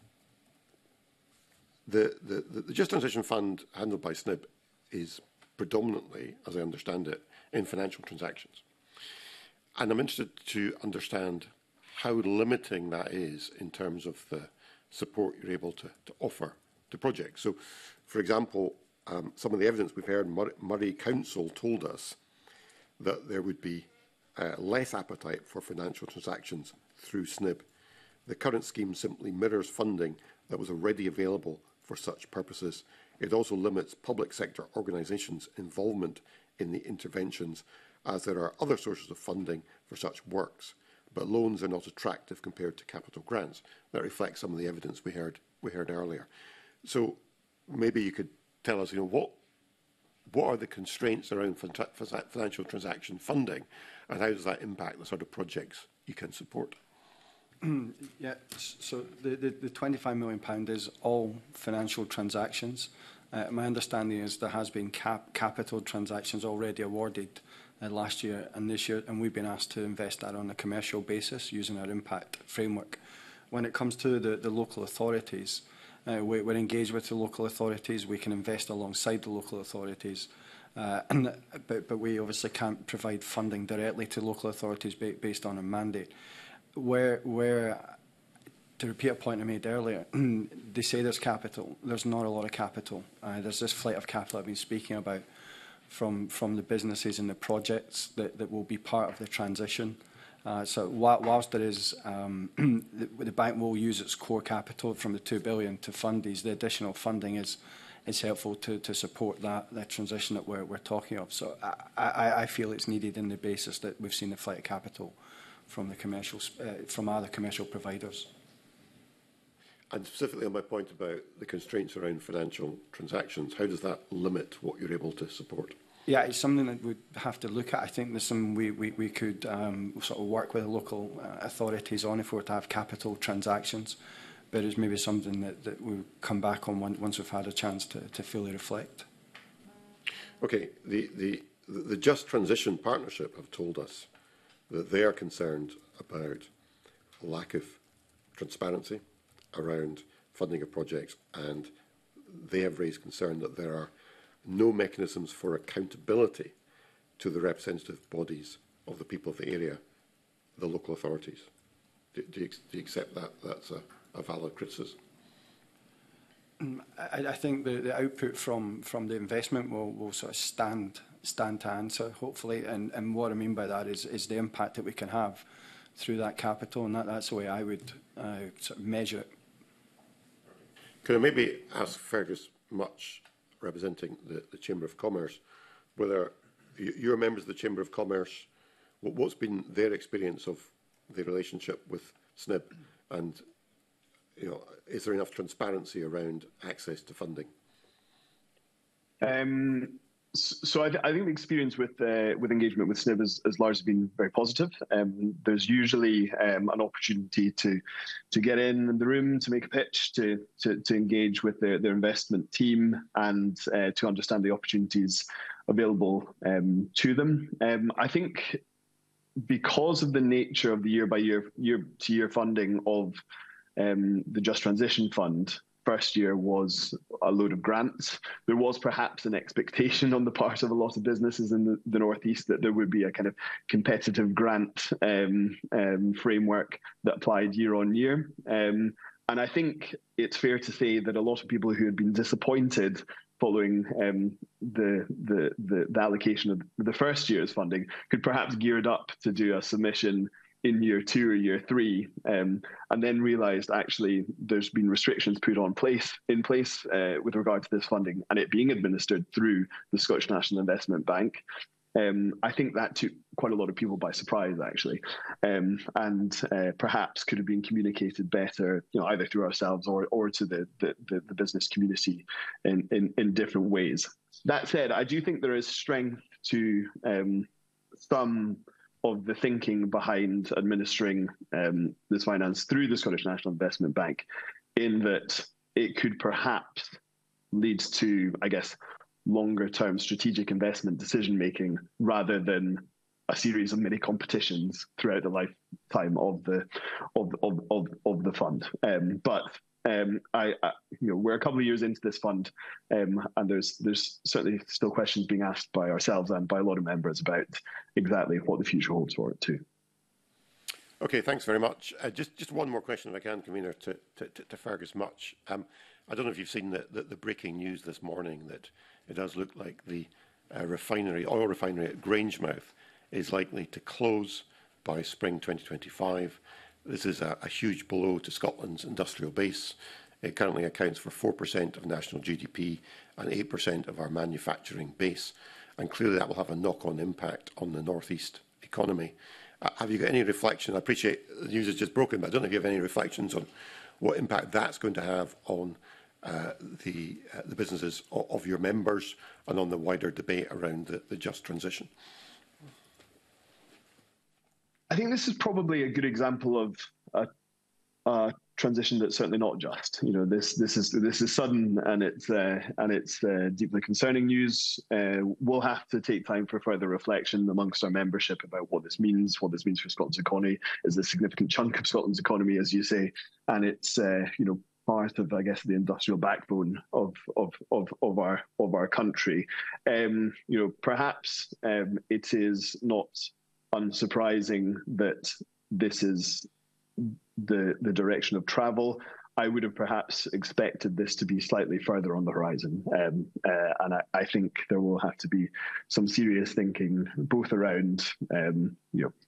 the, the, the Just Transition Fund handled by S N I B is predominantly, as I understand it, in financial transactions. And I'm interested to understand how limiting that is in terms of the support you're able to, to offer to projects. So, for example, um, some of the evidence we've heard, Murray, Murray Council told us that there would be uh, less appetite for financial transactions through S N I B. The current scheme simply mirrors funding that was already available for such purposes. It also limits public sector organisations' involvement in the interventions, as there are other sources of funding for such works, but loans are not attractive compared to capital grants. That reflects some of the evidence we heard we heard earlier. So maybe you could tell us, you know, what what are the constraints around financial transaction funding, and how does that impact the sort of projects you can support? Yeah, so the, the, the twenty-five million pounds is all financial transactions. Uh, my understanding is there has been cap capital transactions already awarded uh, last year and this year, and we've been asked to invest that on a commercial basis using our impact framework. When it comes to the, the local authorities, uh, we, we're engaged with the local authorities. We can invest alongside the local authorities. Uh, and, but, but we obviously can't provide funding directly to local authorities ba based on a mandate. Where, where, to repeat a point I made earlier, they say there's capital. There's not a lot of capital. Uh, there's this flight of capital I've been speaking about from, from the businesses and the projects that, that will be part of the transition. Uh, so whilst there is, um, the, the bank will use its core capital from the two billion to fund these, the additional funding is, is helpful to, to support that, that transition that we're, we're talking of. So I, I, I feel it's needed in the basis that we've seen the flight of capital from the commercial, uh, from other commercial providers. And specifically on my point about the constraints around financial transactions, how does that limit what you're able to support? Yeah, it's something that we'd have to look at. I think there's some we, we, we could um, sort of work with the local uh, authorities on if we were to have capital transactions, but it's maybe something that, that we'll come back on one, once we've had a chance to, to fully reflect. Okay, the, the, the Just Transition Partnership have told us that they are concerned about a lack of transparency around funding of projects, and they have raised concern that there are no mechanisms for accountability to the representative bodies of the people of the area, the local authorities. Do, do, you, do you accept that that's a, a valid criticism? I, I think the, the output from, from the investment will, will sort of stand stand to answer, hopefully, and, and what I mean by that is, is the impact that we can have through that capital, and that, that's the way I would uh, sort of measure it. Could I maybe ask Fergus Much, representing the, the Chamber of Commerce, whether you, you're members of the Chamber of Commerce, what, what's been their experience of the relationship with S N I B, and you know, is there enough transparency around access to funding? Um, So I, th I think the experience with uh, with engagement with S N I B has, has largely been very positive. Um, there's usually um, an opportunity to to get in the room, to make a pitch, to to, to engage with their, their investment team, and uh, to understand the opportunities available um, to them. Um, I think because of the nature of the year by year, year to year funding of um, the Just Transition Fund, first year was a load of grants. There was perhaps an expectation on the part of a lot of businesses in the, the North East that there would be a kind of competitive grant um, um, framework that applied year on year. Um, and I think it's fair to say that a lot of people who had been disappointed following um, the, the, the, the allocation of the first year's funding could perhaps geared up to do a submission in year two or year three, um, and then realised actually there's been restrictions put on place in place uh, with regard to this funding and it being administered through the Scottish National Investment Bank. Um, I think that took quite a lot of people by surprise, actually, um, and uh, perhaps could have been communicated better, you know, either through ourselves or or to the the, the, the business community in, in in different ways. That said, I do think there is strength to um, some of the thinking behind administering um, this finance through the Scottish National Investment Bank, in that it could perhaps lead to, I guess, longer-term strategic investment decision-making rather than a series of mini competitions throughout the lifetime of the of of of, of the fund. Um, but um, I, I, you know, we're a couple of years into this fund, um, and there's there's certainly still questions being asked by ourselves and by a lot of members about exactly what the future holds for it too. Okay, thanks very much. Uh, just just one more question, if I can, Convener, to to, to, to Fergus Much. Um, I don't know if you've seen the, the, the breaking news this morning that it does look like the uh, refinery, oil refinery at Grangemouth is likely to close by spring twenty twenty-five. This is a, a huge blow to Scotland's industrial base. It currently accounts for four percent of national G D P and eight percent of our manufacturing base. And clearly that will have a knock-on impact on the North East economy. Uh, have you got any reflection? I appreciate the news is just broken, but I don't know if you have any reflections on what impact that's going to have on uh, the, uh, the businesses of, of your members and on the wider debate around the, the just transition. I think this is probably a good example of a, a transition that's certainly not just. You know, this this is this is sudden and it's uh, and it's uh, deeply concerning news. Uh, we'll have to take time for further reflection amongst our membership about what this means, what this means for Scotland's economy. Is a significant chunk of Scotland's economy, as you say, and it's uh, you know part of, I guess, the industrial backbone of of of, of our of our country. Um, you know, perhaps um, it is not unsurprising that this is the the direction of travel. I would have perhaps expected this to be slightly further on the horizon, um, uh, and I, I think there will have to be some serious thinking, both around um, you know,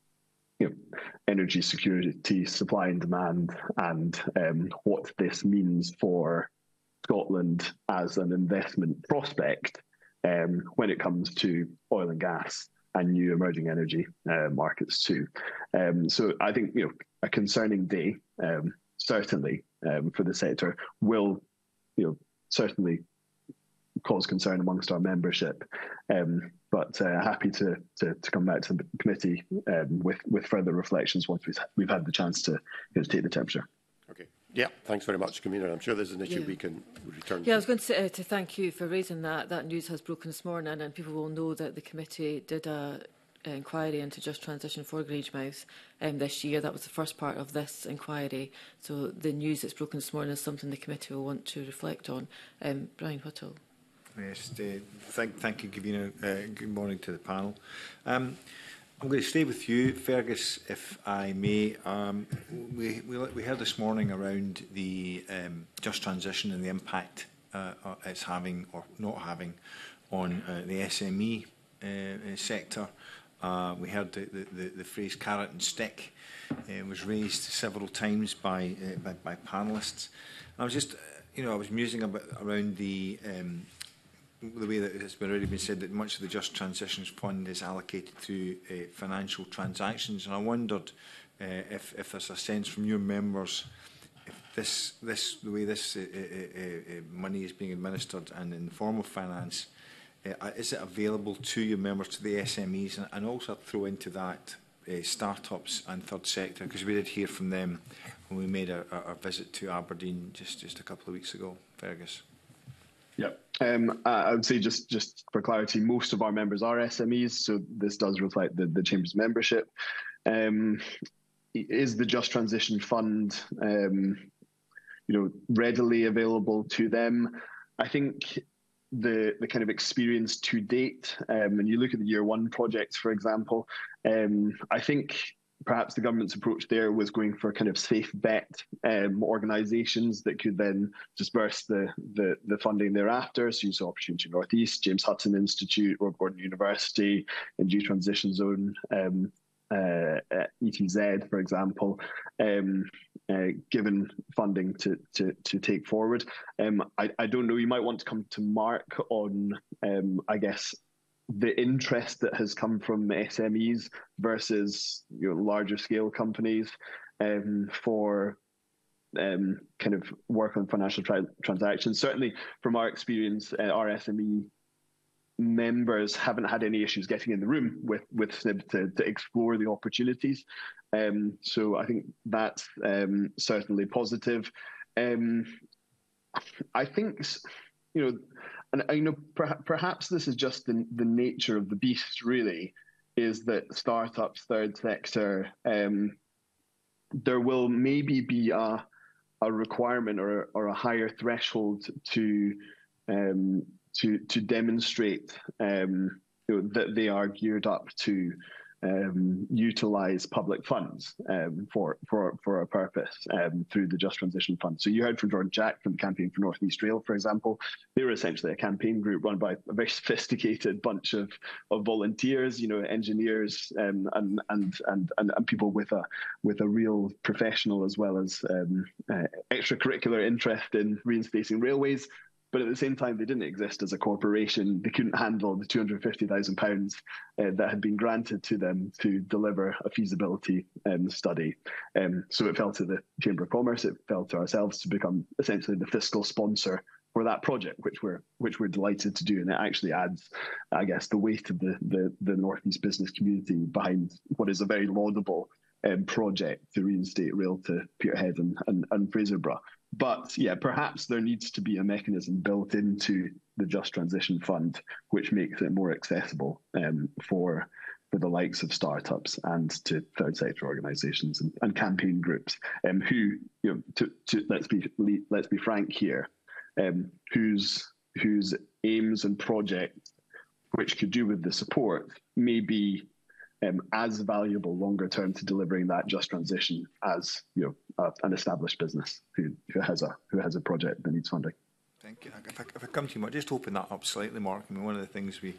you know, energy security, supply and demand, and um, what this means for Scotland as an investment prospect um, when it comes to oil and gas and new emerging energy uh, markets too. Um, so I think, you know, a concerning day, um, certainly um, for the sector, will, you know, certainly cause concern amongst our membership. Um, but uh, happy to, to to come back to the committee um, with with further reflections once we've we've had the chance to, you know, take the temperature. Okay. Yeah, thanks very much, Convener. I'm sure there's an issue yeah. we can return yeah, to. I was going to, say, uh, to thank you for raising that. That news has broken this morning, and people will know that the committee did a an inquiry into just transition for Grangemouth um, this year. That was the first part of this inquiry. So the news that's broken this morning is something the committee will want to reflect on. Um, Brian Whittle. Yes, uh, thank, thank you, Gavina. Uh, good morning to the panel. Um, I'm going to stay with you, Fergus, if I may. Um, we, we, we heard this morning around the um, just transition and the impact uh, it's having or not having on uh, the S M E uh, sector. Uh, we heard the, the, the phrase carrot and stick uh, was raised several times by, uh, by, by panellists. And I was just, uh, you know, I was musing about around the um, the way that it's already been said that much of the Just Transitions Fund is allocated through uh, financial transactions, and I wondered uh, if, if there's a sense from your members if this, this the way this uh, uh, uh, money is being administered and in the form of finance, uh, is it available to your members, to the S M Es, and, and also throw into that uh, startups and third sector, because we did hear from them when we made our, our visit to Aberdeen just, just a couple of weeks ago. Fergus. Yeah, um, I would say just, just for clarity, most of our members are S M Es, so this does reflect the, the Chamber's membership. Um, is the Just Transition Fund, um, you know, readily available to them? I think the the kind of experience to date, um, and you look at the year one projects, for example, um, I think perhaps the government's approach there was going for kind of safe bet um, organisations that could then disperse the, the, the funding thereafter. So you saw Opportunity North East, James Hutton Institute, Royal Gordon University, Energy Transition Zone, um, uh, uh, E T Z, for example, um, uh, given funding to, to, to take forward. Um, I, I don't know, you might want to come to Mark on, um, I guess, the interest that has come from S M Es versus you know, larger scale companies um, for um, kind of work on financial tra transactions. Certainly from our experience, uh, our S M E members haven't had any issues getting in the room with, with S N I B to, to explore the opportunities. Um, so I think that's um, certainly positive. Um, I think, you know, and you know, per perhaps this is just the, the nature of the beast, really, is that startups, third sector, um, there will maybe be a, a requirement or, or a higher threshold to um, to to demonstrate um, you know, that they are geared up to um, utilise public funds um, for for for a purpose um, through the Just Transition Fund. So you heard from George Jack from the Campaign for North East Rail, for example. They were essentially a campaign group run by a very sophisticated bunch of of volunteers, you know, engineers um, and, and and and and people with a with a real professional as well as um, uh, extracurricular interest in reinstating railways. But at the same time, they didn't exist as a corporation. They couldn't handle the two hundred fifty thousand pounds uh, that had been granted to them to deliver a feasibility um, study. Um, so it fell to the Chamber of Commerce, it fell to ourselves to become essentially the fiscal sponsor for that project, which we're which we're delighted to do. And it actually adds, I guess, the weight of the, the, the North East business community behind what is a very laudable um, project to reinstate rail to Peterhead and, and, and Fraserburgh. But yeah, perhaps there needs to be a mechanism built into the Just Transition Fund, which makes it more accessible um, for for the likes of startups and to third sector organisations and, and campaign groups, um, who you know, to, to let's be let's be frank here, um, whose whose aims and projects, which could do with the support, may be Um, as valuable longer term to delivering that just transition as you know uh, an established business who, who has a who has a project that needs funding. Thank you. If I, if I come to you, Mark, just open that up slightly, Mark. I mean, one of the things we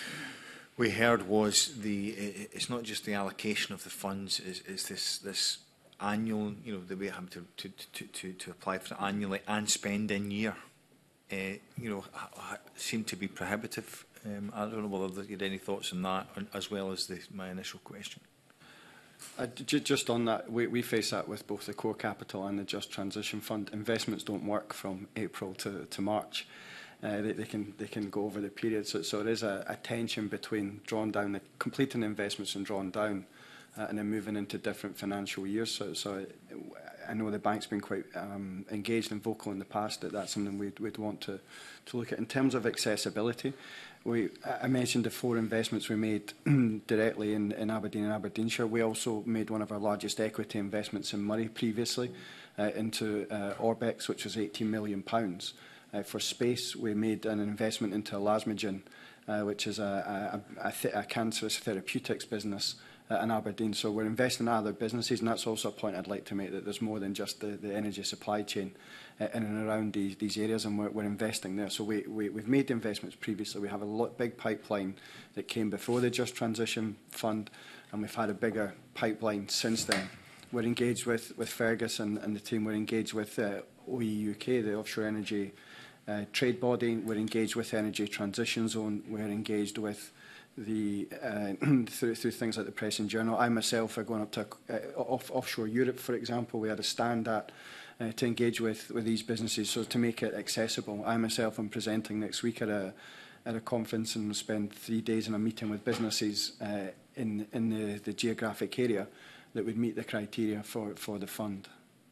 we heard was the it's not just the allocation of the funds; is is this this annual, you know, the way have to to to to, to apply for it annually and spend in year. Uh, you know, seem to be prohibitive. Um, I don't know whether you had any thoughts on that, as well as the, my initial question. Uh, just on that, we, we face that with both the core capital and the Just Transition Fund. Investments don't work from April to, to March. Uh, they, they can they can go over the period. So, so there is a, a tension between drawing down, the completing investments and drawing down, uh, and then moving into different financial years. So, so I know the bank's been quite um, engaged and vocal in the past that that's something we'd, we'd want to, to look at. In terms of accessibility, we, I mentioned the four investments we made directly in, in Aberdeen and Aberdeenshire. We also made one of our largest equity investments in Murray previously uh, into uh, Orbex, which was eighteen million pounds. Uh, for space, we made an investment into Elasmogen, uh, which is a, a, a, th a cancerous therapeutics business in Aberdeen. So we're investing in other businesses, and that's also a point I'd like to make, that there's more than just the, the energy supply chain uh, in and around these, these areas, and we're, we're investing there. So we, we, we've made the investments previously. We have a lot, big pipeline that came before the Just Transition Fund, and we've had a bigger pipeline since then. We're engaged with, with Fergus and, and the team. We're engaged with uh, O E U K, the Offshore Energy uh, Trade Body. We're engaged with Energy Transition Zone. We're engaged with the uh, through, through things like the Press and Journal. I myself are going up to uh, off, offshore Europe, for example. We had a stand at uh, to engage with, with these businesses, so to make it accessible. I myself am presenting next week at a at a conference and spend three days in a meeting with businesses uh, in in the, the geographic area that would meet the criteria for for the fund.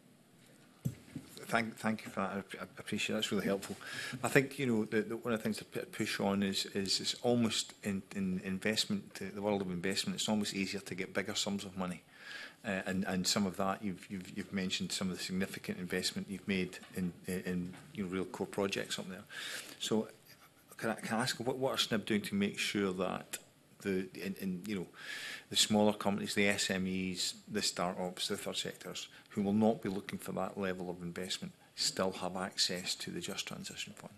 Thank, thank you for that. I appreciate that. That's really helpful. I think, you know, the, the, one of the things to push on is, is it's almost in, in investment, the world of investment, it's almost easier to get bigger sums of money. Uh, and, and some of that, you've, you've, you've mentioned some of the significant investment you've made in, in, in you know, real core projects up there. So can I, can I ask, what, what are S N I B doing to make sure that the in, in you know the smaller companies, the S M Es, the start-ups, the third sectors, who will not be looking for that level of investment, still have access to the Just Transition Fund?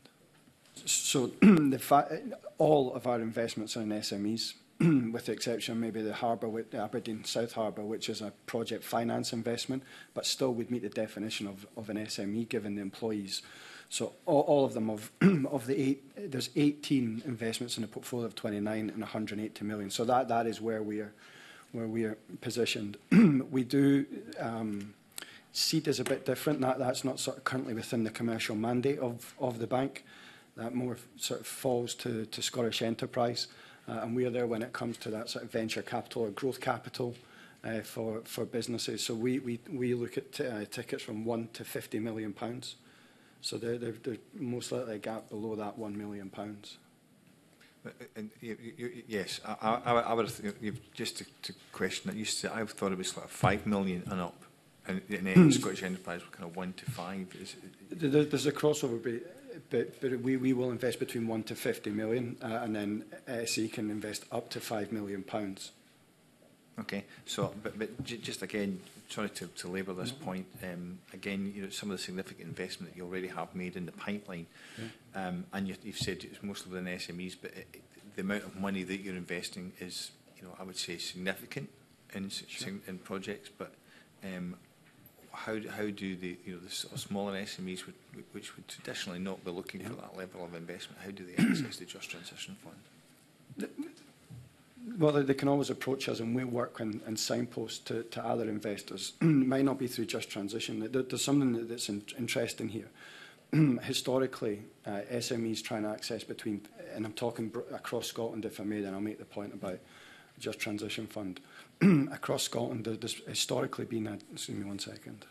So the fa all of our investments are in S M Es, with the exception maybe the harbour, the Aberdeen South Harbour, which is a project finance investment, but still would meet the definition of, of an S M E given the employees. So all, all of them, of, of the eight, there's eighteen investments in a portfolio of twenty-nine and one hundred eighty million. So that, that is where we are, where we are positioned. We do, um, seed is a bit different. That, that's not sort of currently within the commercial mandate of, of the bank. That more sort of falls to, to Scottish Enterprise. Uh, and we are there when it comes to that sort of venture capital or growth capital uh, for, for businesses. So we, we, we look at t uh, tickets from one to fifty million pounds. So they're, they're, they're most likely a gap below that one million pounds. And, you, you, yes, I, I, I would have, you, just to, to question it, used to, I thought it was like five million and up, and, and then Scottish Enterprise were kind of one to five. Is, there, there's a crossover, but, but, but we, we will invest between one to fifty million, uh, and then S E can invest up to five million pounds. Okay, so but, but j just again, sorry to, to labour this mm-hmm. point. Um, again, you know, some of the significant investment that you already have made in the pipeline, yeah. um, and you, you've said it's mostly within S M Es, but it, it, the amount of money that you're investing is, you know, I would say significant in sure. in projects. But um, how how do the you know the sort of smaller S M Es, would, which would traditionally not be looking yeah. for that level of investment, how do they access the Just Transition Fund? The, Well, they, they can always approach us, and we work and, and signpost to, to other investors. It might not be through Just Transition. There, there's something that's in, interesting here. Historically, uh, S M Es trying to access between, and I'm talking br across Scotland, if I may, then I'll make the point about Just Transition Fund. Across Scotland, there's historically been a, excuse me one second.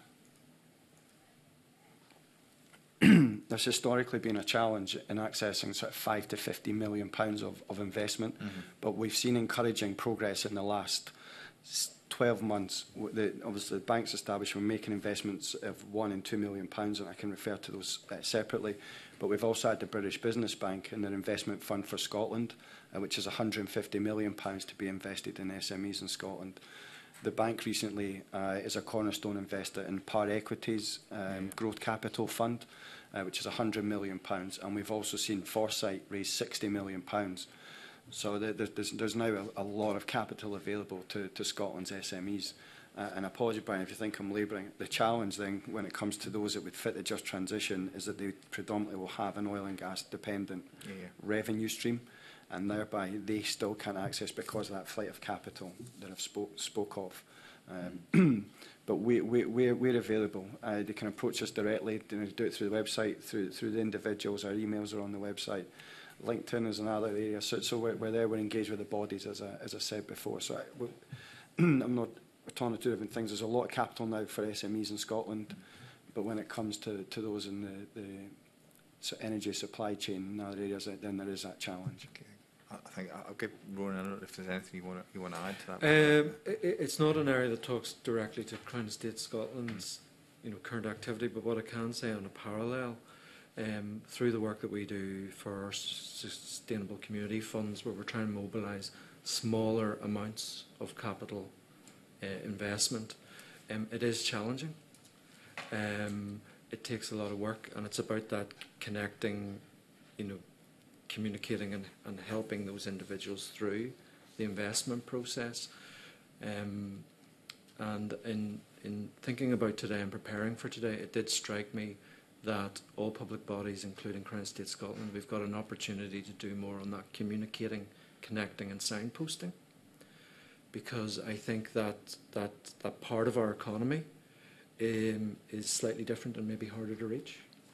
There's historically been a challenge in accessing sort of five to fifty million pounds of, of investment, mm-hmm. but we've seen encouraging progress in the last twelve months. The, obviously, the bank's established, we're making investments of one and two million pounds, and I can refer to those uh, separately. But we've also had the British Business Bank and their investment fund for Scotland, uh, which is one hundred fifty million pounds to be invested in S M Es in Scotland. The bank recently uh, is a cornerstone investor in Par Equities um, Growth Capital Fund, uh, which is one hundred million pounds, and we've also seen Foresight raise sixty million pounds. So there, there's, there's now a, a lot of capital available to, to Scotland's S M Es. Uh, and apologies, Brian, if you think I'm labouring. The challenge then, when it comes to those that would fit the Just Transition, is that they predominantly will have an oil and gas dependent yeah, yeah. revenue stream, and thereby they still can't access because of that flight of capital that I've spoke, spoke of. Um, but we, we, we're, we're available. Uh, they can approach us directly, they do it through the website, through, through the individuals. Our emails are on the website. LinkedIn is another area. So, so we're, we're there, we're engaged with the bodies, as I, as I said before. So I, we're, I'm not we're talking two different things. There's a lot of capital now for S M Es in Scotland, but when it comes to, to those in the, the so energy supply chain in other areas, then there is that challenge. Okay. I think I'll give Ronan, I don't know if there's anything you want to, you want to add to that. Um, it, it's not an area that talks directly to Crown Estate Scotland's you know, current activity, but what I can say on a parallel, um, through the work that we do for our sustainable community funds, where we're trying to mobilise smaller amounts of capital uh, investment, um, it is challenging. Um, it takes a lot of work, and it's about that connecting, you know, communicating and, and helping those individuals through the investment process. Um, and in, in thinking about today and preparing for today, it did strike me that all public bodies, including Crown Estate Scotland, we've got an opportunity to do more on that communicating, connecting and signposting. Because I think that that, that part of our economy um, is slightly different and maybe harder to reach.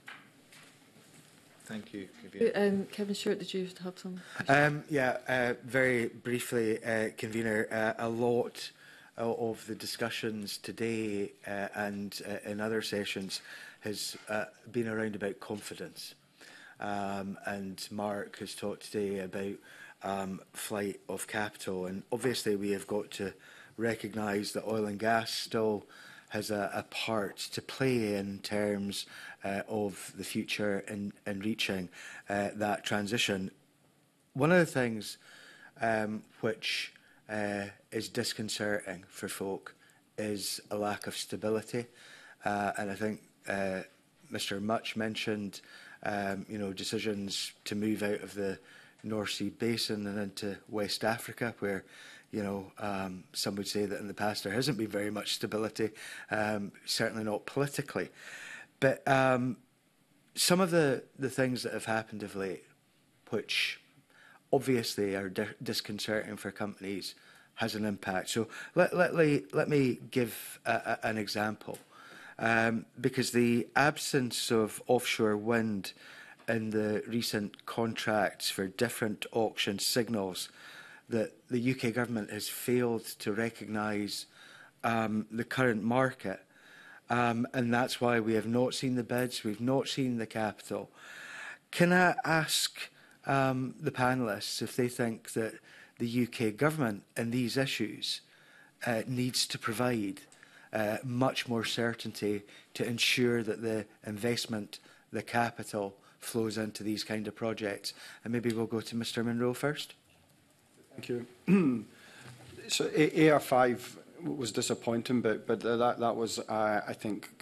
Thank you. Um, Kevin Stewart, did you have some? Um, yeah, uh, very briefly, uh, Convener, uh, a lot of the discussions today uh, and uh, in other sessions has uh, been around about confidence. Um, and Mark has talked today about um, flight of capital. And obviously we have got to recognise that oil and gas still has a, a part to play in terms uh, of the future in, in reaching uh, that transition. One of the things um, which uh, is disconcerting for folk is a lack of stability. Uh, and I think uh, Mr Much mentioned um, you know, decisions to move out of the North Sea Basin and into West Africa, where you know, um, some would say that in the past there hasn't been very much stability, um, certainly not politically. But um, some of the, the things that have happened of late, which obviously are di disconcerting for companies, has an impact. So let, let, let me give a, a, an example. Um, because the absence of offshore wind in the recent contracts for different auction signals that the U K government has failed to recognise um, the current market. Um, and that's why we have not seen the bids, we've not seen the capital. Can I ask um, the panellists if they think that the U K government in these issues uh, needs to provide uh, much more certainty to ensure that the investment, the capital, flows into these kind of projects? And maybe we'll go to Mr Munro first. Thank you. So A R five was disappointing, but but that that was uh, I think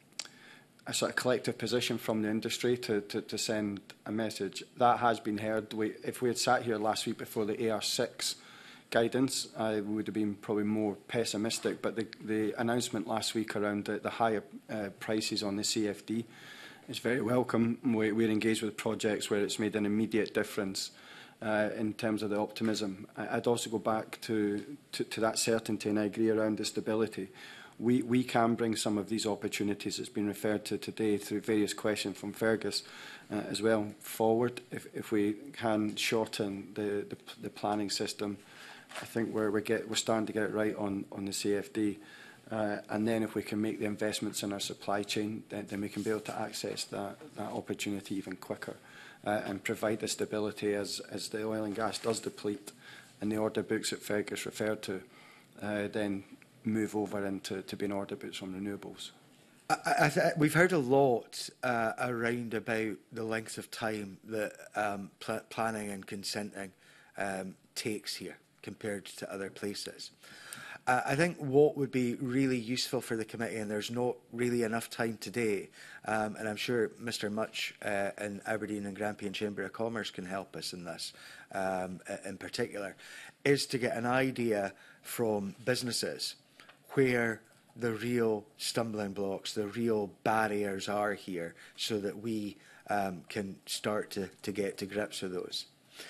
a sort of collective position from the industry to, to to send a message that has been heard. We, if we had sat here last week before the A R six guidance, I would have been probably more pessimistic. But the the announcement last week around the, the higher uh, prices on the C F D is very welcome. We, we're engaged with projects where it's made an immediate difference. Uh, in terms of the optimism. I'd also go back to, to, to that certainty, and I agree around the stability. We, we can bring some of these opportunities that's been referred to today through various questions from Fergus uh, as well forward. If, if we can shorten the, the, the planning system, I think we're, we're, get, we're starting to get it right on, on the C F D. Uh, and then if we can make the investments in our supply chain, then, then we can be able to access that, that opportunity even quicker. Uh, and provide the stability as, as the oil and gas does deplete and the order books that Fergus referred to, uh, then move over into to being order books on renewables. I, I th we've heard a lot uh, around about the length of time that um, pl planning and consenting um, takes here compared to other places. Uh, I think what would be really useful for the committee, and there's not really enough time today, um, and I'm sure Mr Much uh, in Aberdeen and Grampian Chamber of Commerce can help us in this um, in particular, is to get an idea from businesses where the real stumbling blocks, the real barriers are here, so that we um, can start to, to get to grips with those.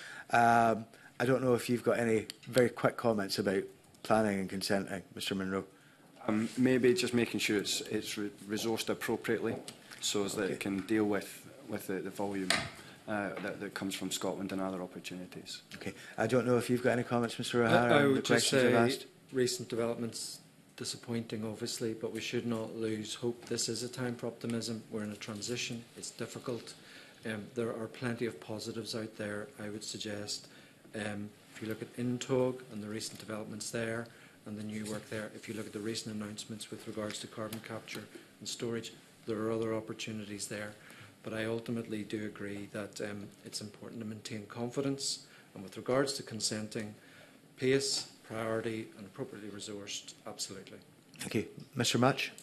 Um, I don't know if you've got any very quick comments about planning and consenting, Mr Munro. Um, maybe just making sure it's, it's re resourced appropriately, so as that okay. it can deal with, with the, the volume uh, that, that comes from Scotland and other opportunities. Okay. I don't know if you've got any comments, Mr O'Hara, I, I on would the just questions say I've asked. Recent developments disappointing, obviously, but we should not lose hope. This is a time for optimism. We're in a transition. It's difficult. Um, there are plenty of positives out there, I would suggest. Um, if you look at Intog and the recent developments there and the new work there, if you look at the recent announcements with regards to carbon capture and storage, there are other opportunities there. But I ultimately do agree that um, it's important to maintain confidence, and with regards to consenting, pace, priority and appropriately resourced, absolutely. Thank you. Mr Much?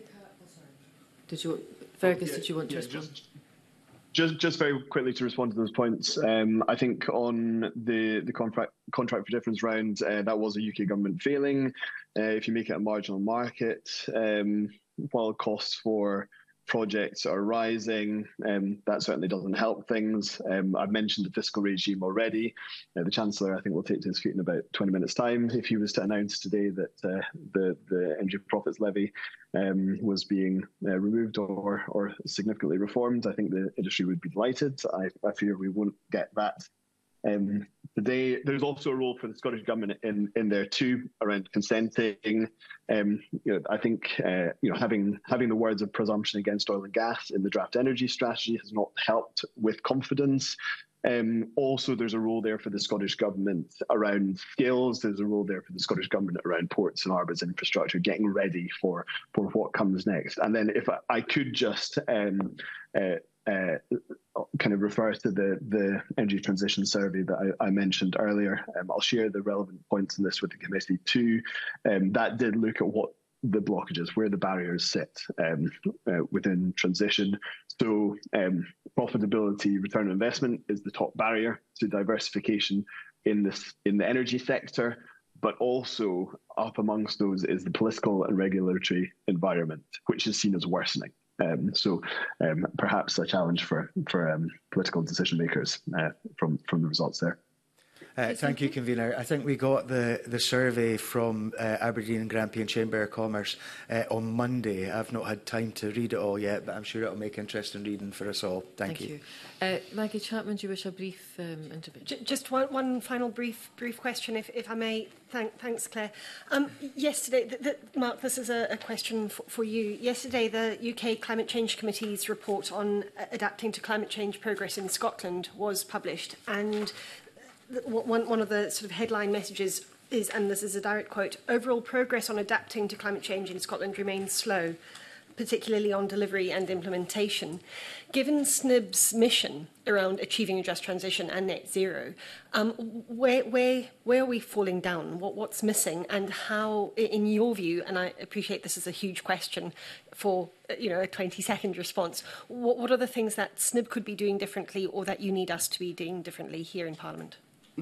Did you, Fergus, oh, yeah, did you want to yeah, respond? Just, just, just very quickly to respond to those points. Um, I think on the, the contract, contract for difference round, uh, that was a U K government failing. Uh, if you make it a marginal market, um, while costs for projects are rising, um, that certainly doesn't help things. Um, I've mentioned the fiscal regime already. Uh, the Chancellor, I think, will take to his feet in about twenty minutes' time if he was to announce today that uh, the, the Energy Profits Levy um, was being uh, removed or, or significantly reformed. I think the industry would be delighted. I, I fear we won't get that. Um, today, there's also a role for the Scottish Government in, in there too, around consenting. Um, you know, I think uh, you know, having having the words of presumption against oil and gas in the draft energy strategy has not helped with confidence. Um, also, there's a role there for the Scottish Government around skills. There's a role there for the Scottish Government around ports and harbours infrastructure, getting ready for, for what comes next. And then if I, I could just um, uh, uh, kind of refers to the, the energy transition survey that I, I mentioned earlier. Um, I'll share the relevant points in this with the committee too. Um, that did look at what the blockages, where the barriers sit um, uh, within transition. So um, profitability, return on investment is the top barrier to diversification in this in the energy sector, but also up amongst those is the political and regulatory environment, which is seen as worsening. Um, so um, perhaps a challenge for for um, political decision makers uh, from from the results there. Uh, thank you, Convener. I think we got the, the survey from uh, Aberdeen and Grampian Chamber of Commerce uh, on Monday. I've not had time to read it all yet, but I'm sure it'll make interesting reading for us all. Thank, Thank you. you. Uh, Maggie Chapman, do you wish a brief um, intervention? J just one, one final brief brief question, if, if I may. Thank, thanks, Claire. Um, yesterday, th th Mark, this is a, a question for, for you. Yesterday, the U K Climate Change Committee's report on uh, adapting to climate change progress in Scotland was published, and One, one of the sort of headline messages is, and this is a direct quote, overall progress on adapting to climate change in Scotland remains slow, particularly on delivery and implementation. Given S N I B's mission around achieving a just transition and net zero, um, where, where, where are we falling down? What, what's missing? And how, in your view, and I appreciate this is a huge question for you know, a twenty second response, what, what are the things that S N I B could be doing differently or that you need us to be doing differently here in Parliament?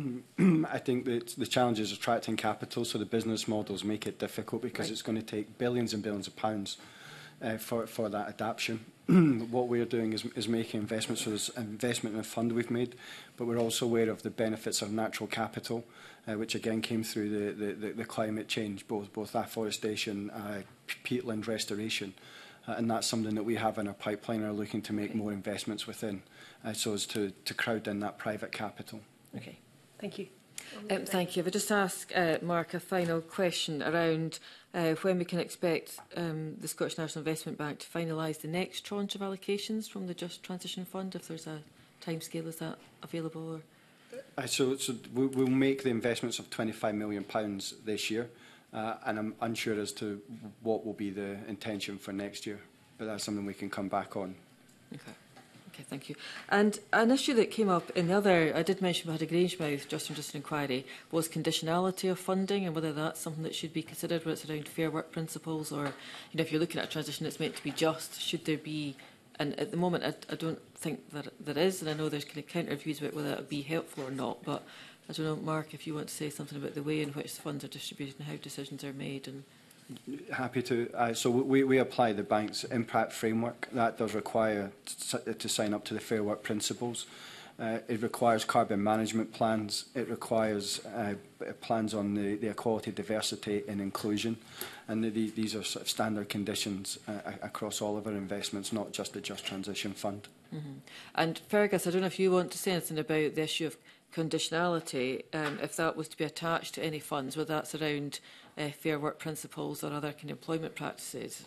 I think that the challenge is attracting capital, so the business models make it difficult because right. It's going to take billions and billions of pounds uh, for, for that adaptation. What we're doing is, is making investments, so there's investment in the fund we've made, but we're also aware of the benefits of natural capital, uh, which again came through the, the, the, the climate change, both, both afforestation, uh, peatland restoration, uh, and that's something that we have in our pipeline and are looking to make more investments within, uh, so as to, to crowd in that private capital. Okay. Thank you. Um, thank you. If I just ask uh, Mark a final question around uh, when we can expect um, the Scottish National Investment Bank to finalise the next tranche of allocations from the Just Transition Fund, if there's a timescale, is that available? Or? Uh, so so we, we'll make the investments of twenty-five million pounds this year, uh, and I'm unsure as to what will be the intention for next year, but that's something we can come back on. Okay. Okay, thank you. And an issue that came up in the other, I did mention we had a Grangemouth Just and Just inquiry, was conditionality of funding and whether that's something that should be considered, whether it's around fair work principles or, you know, if you're looking at a transition that's meant to be just, should there be, and at the moment I, I don't think that there is, and I know there's kind of counter views about whether it would be helpful or not, but I don't know, Mark, if you want to say something about the way in which the funds are distributed and how decisions are made. And Happy to. Uh, so we, we apply the bank's impact framework. That does require to, to sign up to the Fair Work principles. Uh, it requires carbon management plans. It requires uh, plans on the, the equality, diversity and inclusion. And the, the, these are sort of standard conditions uh, across all of our investments, not just the Just Transition Fund. Mm-hmm. And Fergus, I don't know if you want to say anything about the issue of conditionality, um, if that was to be attached to any funds, whether that's around uh, fair work principles or other kind of employment practices.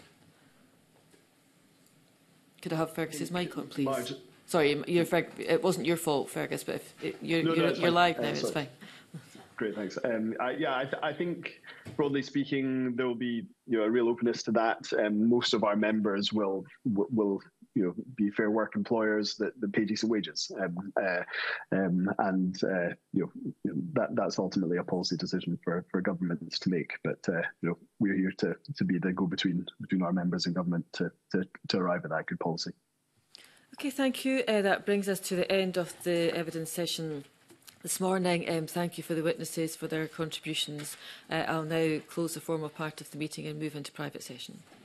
Could I have Fergus's mic on, please? Marge. Sorry, you're, it wasn't your fault, Fergus, but if it, you're, no, no, you're, you're live now, uh, it's fine. Great, thanks. Um, I, yeah, I, th I think broadly speaking, there will be you know a real openness to that. Um, most of our members will will you know be fair work employers that, that pay decent wages, um, uh, um, and uh, you know that that's ultimately a policy decision for for governments to make. But uh, you know we're here to to be the go between between our members and government to to to arrive at that good policy. Okay, thank you. Uh, that brings us to the end of the evidence session this morning. Um, thank you for the witnesses for their contributions. Uh, I'll now close the formal part of the meeting and move into private session.